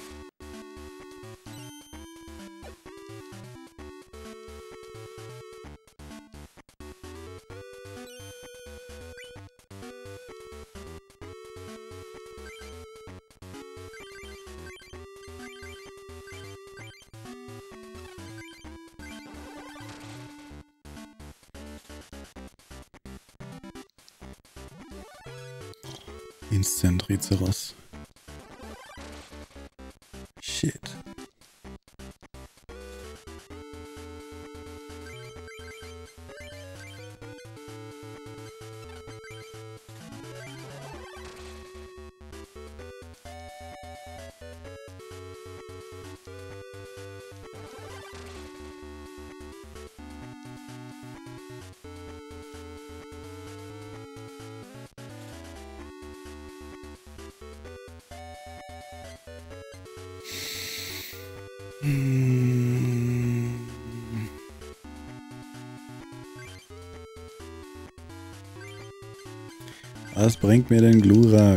Instant Rizeros. Shit. Hm. Was bringt mir denn Glurak?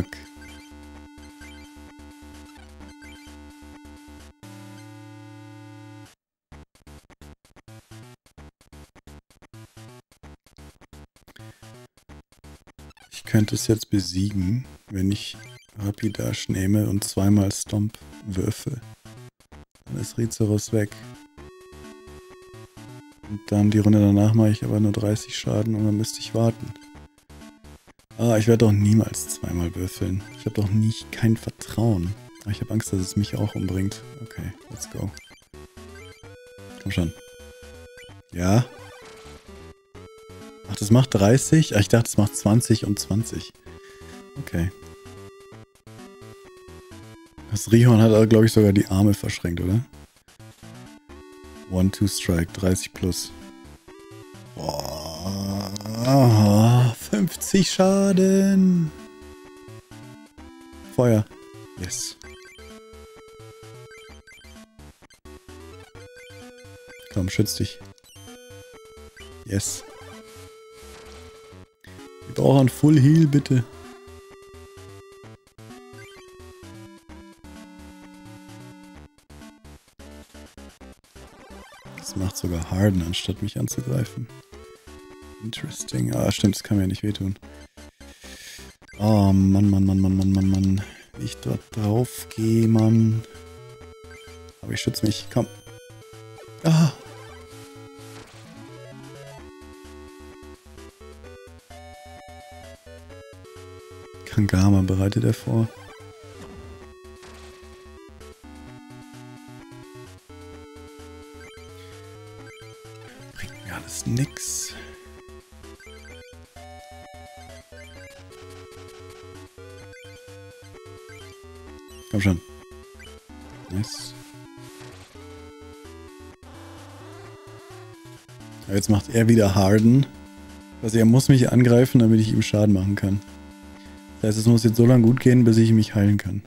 Ich könnte es jetzt besiegen, wenn ich Rapidash nehme und zweimal Stomp würfel. Dann ist Rizeros weg. Und dann die Runde danach mache ich aber nur dreißig Schaden und dann müsste ich warten. Ah, ich werde doch niemals zweimal würfeln. Ich habe doch nicht kein Vertrauen. Aber ich habe Angst, dass es mich auch umbringt. Okay, let's go. Komm schon. Ja. Ach, das macht dreißig? Ah, ich dachte, es macht zwanzig und zwanzig. Okay. Das Rihorn hat aber, glaube ich, sogar die Arme verschränkt, oder? One, two Strike, dreißig plus. Boah, fünfzig Schaden. Feuer. Yes. Komm, schütz dich. Yes. Wir brauchen Full Heal, bitte. Das macht sogar Harden, anstatt mich anzugreifen. Interesting. Ah, stimmt, das kann mir ja nicht wehtun. Oh, Mann, Mann, Mann, Mann, Mann, Mann, Mann. Wie ich dort drauf gehe, Mann. Aber ich schütze mich. Komm. Ah. Kangama bereitet er vor. Bringt mir alles nix. Komm schon. Nice. Aber jetzt macht er wieder Harden. Also er muss mich angreifen, damit ich ihm Schaden machen kann. Das heißt, es muss jetzt so lange gut gehen, bis ich mich heilen kann.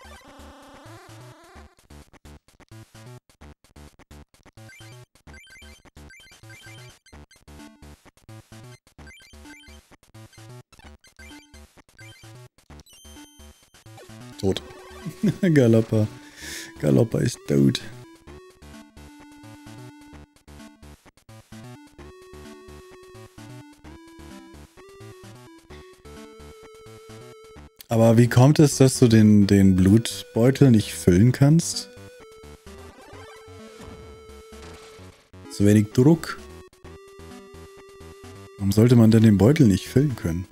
Tot. Galoppa. Galoppa ist tot. Aber wie kommt es, dass du den, den Blutbeutel nicht füllen kannst? Zu wenig Druck. Warum sollte man denn den Beutel nicht füllen können?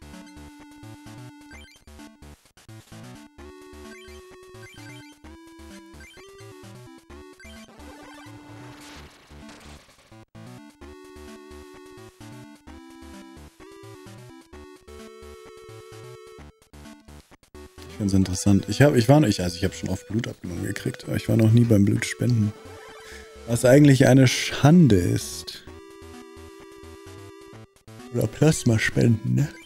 Ich finde es interessant. Ich habe, ich war, ich, also ich habe schon oft Blut abgenommen gekriegt, aber ich war noch nie beim Blutspenden. Was eigentlich eine Schande ist. Oder Plasmaspenden, ne?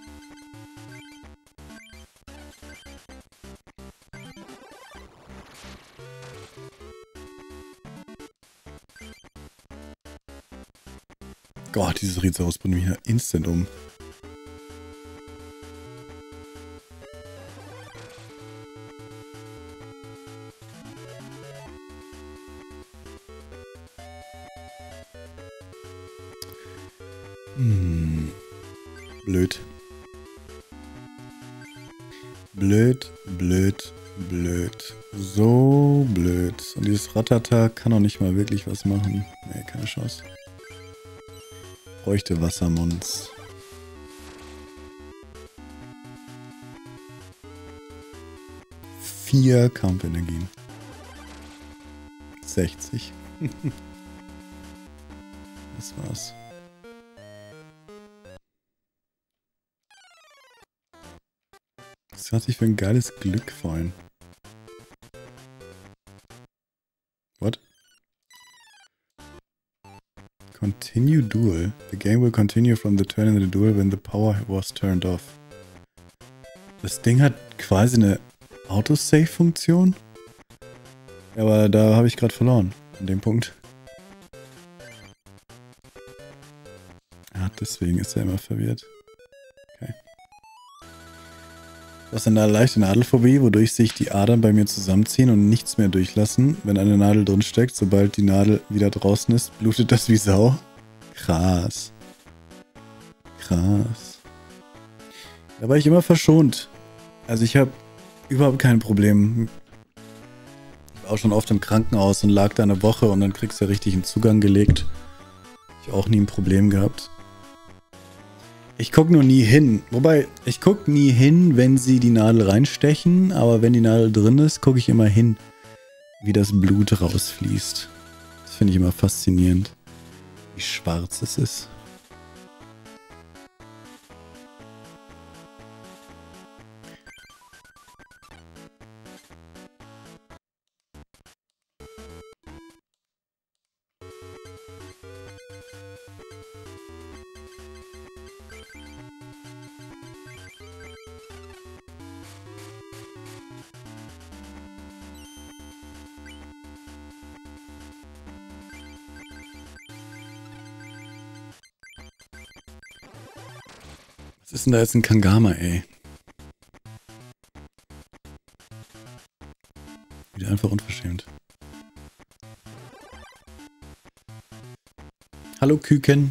Gott, dieses Rizeros bringt mich ja instant um. Hm. Blöd. Blöd, blöd, blöd. So blöd. Und dieses Ratata kann auch nicht mal wirklich was machen. Nee, keine Chance. Bräuchte Wassermons. Vier Kampfenergien. sechzig. Das war's. Was hatte ich für ein geiles Glück vorhin? What? Continue duel. The game will continue from the turn in the duel when the power was turned off. Das Ding hat quasi eine Autosave-Funktion? Aber da habe ich gerade verloren. An dem Punkt. Ja, deswegen ist er immer verwirrt. Okay. Du hast eine leichte Nadelphobie, wodurch sich die Adern bei mir zusammenziehen und nichts mehr durchlassen. Wenn eine Nadel drin steckt, sobald die Nadel wieder draußen ist, blutet das wie Sau. Krass. Krass. Da war ich immer verschont. Also ich habe überhaupt kein Problem. Ich war auch schon oft im Krankenhaus und lag da eine Woche und dann kriegst du ja richtig einen Zugang gelegt. Ich auch nie ein Problem gehabt. Ich gucke nur nie hin. Wobei, ich gucke nie hin, wenn sie die Nadel reinstechen, aber wenn die Nadel drin ist, gucke ich immer hin, wie das Blut rausfließt. Das finde ich immer faszinierend, wie schwarz es ist. Was ist denn da jetzt ein Kangama, ey? Wieder einfach unverschämt. Hallo Küken.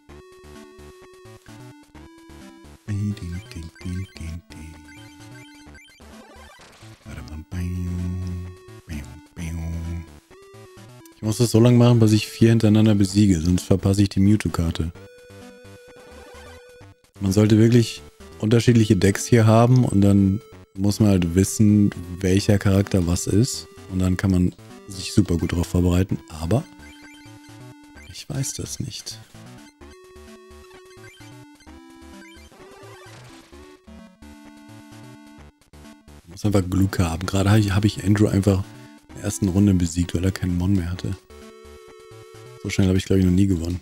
Ich muss das so lange machen, bis ich vier hintereinander besiege, sonst verpasse ich die Mewtwo-Karte. Man sollte wirklich unterschiedliche Decks hier haben und dann muss man halt wissen, welcher Charakter was ist. Und dann kann man sich super gut darauf vorbereiten. Aber ich weiß das nicht. Man muss einfach Glück haben. Gerade habe ich Andrew einfach in der ersten Runde besiegt, weil er keinen Mon mehr hatte. So schnell habe ich, glaube ich, noch nie gewonnen.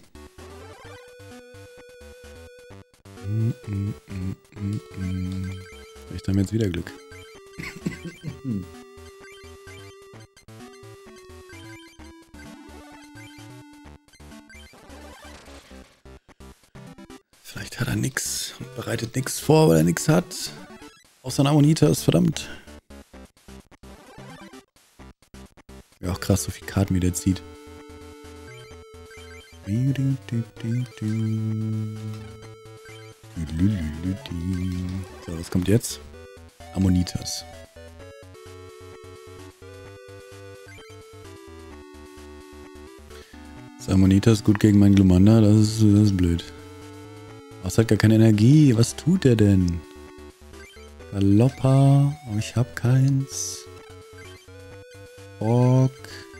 Mm, mm, mm, mm, mm. Vielleicht haben wir jetzt wieder Glück. Vielleicht hat er nix und bereitet nix vor, weil er nix hat. Außer ein Ammonitas, verdammt. Ja, auch krass, so viele Karten, wie der zieht. So, was kommt jetzt? Ammonitas. Das Ammonitas gut gegen meinen Glumanda, das ist, das ist blöd. Was hat gar keine Energie? Was tut er denn? Galoppa, aber ich hab keins. Ork.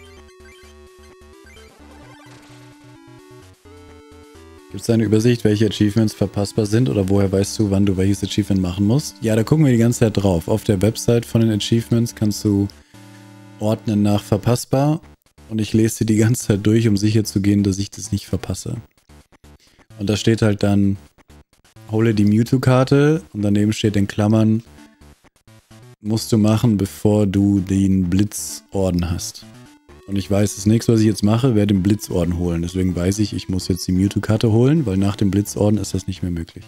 Gibt es eine Übersicht, welche Achievements verpassbar sind oder woher weißt du, wann du welches Achievement machen musst? Ja, da gucken wir die ganze Zeit drauf. Auf der Website von den Achievements kannst du ordnen nach verpassbar und ich lese sie die ganze Zeit durch, um sicher zu gehen, dass ich das nicht verpasse. Und da steht halt dann, hole die Mewtwo-Karte und daneben steht in Klammern, musst du machen, bevor du den Blitzorden hast. Und ich weiß, das nächste, was ich jetzt mache, wäre den Blitzorden holen. Deswegen weiß ich, ich muss jetzt die Mewtwo-Karte holen, weil nach dem Blitzorden ist das nicht mehr möglich.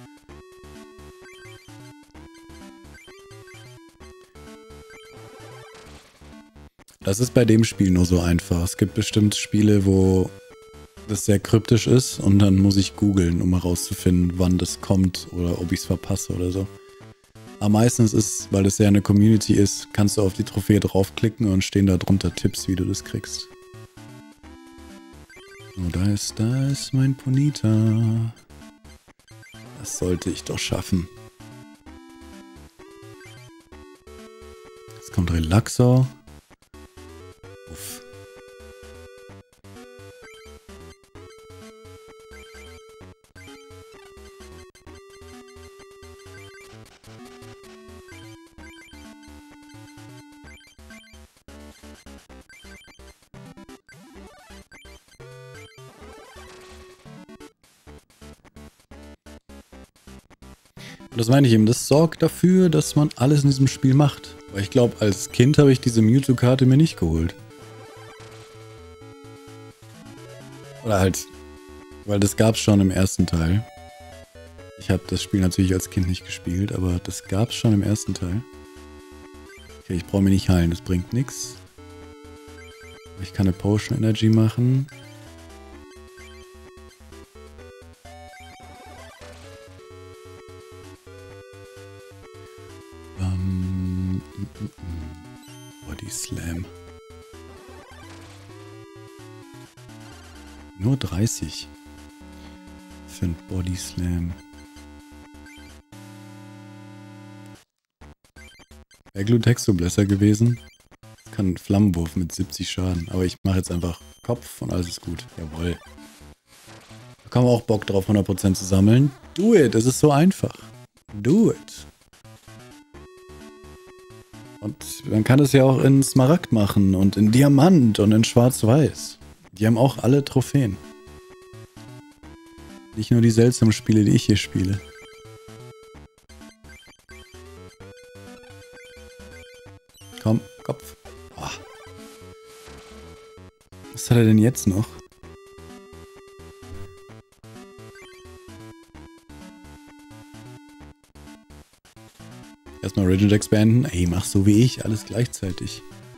Das ist bei dem Spiel nur so einfach. Es gibt bestimmt Spiele, wo das sehr kryptisch ist und dann muss ich googeln, um herauszufinden, wann das kommt oder ob ich es verpasse oder so. Aber meistens ist, weil es ja eine Community ist, kannst du auf die Trophäe draufklicken und stehen da drunter Tipps, wie du das kriegst. Oh, da ist, da ist mein Ponyta. Das sollte ich doch schaffen. Jetzt kommt Relaxor. Uff. Und das meine ich eben, das sorgt dafür, dass man alles in diesem Spiel macht. Aber ich glaube, als Kind habe ich diese Mewtwo-Karte mir nicht geholt. Oder halt, weil das gab es schon im ersten Teil. Ich habe das Spiel natürlich als Kind nicht gespielt, aber das gab es schon im ersten Teil. Okay, ich brauche mich nicht heilen, das bringt nichts. Ich kann eine Potion Energy machen. Ähm, mm, mm, mm. Body Slam. Nur dreißig. Für ein Body Slam. Wäre Glutexo besser gewesen. Kann einen Flammenwurf mit siebzig Schaden. Aber ich mache jetzt einfach Kopf und alles ist gut. Jawohl. Da kann man auch Bock drauf, hundert Prozent zu sammeln. Do it. Es ist so einfach. Do it. Und man kann es ja auch in Smaragd machen und in Diamant und in Schwarz-Weiß. Die haben auch alle Trophäen. Nicht nur die seltsamen Spiele, die ich hier spiele. Komm, Kopf. Oh. Was hat er denn jetzt noch? Erstmal Regidex beenden. Ey, mach so wie ich, alles gleichzeitig.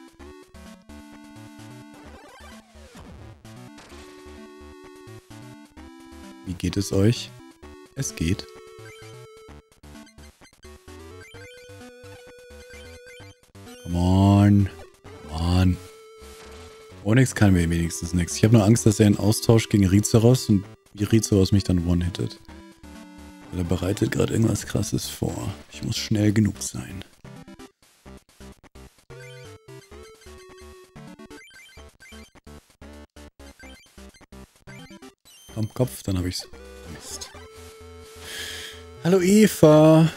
Wie geht es euch? Es geht. Come on. Come on. Onyx kann mir wenigstens nichts. Ich habe nur Angst, dass er einen Austausch gegen Rizeros und wie Rizeros mich dann one-hittet. Weil er bereitet gerade irgendwas Krasses vor. Ich muss schnell genug sein. Komm, Kopf, dann habe ich's. Mist. Hallo Eva.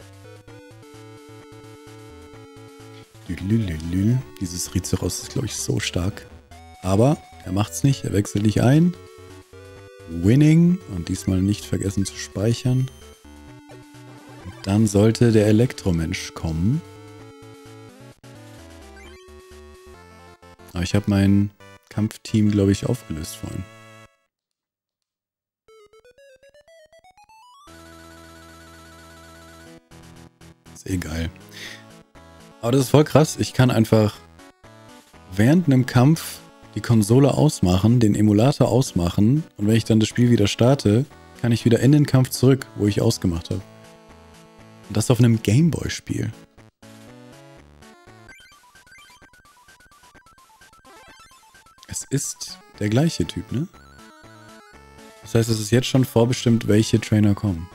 Lülülülü. Dieses Rizeros ist, glaube ich, so stark. Aber er macht's nicht, er wechselt nicht ein. Winning. Und diesmal nicht vergessen zu speichern. Und dann sollte der Elektromensch kommen. Aber ich habe mein Kampfteam, glaube ich, aufgelöst vorhin. Ist eh geil. Aber das ist voll krass. Ich kann einfach während einem Kampf die Konsole ausmachen, den Emulator ausmachen und wenn ich dann das Spiel wieder starte, kann ich wieder in den Kampf zurück, wo ich ausgemacht habe. Und das auf einem Gameboy-Spiel. Es ist der gleiche Typ, ne? Das heißt, es ist jetzt schon vorbestimmt, welche Trainer kommen.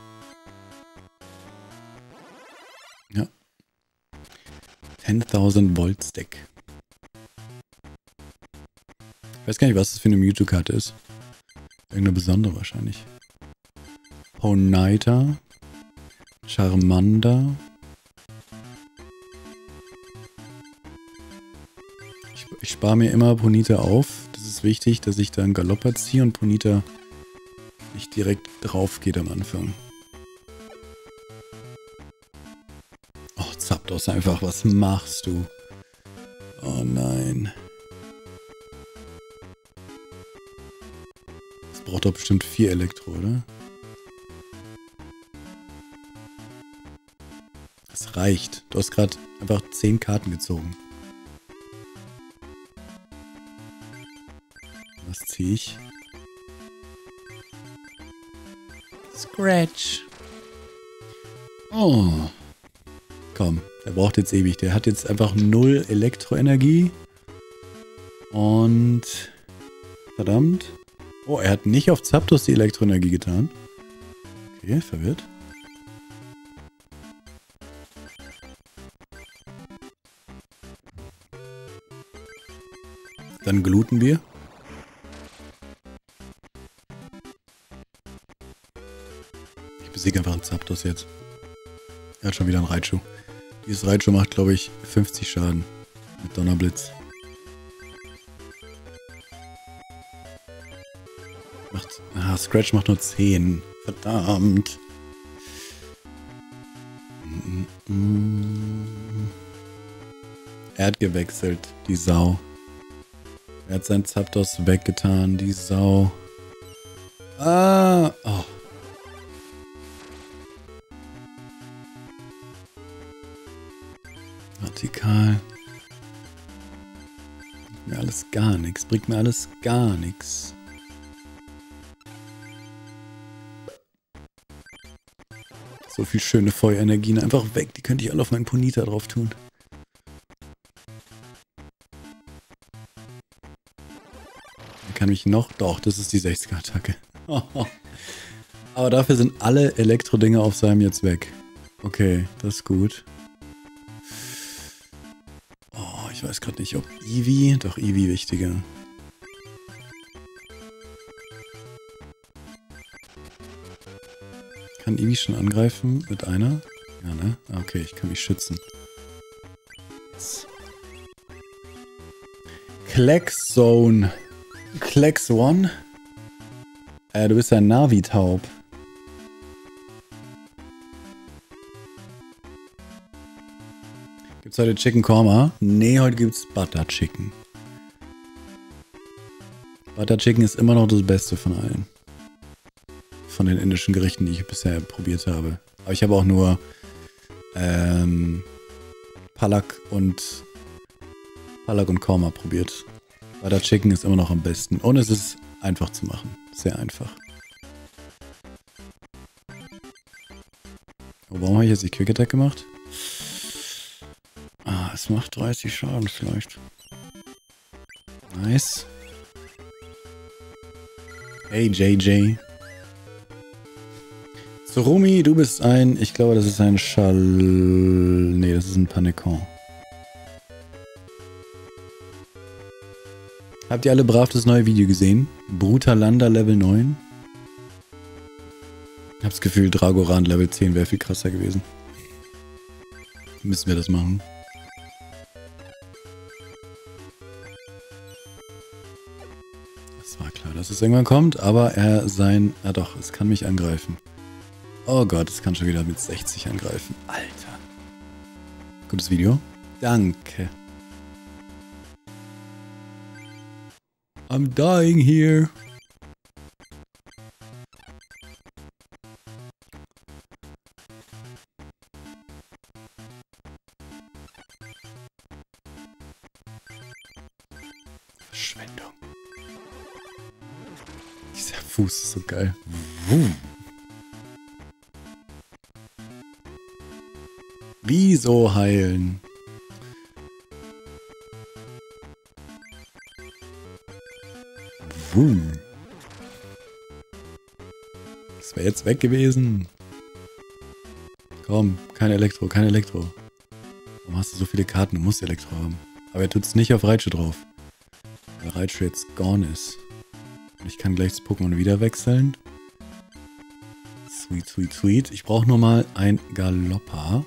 Ja. zehntausend Volt Stack. Ich weiß gar nicht, was das für eine Mewtwo-Karte ist. Irgendeine besondere wahrscheinlich. Ponyta. Charmander. Ich, ich spare mir immer Ponyta auf. Das ist wichtig, dass ich da einen Galopper ziehe und Ponyta nicht direkt drauf geht am Anfang. Oh, Zapdos einfach. Was machst du? Oh nein. Das braucht doch bestimmt vier Elektro, oder? Das reicht. Du hast gerade einfach zehn Karten gezogen. Was ziehe ich? Scratch. Oh. Komm, der braucht jetzt ewig. Der hat jetzt einfach null Elektroenergie. Und... Verdammt. Oh, er hat nicht auf Zapdos die Elektroenergie getan. Okay, verwirrt. Dann gluten wir. Ich besiege einfach einen Zapdos jetzt. Er hat schon wieder einen Raichu. Dieses Raichu macht, glaube ich, fünfzig Schaden. Mit Donnerblitz. Macht, ah, Scratch macht nur zehn. Verdammt. Er hat gewechselt, die Sau. Er hat sein Zapdos weggetan, die Sau. Ah! Oh. Radikal. Bringt mir alles gar nichts. Bringt mir alles gar nichts. So viel schöne Feuerenergien einfach weg. Die könnte ich alle auf meinen Ponyta drauf tun. Er kann mich noch... Doch, das ist die sechziger-Attacke. Aber dafür sind alle Elektro-Dinger auf seinem jetzt weg. Okay, das ist gut. Oh, ich weiß gerade nicht, ob Eevee... Doch, Eevee wichtiger. Kann Eevee schon angreifen mit einer? Ja, ne? Okay, ich kann mich schützen. Yes. Klex Zone. Klex One? Äh, du bist ein Navi-Taub. Gibt's heute Chicken Korma? Nee, heute gibt's Butter Chicken. Butter Chicken ist immer noch das Beste von allen. Von den indischen Gerichten, die ich bisher probiert habe. Aber ich habe auch nur ähm, Palak und Palak und Korma probiert. Butter Chicken ist immer noch am besten. Und es ist einfach zu machen. Sehr einfach. Oh, warum habe ich jetzt die Quick Attack gemacht? Ah, es macht dreißig Schaden vielleicht. Nice. Hey J J. Surumi, du bist ein... Ich glaube, das ist ein Schall... Nee, das ist ein Panekon. Habt ihr alle brav das neue Video gesehen? Brutalanda Level neun? Ich hab's Gefühl, Dragoran Level zehn wäre viel krasser gewesen. Müssen wir das machen. Das war klar, dass es irgendwann kommt, aber er sein... Ah doch, es kann mich angreifen. Oh Gott, es kann schon wieder mit sechzig angreifen. Alter. Gutes Video. Danke. I'm dying here. Verschwendung. Dieser Fuß ist so geil. Wumm. Wieso heilen? Wumm. Das wäre jetzt weg gewesen. Komm, kein Elektro, kein Elektro. Warum hast du so viele Karten? Du musst Elektro haben. Aber er tut es nicht auf Raichu drauf. Weil Raichu jetzt gone ist. Und ich kann gleich das Pokémon wieder wechseln. Sweet, sweet, sweet. Ich brauche nur mal ein Galoppa.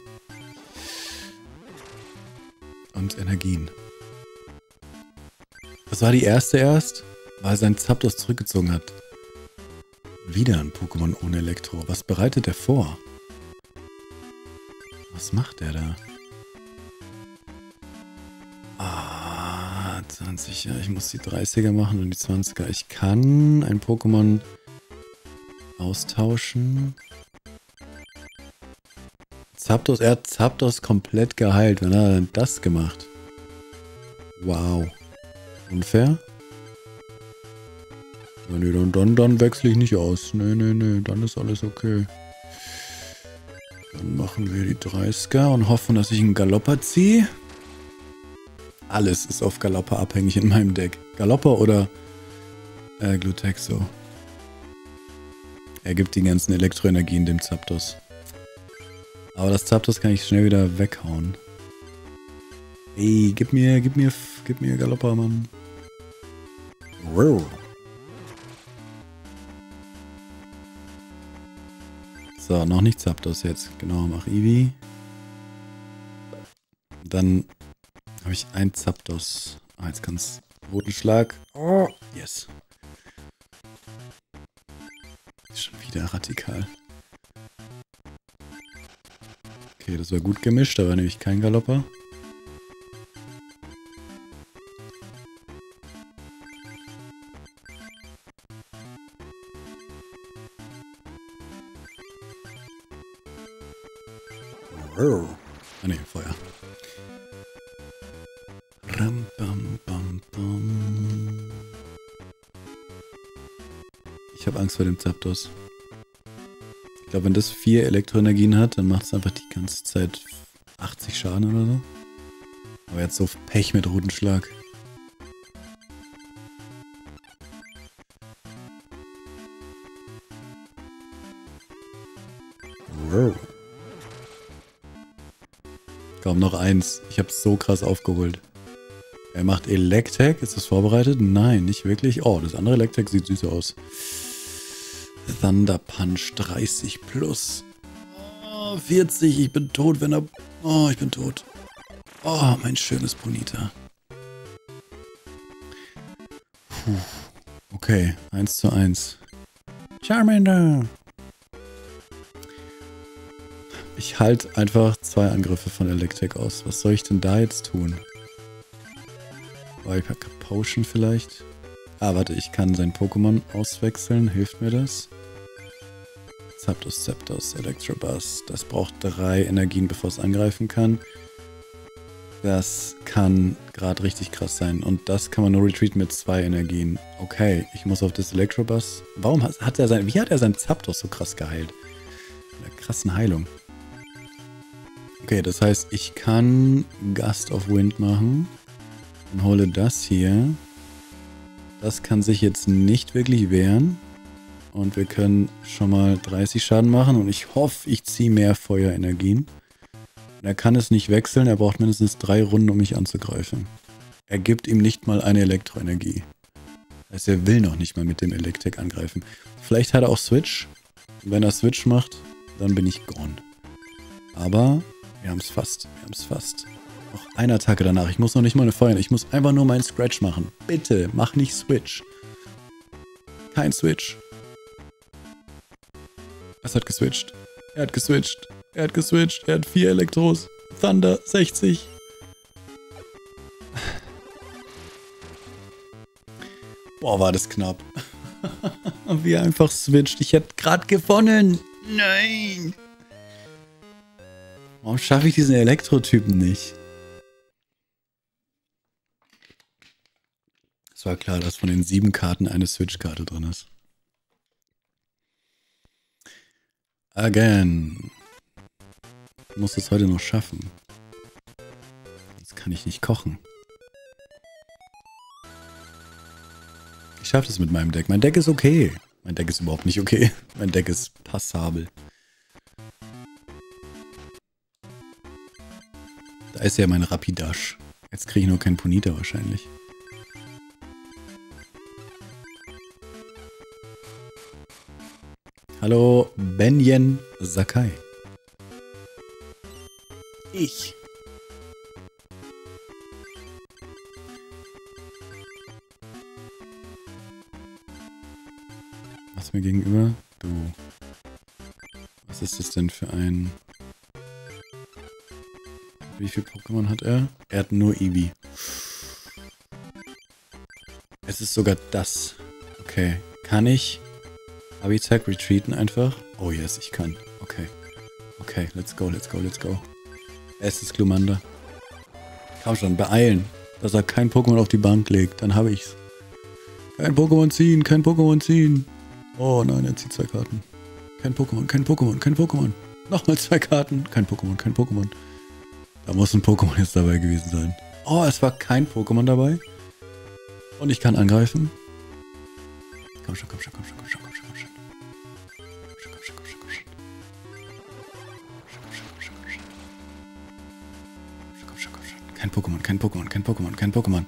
Und Energien. Das war die erste erst, weil er seinen Zapdos zurückgezogen hat. Wieder ein Pokémon ohne Elektro. Was bereitet er vor? Was macht er da? Ah, zwanziger. Ich muss die dreißiger machen und die zwanziger. Ich kann ein Pokémon austauschen. Zapdos, er hat Zapdos komplett geheilt. Wann hat er denn das gemacht? Wow. Unfair? Ja, nee, dann, dann, dann wechsle ich nicht aus. Nee, nee, nee, dann ist alles okay. Dann machen wir die dreißiger und hoffen, dass ich einen Galoppa ziehe. Alles ist auf Galoppa abhängig in meinem Deck. Galoppa oder äh, Glutexo. Er gibt die ganzen Elektroenergien dem Zapdos. Aber das Zapdos kann ich schnell wieder weghauen. Ey, gib mir, gib mir, gib mir Galoppa, Mann. Wow. So, noch nicht Zapdos jetzt. Genau, mach Eevee. Dann habe ich ein Zapdos. Ah, jetzt kann's roten Schlag. Oh, yes. Ist schon wieder radikal. Okay, das war gut gemischt, da war nämlich kein Galoppa. Ah ne, Feuer. Ram, bam, bam, bam. Ich habe Angst vor dem Zapdos. Ich glaube, wenn das vier Elektroenergien hat, dann macht es einfach die ganze Zeit achtzig Schaden oder so. Aber jetzt so Pech mit Rutenschlag. Wow. Komm, noch eins. Ich hab's so krass aufgeholt. Er macht Electek. Ist das vorbereitet? Nein, nicht wirklich. Oh, das andere Electek sieht süß aus. Thunder Punch dreißig plus. Oh, vierzig. Ich bin tot, wenn er... Oh, ich bin tot. Oh, mein schönes Ponyta. Puh. Okay, eins zu eins. Charmander. Ich halte einfach zwei Angriffe von Electek aus. Was soll ich denn da jetzt tun? Viper Potion vielleicht? Ah, warte, ich kann sein Pokémon auswechseln. Hilft mir das? Zapdos, Zapdos, Electabuzz. Das braucht drei Energien, bevor es angreifen kann. Das kann gerade richtig krass sein. Und das kann man nur retreaten mit zwei Energien. Okay, ich muss auf das Electabuzz. Warum hat, hat er sein... Wie hat er sein Zapdos so krass geheilt? Mit einer krassen Heilung. Okay, das heißt, ich kann Gust of Wind machen. Und hole das hier. Das kann sich jetzt nicht wirklich wehren. Und wir können schon mal dreißig Schaden machen. Und ich hoffe, ich ziehe mehr Feuerenergien. Er kann es nicht wechseln. Er braucht mindestens drei Runden, um mich anzugreifen. Er gibt ihm nicht mal eine Elektroenergie. Das heißt, er will noch nicht mal mit dem Electek angreifen. Vielleicht hat er auch Switch. Und wenn er Switch macht, dann bin ich gone. Aber wir haben es fast. Wir haben es fast. Noch eine Attacke danach. Ich muss noch nicht mal eine Feuer. Ich muss einfach nur meinen Scratch machen. Bitte, mach nicht Switch. Kein Switch. Es hat geswitcht. Er hat geswitcht. Er hat geswitcht. Er hat vier Elektros. Thunder, sechzig. Boah, war das knapp. Wie er einfach switcht. Ich hätte gerade gewonnen. Nein. Warum schaffe ich diesen Elektrotypen nicht? Es war klar, dass von den sieben Karten eine Switch-Karte drin ist. Again. Ich muss es heute noch schaffen. Jetzt kann ich nicht kochen. Ich schaffe das mit meinem Deck. Mein Deck ist okay. Mein Deck ist überhaupt nicht okay. Mein Deck ist passabel. Da ist ja mein Rapidash. Jetzt kriege ich nur keinen Ponyta wahrscheinlich. Hallo, Benjen Sakai. Ich. Was mir gegenüber? Du. Was ist das denn für ein... Wie viel Pokémon hat er? Er hat nur Eevee. Es ist sogar das. Okay. Kann ich Habitat retreaten einfach? Oh yes, ich kann. Okay. Okay, let's go, let's go, let's go. Es ist Glumanda. Komm schon, beeilen. Dass er kein Pokémon auf die Bank legt. Dann habe ich's. Kein Pokémon ziehen, kein Pokémon ziehen. Oh nein, er zieht zwei Karten. Kein Pokémon, kein Pokémon, kein Pokémon. Nochmal zwei Karten. Kein Pokémon, kein Pokémon. Da muss ein Pokémon jetzt dabei gewesen sein. Oh, es war kein Pokémon dabei. Und ich kann angreifen. Komm schon, komm schon, komm schon, komm schon, komm schon, komm schon. Komm schon, komm schon, komm schon, komm schon. Komm schon, komm schon, komm schon. Komm schon, komm schon. Kein Pokémon, kein Pokémon, kein Pokémon, kein Pokémon.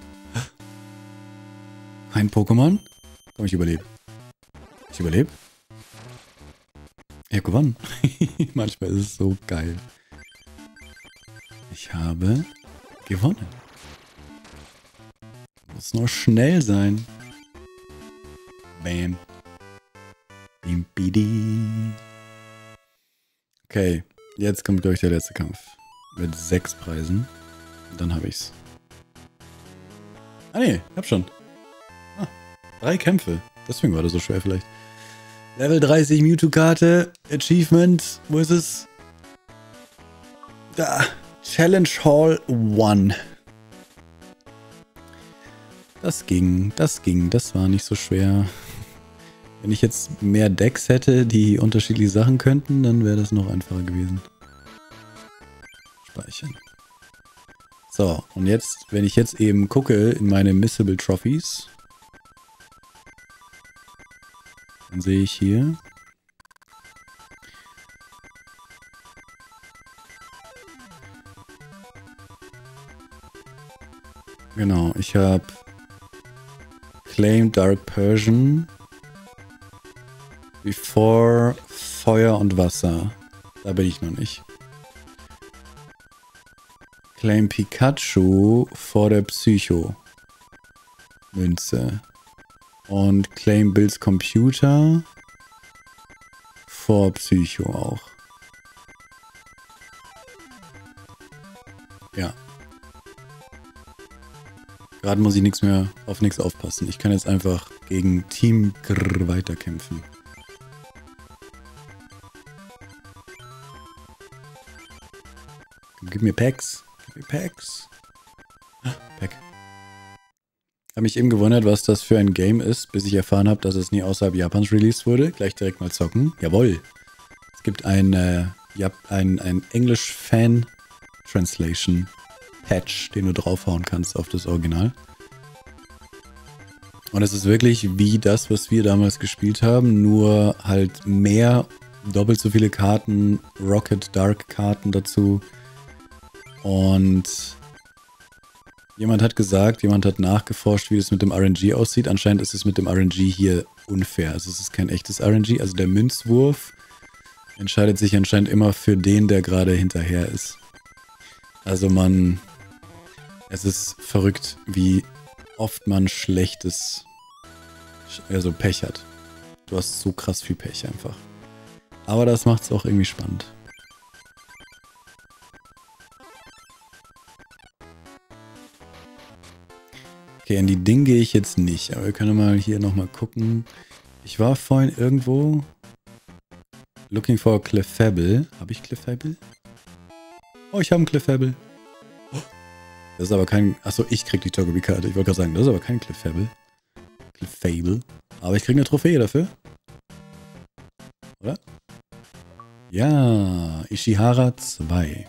Kein Pokémon? Komm, ich überlebe. Ich überlebe? Ich habe gewonnen. Manchmal ist es so geil. Ich habe gewonnen. Muss nur schnell sein. Bam. Bim, bidi. Okay, jetzt kommt, glaube ich, der letzte Kampf. Mit sechs Preisen. Und dann habe ich's. Ah ne, hab schon. Ah, drei Kämpfe. Deswegen war das so schwer vielleicht. Level dreißig Mewtwo-Karte. Achievement. Wo ist es? Ah, Challenge Hall eins. Das ging, das ging, das war nicht so schwer. Wenn ich jetzt mehr Decks hätte, die unterschiedliche Sachen könnten, dann wäre das noch einfacher gewesen. Speichern. So, und jetzt, wenn ich jetzt eben gucke in meine Missable Trophies, dann sehe ich hier genau, ich habe Claim Dark Persian, Before Feuer und Wasser. Da bin ich noch nicht. Claim Pikachu vor der Psycho Münze. Und Claim Bills Computer vor Psycho auch. Ja. Gerade muss ich nichts mehr auf nichts aufpassen. Ich kann jetzt einfach gegen Team Grrr weiterkämpfen. Gib mir Packs. Gib mir Packs. Ah, Pack. Habe mich eben gewundert, was das für ein Game ist, bis ich erfahren habe, dass es nie außerhalb Japans released wurde. Gleich direkt mal zocken. Jawohl. Es gibt ein, äh, Jap ein, ein English-Fan-Translation-Patch, den du draufhauen kannst auf das Original. Und es ist wirklich wie das, was wir damals gespielt haben, nur halt mehr, doppelt so viele Karten, Rocket Dark Karten dazu. Und jemand hat gesagt, jemand hat nachgeforscht, wie es mit dem R N G aussieht. Anscheinend ist es mit dem R N G hier unfair. Also es ist kein echtes R N G. Also der Münzwurf entscheidet sich anscheinend immer für den, der gerade hinterher ist. Also man... Es ist verrückt, wie oft man schlechtes... Also Pech hat. Du hast so krass viel Pech einfach. Aber das macht es auch irgendwie spannend. Okay, in die Ding gehe ich jetzt nicht, aber wir können mal hier nochmal gucken. Ich war vorhin irgendwo... Looking for Clefable. Habe ich Clefable? Oh, ich habe einen Clefable. Das ist aber kein... Achso, ich krieg die Togepi-Karte. Ich wollte gerade sagen, das ist aber kein Clefable. Clefable. Aber ich kriege eine Trophäe dafür. Oder? Ja, Ishihara zwei.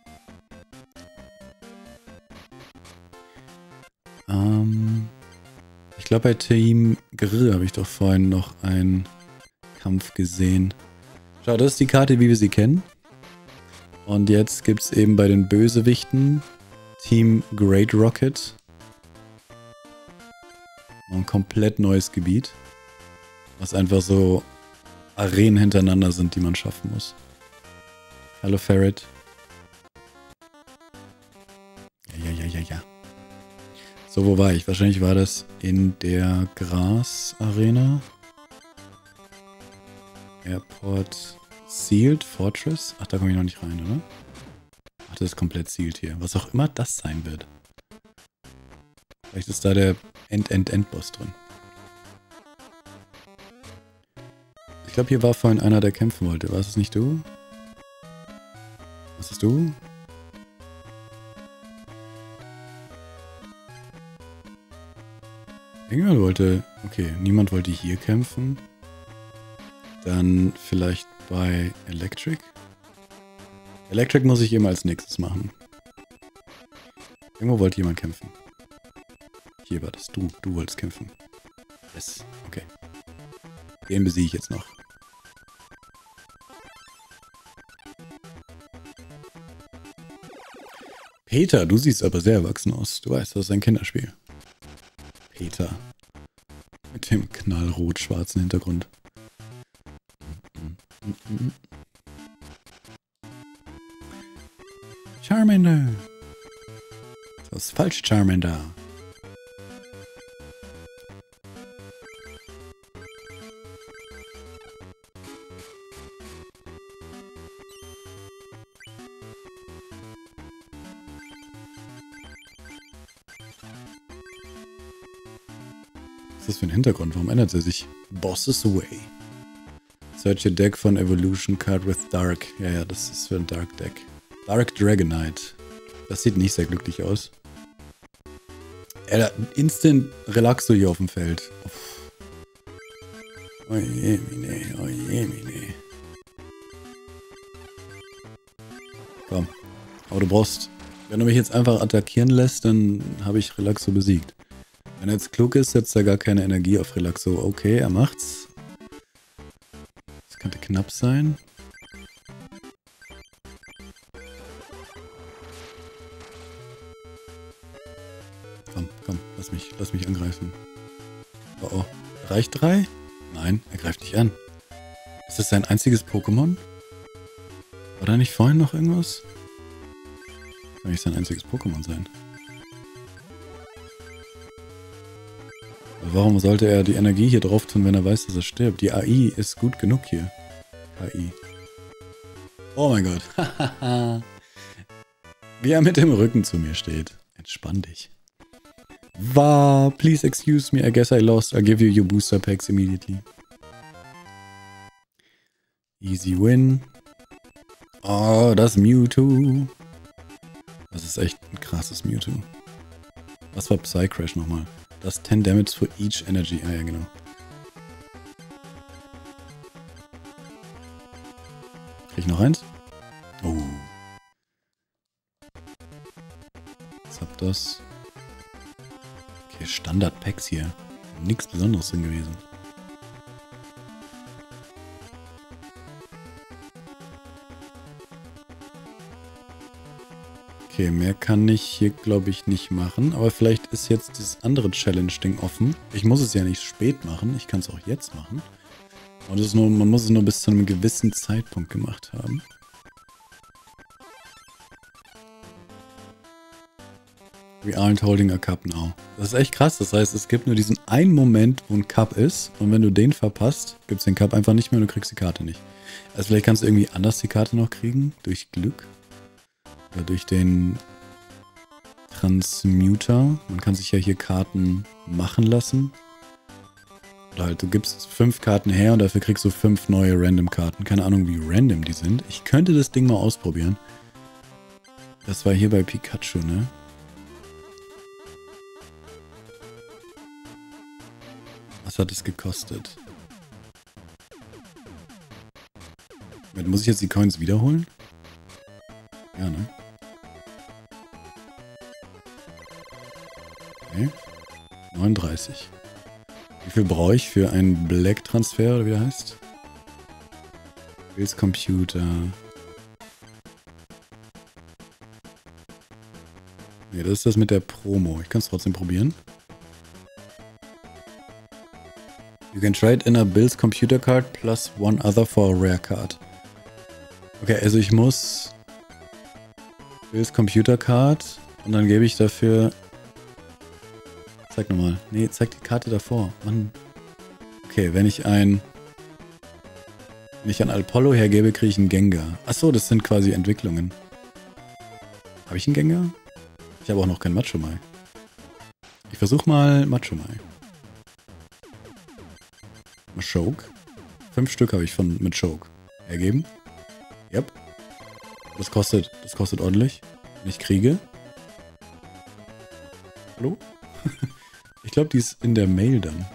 Ähm, ich glaube, bei Team Grrr habe ich doch vorhin noch einen Kampf gesehen. Schau, das ist die Karte, wie wir sie kennen. Und jetzt gibt es eben bei den Bösewichten Team Great Rocket. Ein komplett neues Gebiet. Was einfach so Arenen hintereinander sind, die man schaffen muss. Hallo Ferret. Ja, ja, ja, ja, ja. So, wo war ich? Wahrscheinlich war das in der Gras-Arena. Airport Sealed Fortress. Ach, da komme ich noch nicht rein, oder? Ach, das ist komplett sealed hier. Was auch immer das sein wird. Vielleicht ist da der End-End-End-Boss drin. Ich glaube, hier war vorhin einer, der kämpfen wollte. War es nicht du? Was ist du? Irgendjemand wollte... Okay, niemand wollte hier kämpfen. Dann vielleicht bei Electric. Electric muss ich immer als nächstes machen. Irgendwo wollte jemand kämpfen. Hier war das. Du. Du wolltest kämpfen. Yes. Okay. Den besiege ich jetzt noch. Peter, du siehst aber sehr erwachsen aus. Du weißt, das ist ein Kinderspiel. Peter. Mit dem knallrot-schwarzen Hintergrund. Charmander. Das ist falsch, Charmander. Was ist das für ein Hintergrund? Warum ändert er sich? Bosses Way. Search your deck for an Evolution Card with Dark. Ja, ja, das ist für ein Dark Deck. Dark Dragonite. Das sieht nicht sehr glücklich aus. Er hat Instant Relaxo hier auf dem Feld. Uff. Oje, mine, oje, mine. Komm. Aber du brauchst... Wenn du mich jetzt einfach attackieren lässt, dann habe ich Relaxo besiegt. Wenn er jetzt klug ist, setzt er gar keine Energie auf Relaxo. Okay, er macht's. Das könnte knapp sein. Komm, komm, lass mich, lass mich angreifen. Oh oh. Reicht drei? Nein, er greift nicht an. Ist das sein einziges Pokémon? War da nicht vorhin noch irgendwas? Kann nicht sein einziges Pokémon sein. Aber warum sollte er die Energie hier drauf tun, wenn er weiß, dass er stirbt? Die A I ist gut genug hier. A I. Oh mein Gott. Wie er mit dem Rücken zu mir steht. Entspann dich. War, please excuse me, I guess I lost. I'll give you your booster packs immediately. Easy win. Oh, das Mewtwo. Das ist echt ein krasses Mewtwo. Was war Psycrash nochmal? Das ten Damage for each Energy. Ah ja, genau. Krieg ich noch eins? Oh. Was hab das? Okay, Standard-Packs hier. Nichts Besonderes drin gewesen. Okay, mehr kann ich hier, glaube ich, nicht machen. Aber vielleicht ist jetzt dieses andere Challenge-Ding offen. Ich muss es ja nicht spät machen. Ich kann es auch jetzt machen. Und es ist nur, man muss es nur bis zu einem gewissen Zeitpunkt gemacht haben. We aren't holding a cup now. Das ist echt krass. Das heißt, es gibt nur diesen einen Moment, wo ein Cup ist. Und wenn du den verpasst, gibt es den Cup einfach nicht mehr und du kriegst die Karte nicht. Also vielleicht kannst du irgendwie anders die Karte noch kriegen. Durch Glück. Oder durch den Transmuter. Man kann sich ja hier Karten machen lassen. Oder halt, du gibst fünf Karten her und dafür kriegst du fünf neue Random-Karten. Keine Ahnung, wie random die sind. Ich könnte das Ding mal ausprobieren. Das war hier bei Pikachu, ne? Was hat es gekostet? Muss ich jetzt die Coins wiederholen? Ja, ne? Okay. neununddreißig. Wie viel brauche ich für einen Black-Transfer, oder wie der heißt? Bills Computer. Ne, das ist das mit der Promo. Ich kann es trotzdem probieren. You can trade in a Bills Computer Card plus one other for a rare card. Okay, also ich muss Bills Computer Card und dann gebe ich dafür... Zeig nochmal. Nee, zeig die Karte davor. Mann. Okay, wenn ich ein... Wenn ich ein Apollo hergebe, kriege ich einen Gengar. Achso, das sind quasi Entwicklungen. Habe ich einen Gengar? Ich habe auch noch keinen Machomai. Ich versuche mal Machomai. Machoke. Fünf Stück habe ich von Machoke. Hergeben. Yep. Das kostet, das kostet ordentlich. Wenn ich kriege. Hallo? Ich glaube, die ist in der Mail dann.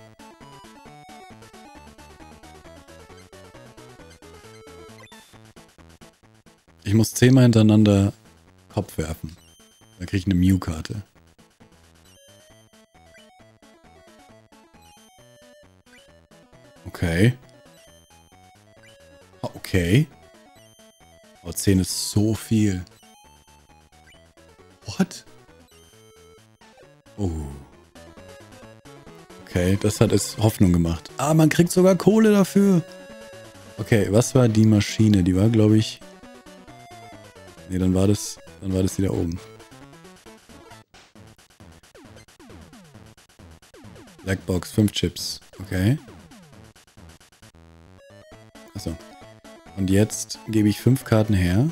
Ich muss zehnmal hintereinander Kopf werfen. Dann kriege ich eine Mew-Karte. Okay. Okay. Oh, zehn ist so viel. What? Oh. Okay, das hat es Hoffnung gemacht. Ah, man kriegt sogar Kohle dafür. Okay, was war die Maschine? Die war, glaube ich... Ne, dann war das... Dann war das die da oben. Blackbox, fünf Chips. Okay. Achso. Und jetzt gebe ich fünf Karten her.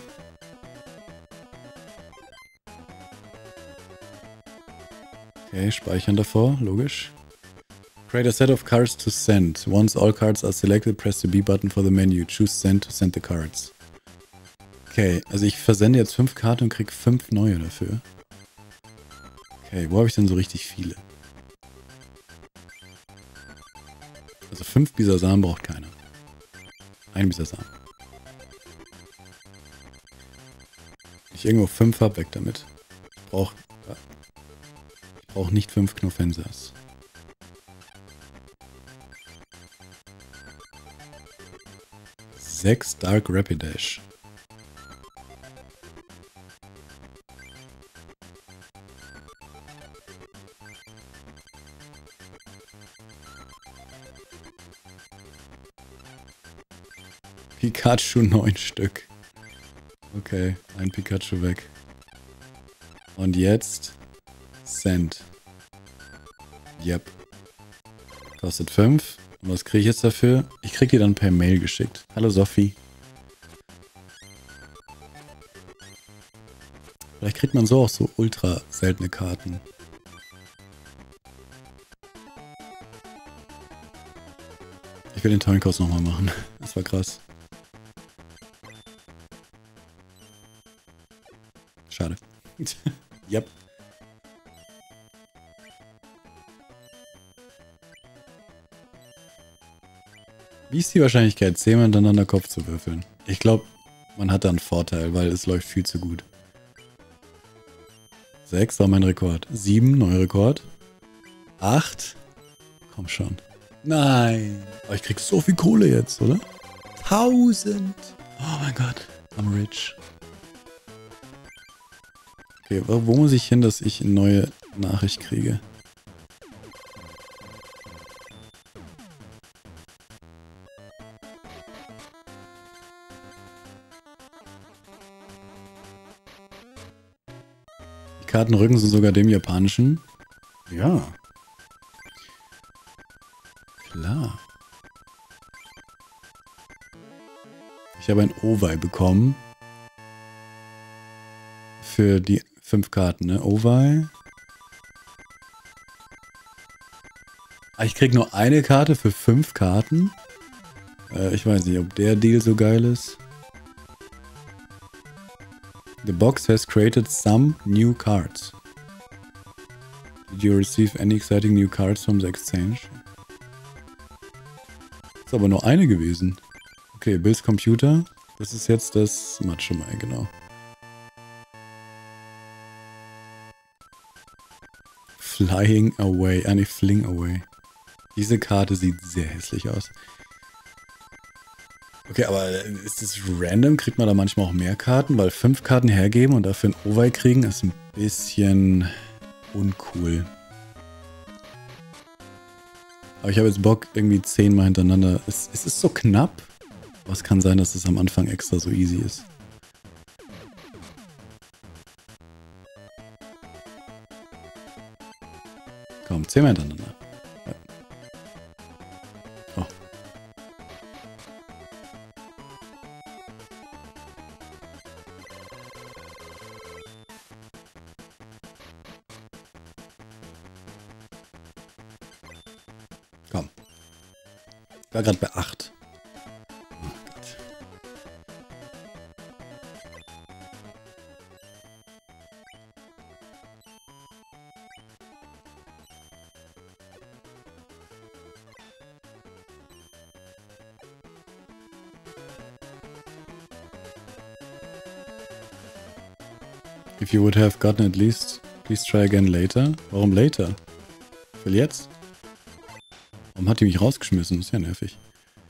Okay, speichern davor, logisch. Create a set of cards to send. Once all cards are selected, press the B button for the menu. Choose send to send the cards. Okay, also ich versende jetzt fünf Karten und krieg fünf neue dafür. Okay, wo habe ich denn so richtig viele? Also fünf Bisasam braucht keiner. Ein Bisasam. Wenn ich irgendwo fünf habe, weg damit. Ich brauche ich brauch nicht fünf Knofensers. Sechs Dark Rapidash. Pikachu neun Stück. Okay, ein Pikachu weg. Und jetzt Cent. Yep. Kostet fünf. Und was kriege ich jetzt dafür? Ich kriege die dann per Mail geschickt. Hallo Sophie. Vielleicht kriegt man so auch so ultra seltene Karten. Ich will den Toinkos nochmal machen. Das war krass. Schade. Yep. Wie ist die Wahrscheinlichkeit, zehnmal hintereinander Kopf zu würfeln? Ich glaube, man hat da einen Vorteil, weil es läuft viel zu gut. sechs war mein Rekord. sieben, neuer Rekord. acht. Komm schon. Nein. Aber ich krieg so viel Kohle jetzt, oder? tausend. Oh mein Gott. I'm rich. Okay, wo muss ich hin, dass ich eine neue Nachricht kriege? Die Kartenrücken sind sogar dem japanischen. Ja. Klar. Ich habe ein Owei bekommen. Für die fünf Karten, ne? Owei. Ah, ich krieg nur eine Karte für fünf Karten. Äh, ich weiß nicht, ob der Deal so geil ist. The box has created some new cards. Did you receive any exciting new cards from the exchange? Ist aber nur eine gewesen. Okay, Bills Computer. Das ist jetzt das Macho-Mai, genau. Flying Away. Ah, ne, Fling Away. Diese Karte sieht sehr hässlich aus. Okay, aber ist das random? Kriegt man da manchmal auch mehr Karten? Weil fünf Karten hergeben und dafür ein Owei kriegen, ist ein bisschen uncool. Aber ich habe jetzt Bock, irgendwie zehnmal hintereinander. Es, es ist so knapp. Was kann sein, dass es am Anfang extra so easy ist? Komm, zehnmal hintereinander. Ja. Oh. Komm. Ich war gerade bei acht. Oh Gott. If you would have gotten at least, please try again later. Warum later? Ich will jetzt. Warum hat die mich rausgeschmissen? Ist ja nervig.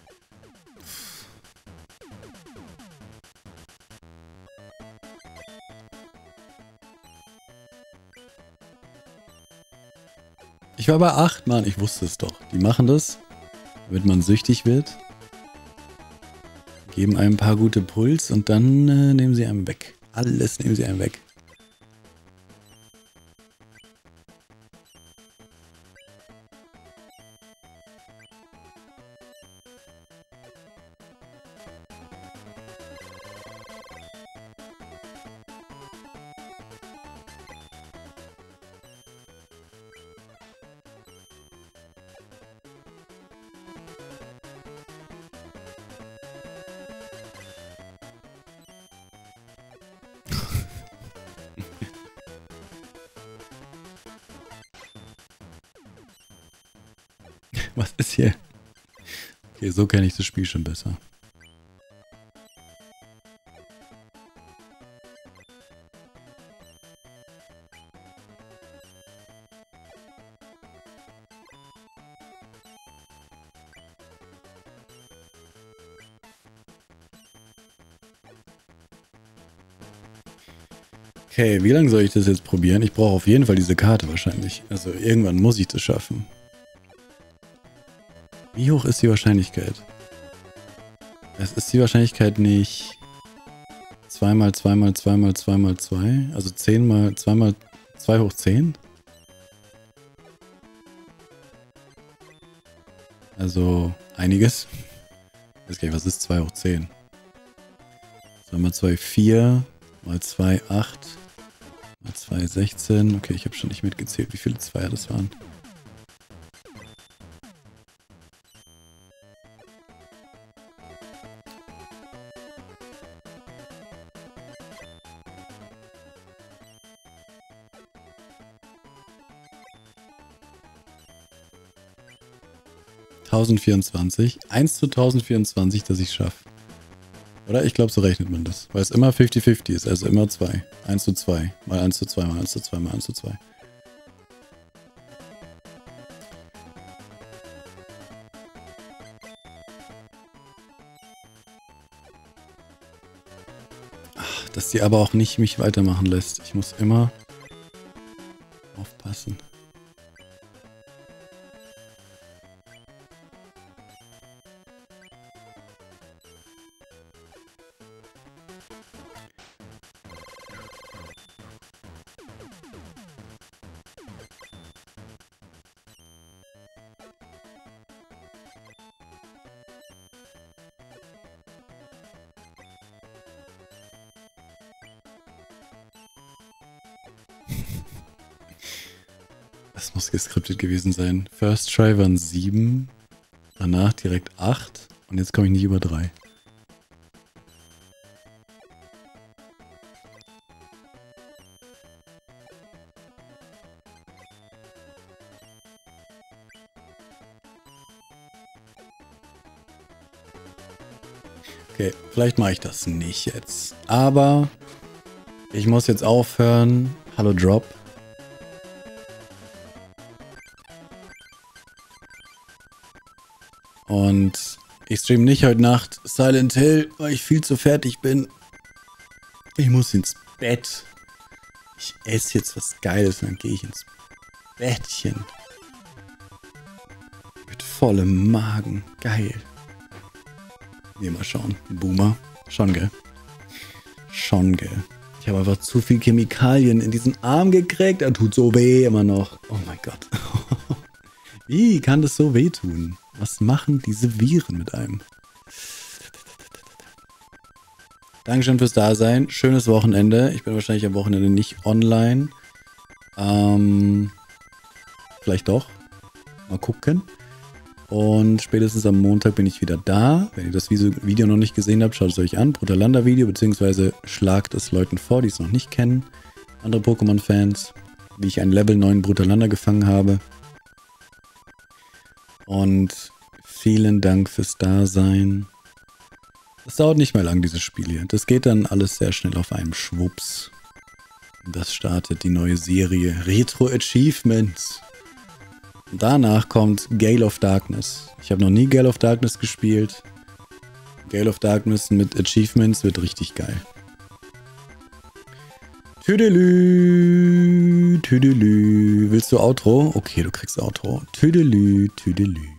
Ich war bei acht, Mann. Ich wusste es doch. Die machen das, damit man süchtig wird. Geben einem ein paar gute Puls und dann äh, nehmen sie einem weg. Alles nehmen sie einem weg. Was ist hier? Okay, so kenne ich das Spiel schon besser. Okay, wie lange soll ich das jetzt probieren? Ich brauche auf jeden Fall diese Karte wahrscheinlich. Also irgendwann muss ich das schaffen. Wie hoch ist die Wahrscheinlichkeit? Es ist die Wahrscheinlichkeit nicht zwei mal zwei mal zwei mal zwei mal zwei, also zehn mal zwei mal zwei hoch zehn? Also einiges. Ich weiß gar nicht, was ist zwei hoch zehn? zwei mal zwei, vier, mal zwei, acht, mal zwei, sechzehn. Okay, ich habe schon nicht mitgezählt, wie viele Zweier das waren. tausendvierundzwanzig. eins zu tausendvierundzwanzig, dass ich schaffe. Oder? Ich glaube, so rechnet man das. Weil es immer fünfzig fünfzig ist, also immer zwei. eins zu zwei. Mal eins zu zwei, mal eins zu zwei, mal eins zu zwei. Ach, dass die aber auch nicht mich weitermachen lässt. Ich muss immer aufpassen. Das muss geskriptet gewesen sein. First Try waren sieben, danach direkt acht und jetzt komme ich nicht über drei. Okay, vielleicht mache ich das nicht jetzt. Aber ich muss jetzt aufhören. Hallo Drop. Und ich streame nicht heute Nacht Silent Hill, weil ich viel zu fertig bin. Ich muss ins Bett. Ich esse jetzt was Geiles und dann gehe ich ins Bettchen. Mit vollem Magen. Geil. Nee, mal schauen. Boomer. Schon, gell? Schon, gell? Ich habe einfach zu viel Chemikalien in diesen Arm gekriegt. Er tut so weh immer noch. Oh mein Gott. Wie kann das so wehtun? Was machen diese Viren mit einem? Dankeschön fürs Dasein. Schönes Wochenende. Ich bin wahrscheinlich am Wochenende nicht online. Ähm, vielleicht doch. Mal gucken. Und spätestens am Montag bin ich wieder da. Wenn ihr das Video noch nicht gesehen habt, schaut es euch an. Brutalander-Video, beziehungsweise schlagt es Leuten vor, die es noch nicht kennen. Andere Pokémon-Fans. Wie ich einen Level neun Brutalander gefangen habe. Und vielen Dank fürs Dasein. Das dauert nicht mehr lang, dieses Spiel hier. Das geht dann alles sehr schnell auf einem Schwupps. Das startet die neue Serie Retro Achievements. Und danach kommt Gale of Darkness. Ich habe noch nie Gale of Darkness gespielt. Gale of Darkness mit Achievements wird richtig geil. Tüdelü, tüdelü. Willst du Outro? Okay, du kriegst Outro. Tüdelü, tüdelü.